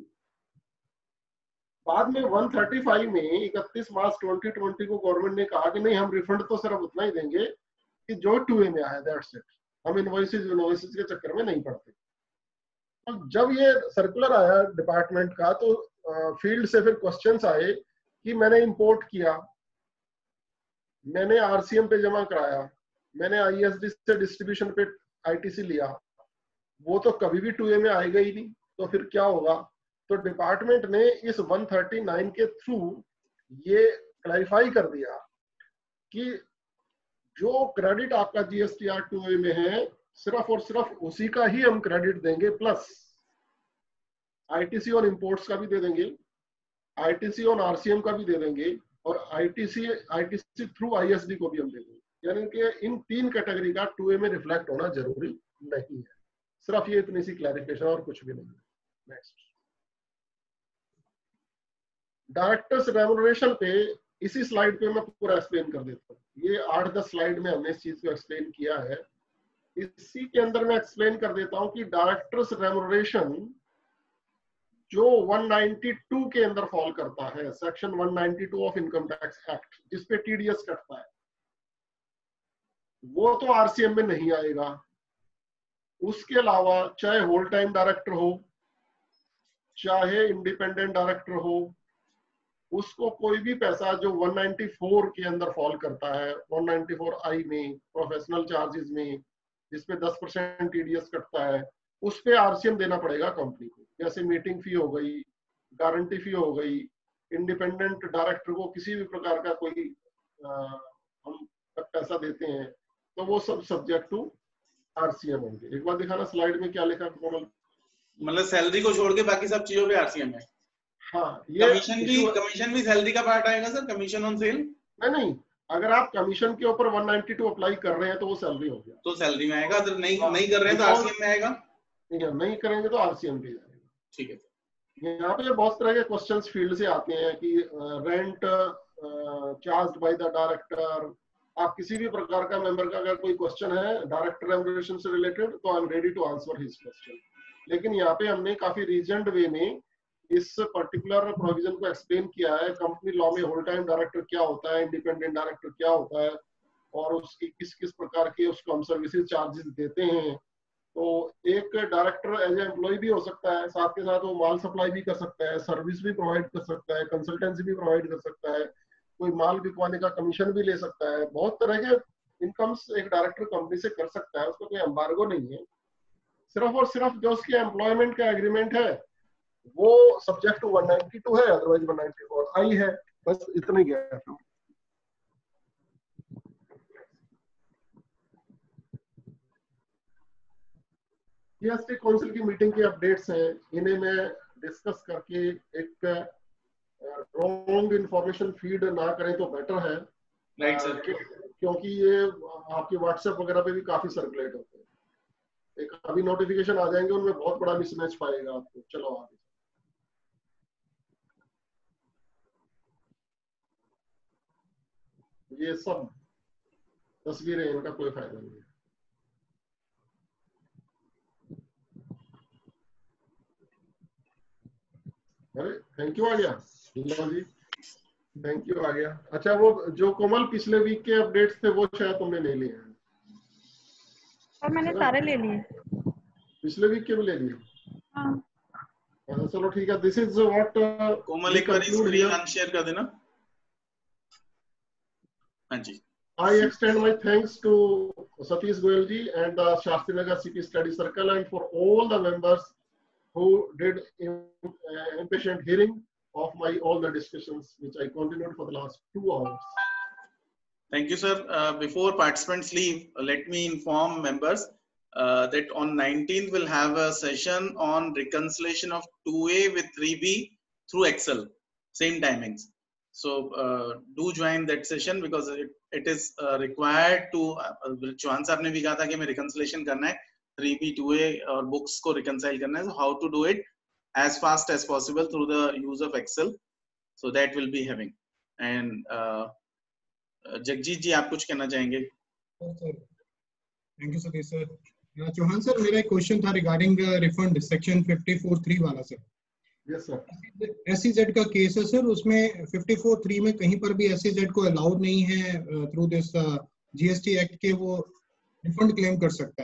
Speaker 1: बाद में वन थर्टी फाइव में इकतीस मार्च ट्वेंटी ट्वेंटी को गवर्नमेंट ने कहा कि नहीं, हम रिफंड तो सिर्फ उतना ही देंगे कि जो टू ए में आया, दैट्स इट, हम इनवॉइसेस इनवॉइसेस के चक्कर में नहीं पड़ते। तो जब ये सर्कुलर आया डिपार्टमेंट का तो फील्ड से फिर क्वेश्चंस आए कि मैंने इंपोर्ट किया, मैंने आरसीएम पे जमा कराया, मैंने आईएसडी से डिस्ट्रीब्यूशन पे आईटीसी लिया, वो तो कभी भी टू ए में आएगा ही नहीं, तो फिर क्या होगा। तो डिपार्टमेंट ने इस वन थर्टी नाइन के थ्रू ये क्लैरिफाई कर दिया कि जो क्रेडिट आपका जीएसटीआर टू ए में है सिर्फ और सिर्फ उसी का ही हम क्रेडिट देंगे, प्लस आईटीसी ऑन इंपोर्ट्स का भी दे देंगे, आईटीसी ऑन आरसीएम का भी दे देंगे, और आईटीसी आईटीसी थ्रू आईएसडी को भी हम दे देंगे। यानी कि इन तीन कैटेगरी का टू ए में रिफ्लेक्ट होना जरूरी नहीं है। सिर्फ ये इतनी सी क्लैरिफिकेशन और कुछ भी नहीं है। नेक्स्ट, डायरेक्टर्स रेम्युनरेशन पे इसी स्लाइड पे मैं पूरा एक्सप्लेन कर देता हूँ। ये आठ दस स्लाइड में हमने इस चीज को एक्सप्लेन किया है, इसी के अंदर मैं एक्सप्लेन कर देता हूँ कि डायरेक्टर्स रेम्युनरेशन जो वन नाइंटी टू के अंदर फॉल करता है, section one ninety two of income tax act, जिसपे टीडीएस कटता है, वो तो आरसीएम में नहीं आएगा। उसके अलावा चाहे होल टाइम डायरेक्टर हो, चाहे इंडिपेंडेंट डायरेक्टर हो, उसको कोई भी पैसा जो वन नाइंटी फोर के अंदर फॉल करता है, वन नाइंटी फोर आई में प्रोफेशनल चार्जेस में, जिसपे दस परसेंट टीडीएस कटता है, उस पे आरसीएम देना पड़ेगा कंपनी को। जैसे मीटिंग फी हो गई, गारंटी फी हो गई, इंडिपेंडेंट डायरेक्टर को किसी भी प्रकार का कोई आ, हम पैसा देते हैं तो वो सब सब्जेक्ट टू आरसीएम होंगे। एक बार दिखाना स्लाइड में क्या लिखा है।
Speaker 2: मतलब सैलरी को छोड़ के बाकी सब चीजों पे आरसीएम है।
Speaker 1: हाँ, ये
Speaker 2: कमीशन भी कमीशन भी सैलरी का पार्ट आएगा सर, कमीशन ऑन सेल?
Speaker 1: नहीं नहीं, अगर आप कमीशन के ऊपर वन नाइंटी टू अप्लाई कर रहे हैं तो वो सैलरी हो गया,
Speaker 2: तो सैलरी में आएगा। अगर नहीं नहीं कर रहे हैं तो आरसीएम में आएगा।
Speaker 1: नहीं करेंगे तो आरसीएम पे जाएगा।
Speaker 2: ठीक है।
Speaker 1: यहाँ पे बहुत तरह के क्वेश्चंस फील्ड से आते हैं कि rent charged by the director. आप किसी भी प्रकार का मेंबर का अगर कोई क्वेश्चन है डायरेक्टर रेम्युनरेशन से रिलेटेड तो I am ready to answer his question. लेकिन यहाँ पे हमने काफी रीजनड वे में इस पर्टिकुलर प्रोविजन को एक्सप्लेन किया है। कंपनी लॉ में होल टाइम डायरेक्टर क्या होता है, इंडिपेंडेंट डायरेक्टर क्या होता है, और उसकी किस किस प्रकार के उसको हम सर्विसेज चार्जेस देते हैं। तो एक डायरेक्टर एज ए एम्प्लॉय भी हो सकता है, साथ के साथ वो माल सप्लाई भी कर सकता है, सर्विस भी प्रोवाइड कर सकता है, कंसल्टेंसी भी प्रोवाइड कर सकता है, कोई माल बिकवाने का कमीशन भी ले सकता है। बहुत तरह के इनकम्स एक डायरेक्टर कंपनी से कर सकता है, उसको कोई एम्बार्गो नहीं है। सिर्फ और सिर्फ जो उसके एम्प्लॉयमेंट का एग्रीमेंट है वो subject to one ninety two है, otherwise one ninety four I है। बस इतना ही है। जीएसटी काउंसिल की मीटिंग के अपडेट्स हैं, इन्हें मैं डिस्कस करके एक रॉन्ग इंफॉर्मेशन फीड ना करें तो बेटर है।
Speaker 2: राइट सर,
Speaker 1: क्योंकि ये आपके व्हाट्सएप वगैरह पे भी काफी सर्कुलेट होते हैं। एक अभी नोटिफिकेशन आ जाएंगे, उनमें बहुत बड़ा मिसमैच पाएगा आपको। चलो आगे। ये सब तस्वीरें, इनका कोई फायदा नहीं है। अरे थैंक यू आ गया जी, थैंक यू आ गया। अच्छा वो जो कोमल पिछले वीक के अपडेट्स थे वो शायद तुमने नहीं लिए हैं।
Speaker 5: और मैंने सारे ले लिए।
Speaker 1: पिछले वीक के भी ले लिए?
Speaker 5: हाँ।
Speaker 1: चलो ठीक है। दिस इज व्हाट
Speaker 2: कोमल एक बार स्क्रीन अनशेयर कर देना। हाँ जी।
Speaker 1: I extend my thanks to Satish Goyal ji and the Shastri Nagar C P Study Circle and for all the members who did impatient hearing of my all the discussions which I continued for the last two hours.
Speaker 2: Thank you, sir. Uh, before participants leave, uh, let me inform members uh, that on nineteenth we'll have a session on reconciliation of two A with three B through Excel, same timings. So uh, do join that session because it, it is uh, required to. Uh, Chauhan साहब ने भी कहा था कि हमें reconciliation करना है, three B, two A और books को reconcile करना है. So how to do it as fast as possible through the use of Excel. So that will be having. And uh, Jagjit जी आप कुछ कहना चाहेंगे?
Speaker 3: Thank you Satish sir. Chauhan sir मेरा एक क्वेश्चन था regarding refund section fifty four three वाला सर।
Speaker 1: Yes sir.
Speaker 3: SEZ का केस है सर, उसमें फिफ्टी फोर थ्री में कहीं पर भी एसईजेड को अलाउड नहीं है थ्रू दिस जीएसटी एक्ट के वो रिफंड क्लेम कर सकता है।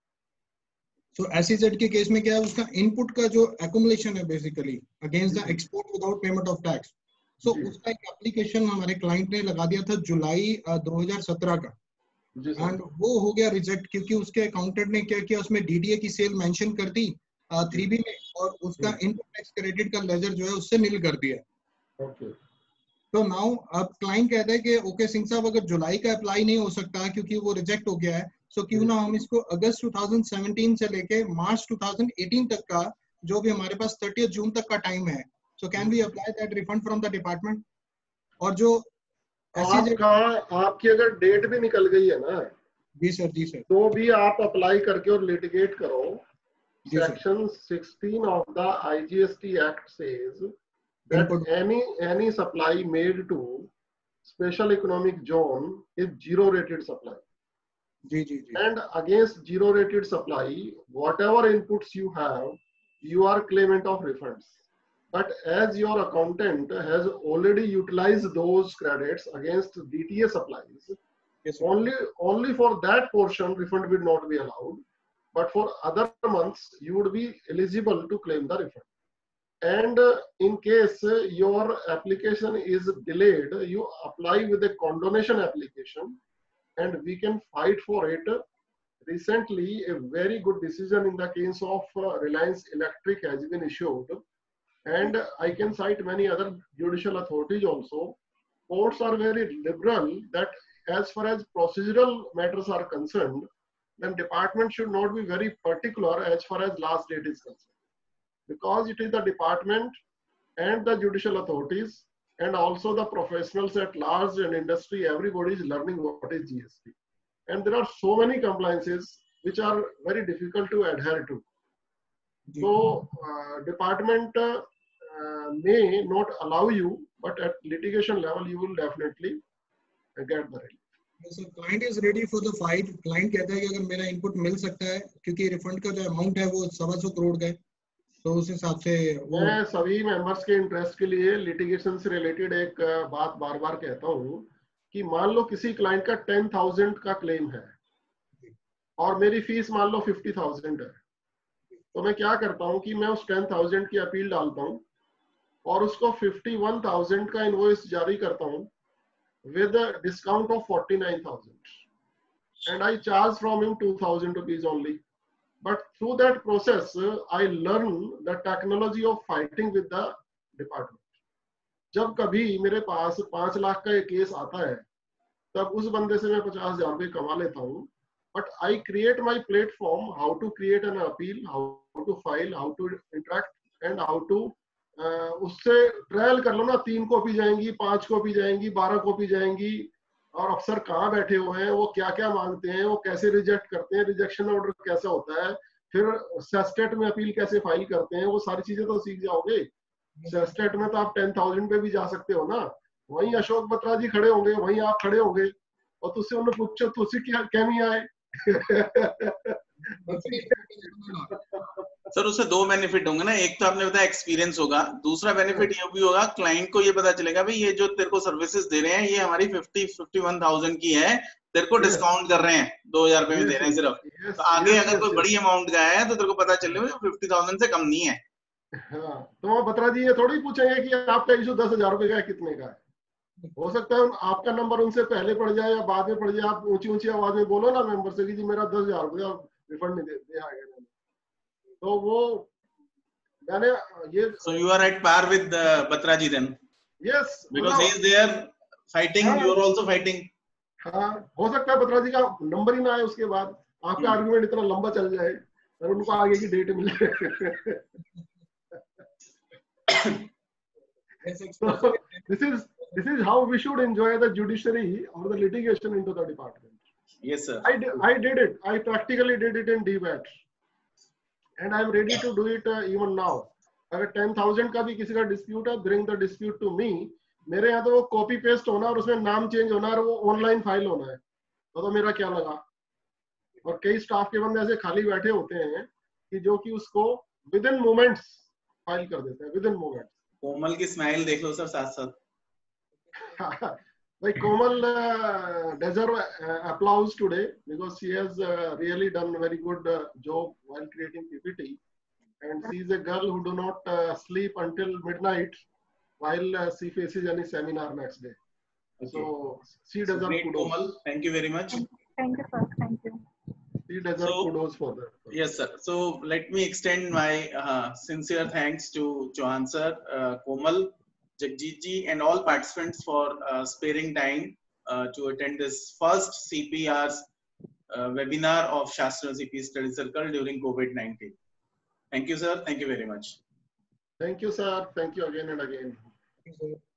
Speaker 3: सो एसईजेड के केस में क्या है, उसका इनपुट का जो एक्युमुलेशन है basically against the export without payment of tax, so उसका एक एप्लीकेशन हमारे क्लाइंट ने लगा दिया था जुलाई दो हज़ार सत्रह का, एंड वो हो गया रिजेक्ट क्योंकि उसके अकाउंटेंट ने क्या किया, उसमें डीडीए की सेल मेंशन कर दी थ्री बी में और उसका इनपुट टैक्स क्रेडिट का लेजर जो है उससे नील कर दिया।
Speaker 1: ओके।
Speaker 3: तो नाउ अब क्लाइंट कहता है कि ओके सिंह साहब अगर जुलाई का अप्लाई नहीं हो सकता क्योंकि वो रिजेक्ट हो गया है, सो क्यों ना हम इसको अगस्त टू थाउजेंड सेवेंटीन से लेके मार्च टू थाउजेंड एटीन तक का जो भी हमारे पास थर्टियथ जून तक का टाइम है, so can we apply that refund from the department. और जो
Speaker 1: आपका आपकी अगर डेट भी निकल गई है ना,
Speaker 3: जी सर जी सर,
Speaker 1: तो भी आप अप्लाई करके और लिटिगेट करो। Section sixteen of the IGST act says that any any supply made to special economic zone is zero rated supply.
Speaker 3: जी जी जी।
Speaker 1: And against zero rated supply whatever inputs you have you are claimant of refunds, but as your accountant has already utilized those credits against D T A supplies,
Speaker 3: yes,
Speaker 1: only only for that portion refund will not be allowed, but for other months you would be eligible to claim the refund. And uh, in case uh, your application is delayed, you apply with a condonation application and we can fight for it. Recently, a very good decision in the case of uh, Reliance Electric has been issued, and I can cite many other judicial authorities also. Courts are very liberal that as far as procedural matters are concerned, then department should not be very particular as far as last date is concerned, because it is the department and the judicial authorities and also the professionals at large and industry, everybody is learning what is G S T. And there are so many compliances which are very difficult to adhere to. So uh, department uh, uh, may not allow you, but at litigation level you will definitely uh, get the relief.
Speaker 3: So client is ready for the fight. Client कहता है कि अगर मेरा input मिल सकता है क्योंकि refund का जो amount है वो सवा सौ करोड़ का है, तो उस हिसाब से वो
Speaker 1: मैं सभी members के interest के लिए litigation से related एक बात बार बार कहता हूँ कि मान लो किसी क्लाइंट का टेन थाउजेंड का क्लेम है और मेरी फीस मान लो फिफ्टी थाउजेंड है, तो मैं क्या करता हूँ कि मैं उस टेन थाउजेंड की अपील डालता हूँ और उसको फिफ्टी वन थाउजेंड का इनवॉइस जारी करता हूँ with discount of forty nine thousand and I charge from him two thousand rupees only. But through that process I learn the technology of fighting with the department. जब कभी मेरे पास पांच लाख का एक केस आता है तब उस बंदे से मैं पचास हजार रुपये कमा लेता हूँ. But I create my platform how to create an appeal, how to file, how to interact and how to उससे ट्रायल कर लो ना. तीन कॉपी जाएंगी, पांच कॉपी जाएंगी, बारह कॉपी जाएंगी और अफसर कहाँ बैठे हुए हैं, वो क्या क्या मांगते हैं, वो कैसे रिजेक्ट करते हैं, रिजेक्शन ऑर्डर कैसा होता है, फिर सेस्टेट में अपील कैसे फाइल करते हैं, वो सारी चीजें तो सीख जाओगे. सेस्टेट में तो आप टेन थाउजेंड पे भी जा सकते हो ना. वहीं अशोक बत्रा जी खड़े होंगे, वहीं आप खड़े होंगे और तुझसे उन्हें पूछो तुझसे क्या कैमी आए।
Speaker 2: सर उससे दो बेनिफिट होंगे ना, एक तो आपने बताया एक्सपीरियंस होगा, दूसरा बेनिफिट ये भी होगा क्लाइंट को ये पता चलेगा भाई ये जो तेरे को सर्विसेज दे रहे हैं ये हमारी फिफ्टी फिफ्टी वन थाउजेंड की है, तेरे को डिस्काउंट कर रहे हैं, दो हजार रुपए में दे रहे हैं सिर्फ। तो आगे अगर कोई बड़ी अमाउंट का है तो तेरे को पता चले फिफ्टी थाउजेंड से कम नहीं है।
Speaker 1: हाँ, तो बत्रा जी ये थोड़ी पूछेंगे कि आपका इशू दस हजार रुपए का है, कितने का है। हो सकता है आपका नंबर उनसे पहले पड़ जाए या बाद में पड़ जाए, आप ऊंची ऊंची आवाज में बोलो ना मेंबर से कि जी मेरा दस हजार रुपया रिफंड नहीं दे, दे आएगा। तो वो मैंने ये
Speaker 2: so you are at par with uh, Batra ji then?
Speaker 1: yes,
Speaker 2: because he is there fighting,
Speaker 1: हाँ,
Speaker 2: you are also fighting.
Speaker 1: हाँ, हो सकता है बत्रा जी का नंबर ही ना आए उसके बाद आपका आर्गुमेंट इतना लंबा चल जाए और उनको आगे की डेट मिले। so, this is this is how we should enjoy the judiciary or the litigation into the department.
Speaker 2: Yes sir.
Speaker 1: I did, I did it. I practically did it in D B A T. And I am ready to do it uh, even now. अगर ten thousand का भी किसी का dispute है, bring the dispute to me. मेरे यहाँ तो वो कॉपी पेस्ट होना और उसमें नाम चेंज होना और वो ऑनलाइन फाइल होना है, तो, तो मेरा क्या लगा। और कई स्टाफ के बंदे ऐसे खाली बैठे होते हैं कि जो कि उसको विद इन मोमेंट्स फाइल कर देते हैं, विद इन मोमेंट्स।
Speaker 2: कोमल की स्माइल देख लो सर साथ साथ।
Speaker 1: भाई कोमल deserve applause today because she has uh, really done a very good uh, job while creating P P T, and she is a girl who do not uh, sleep until midnight while uh, she faces any seminar next day. Okay. So she deserves so kudos.
Speaker 2: Komal, thank you very much.
Speaker 5: Thank you sir, thank you.
Speaker 1: She deserves so, kudos for that.
Speaker 2: Yes sir. So let me extend my uh, sincere thanks to Chauhan sir, uh, Komal, Jagjit ji and all participants for uh, sparing time uh, to attend this first C P R's uh, webinar of Shastra C P Study Circle during COVID nineteen. Thank you sir. Thank you very much.
Speaker 1: Thank you sir. Thank you again and again.
Speaker 3: Thank you, sir.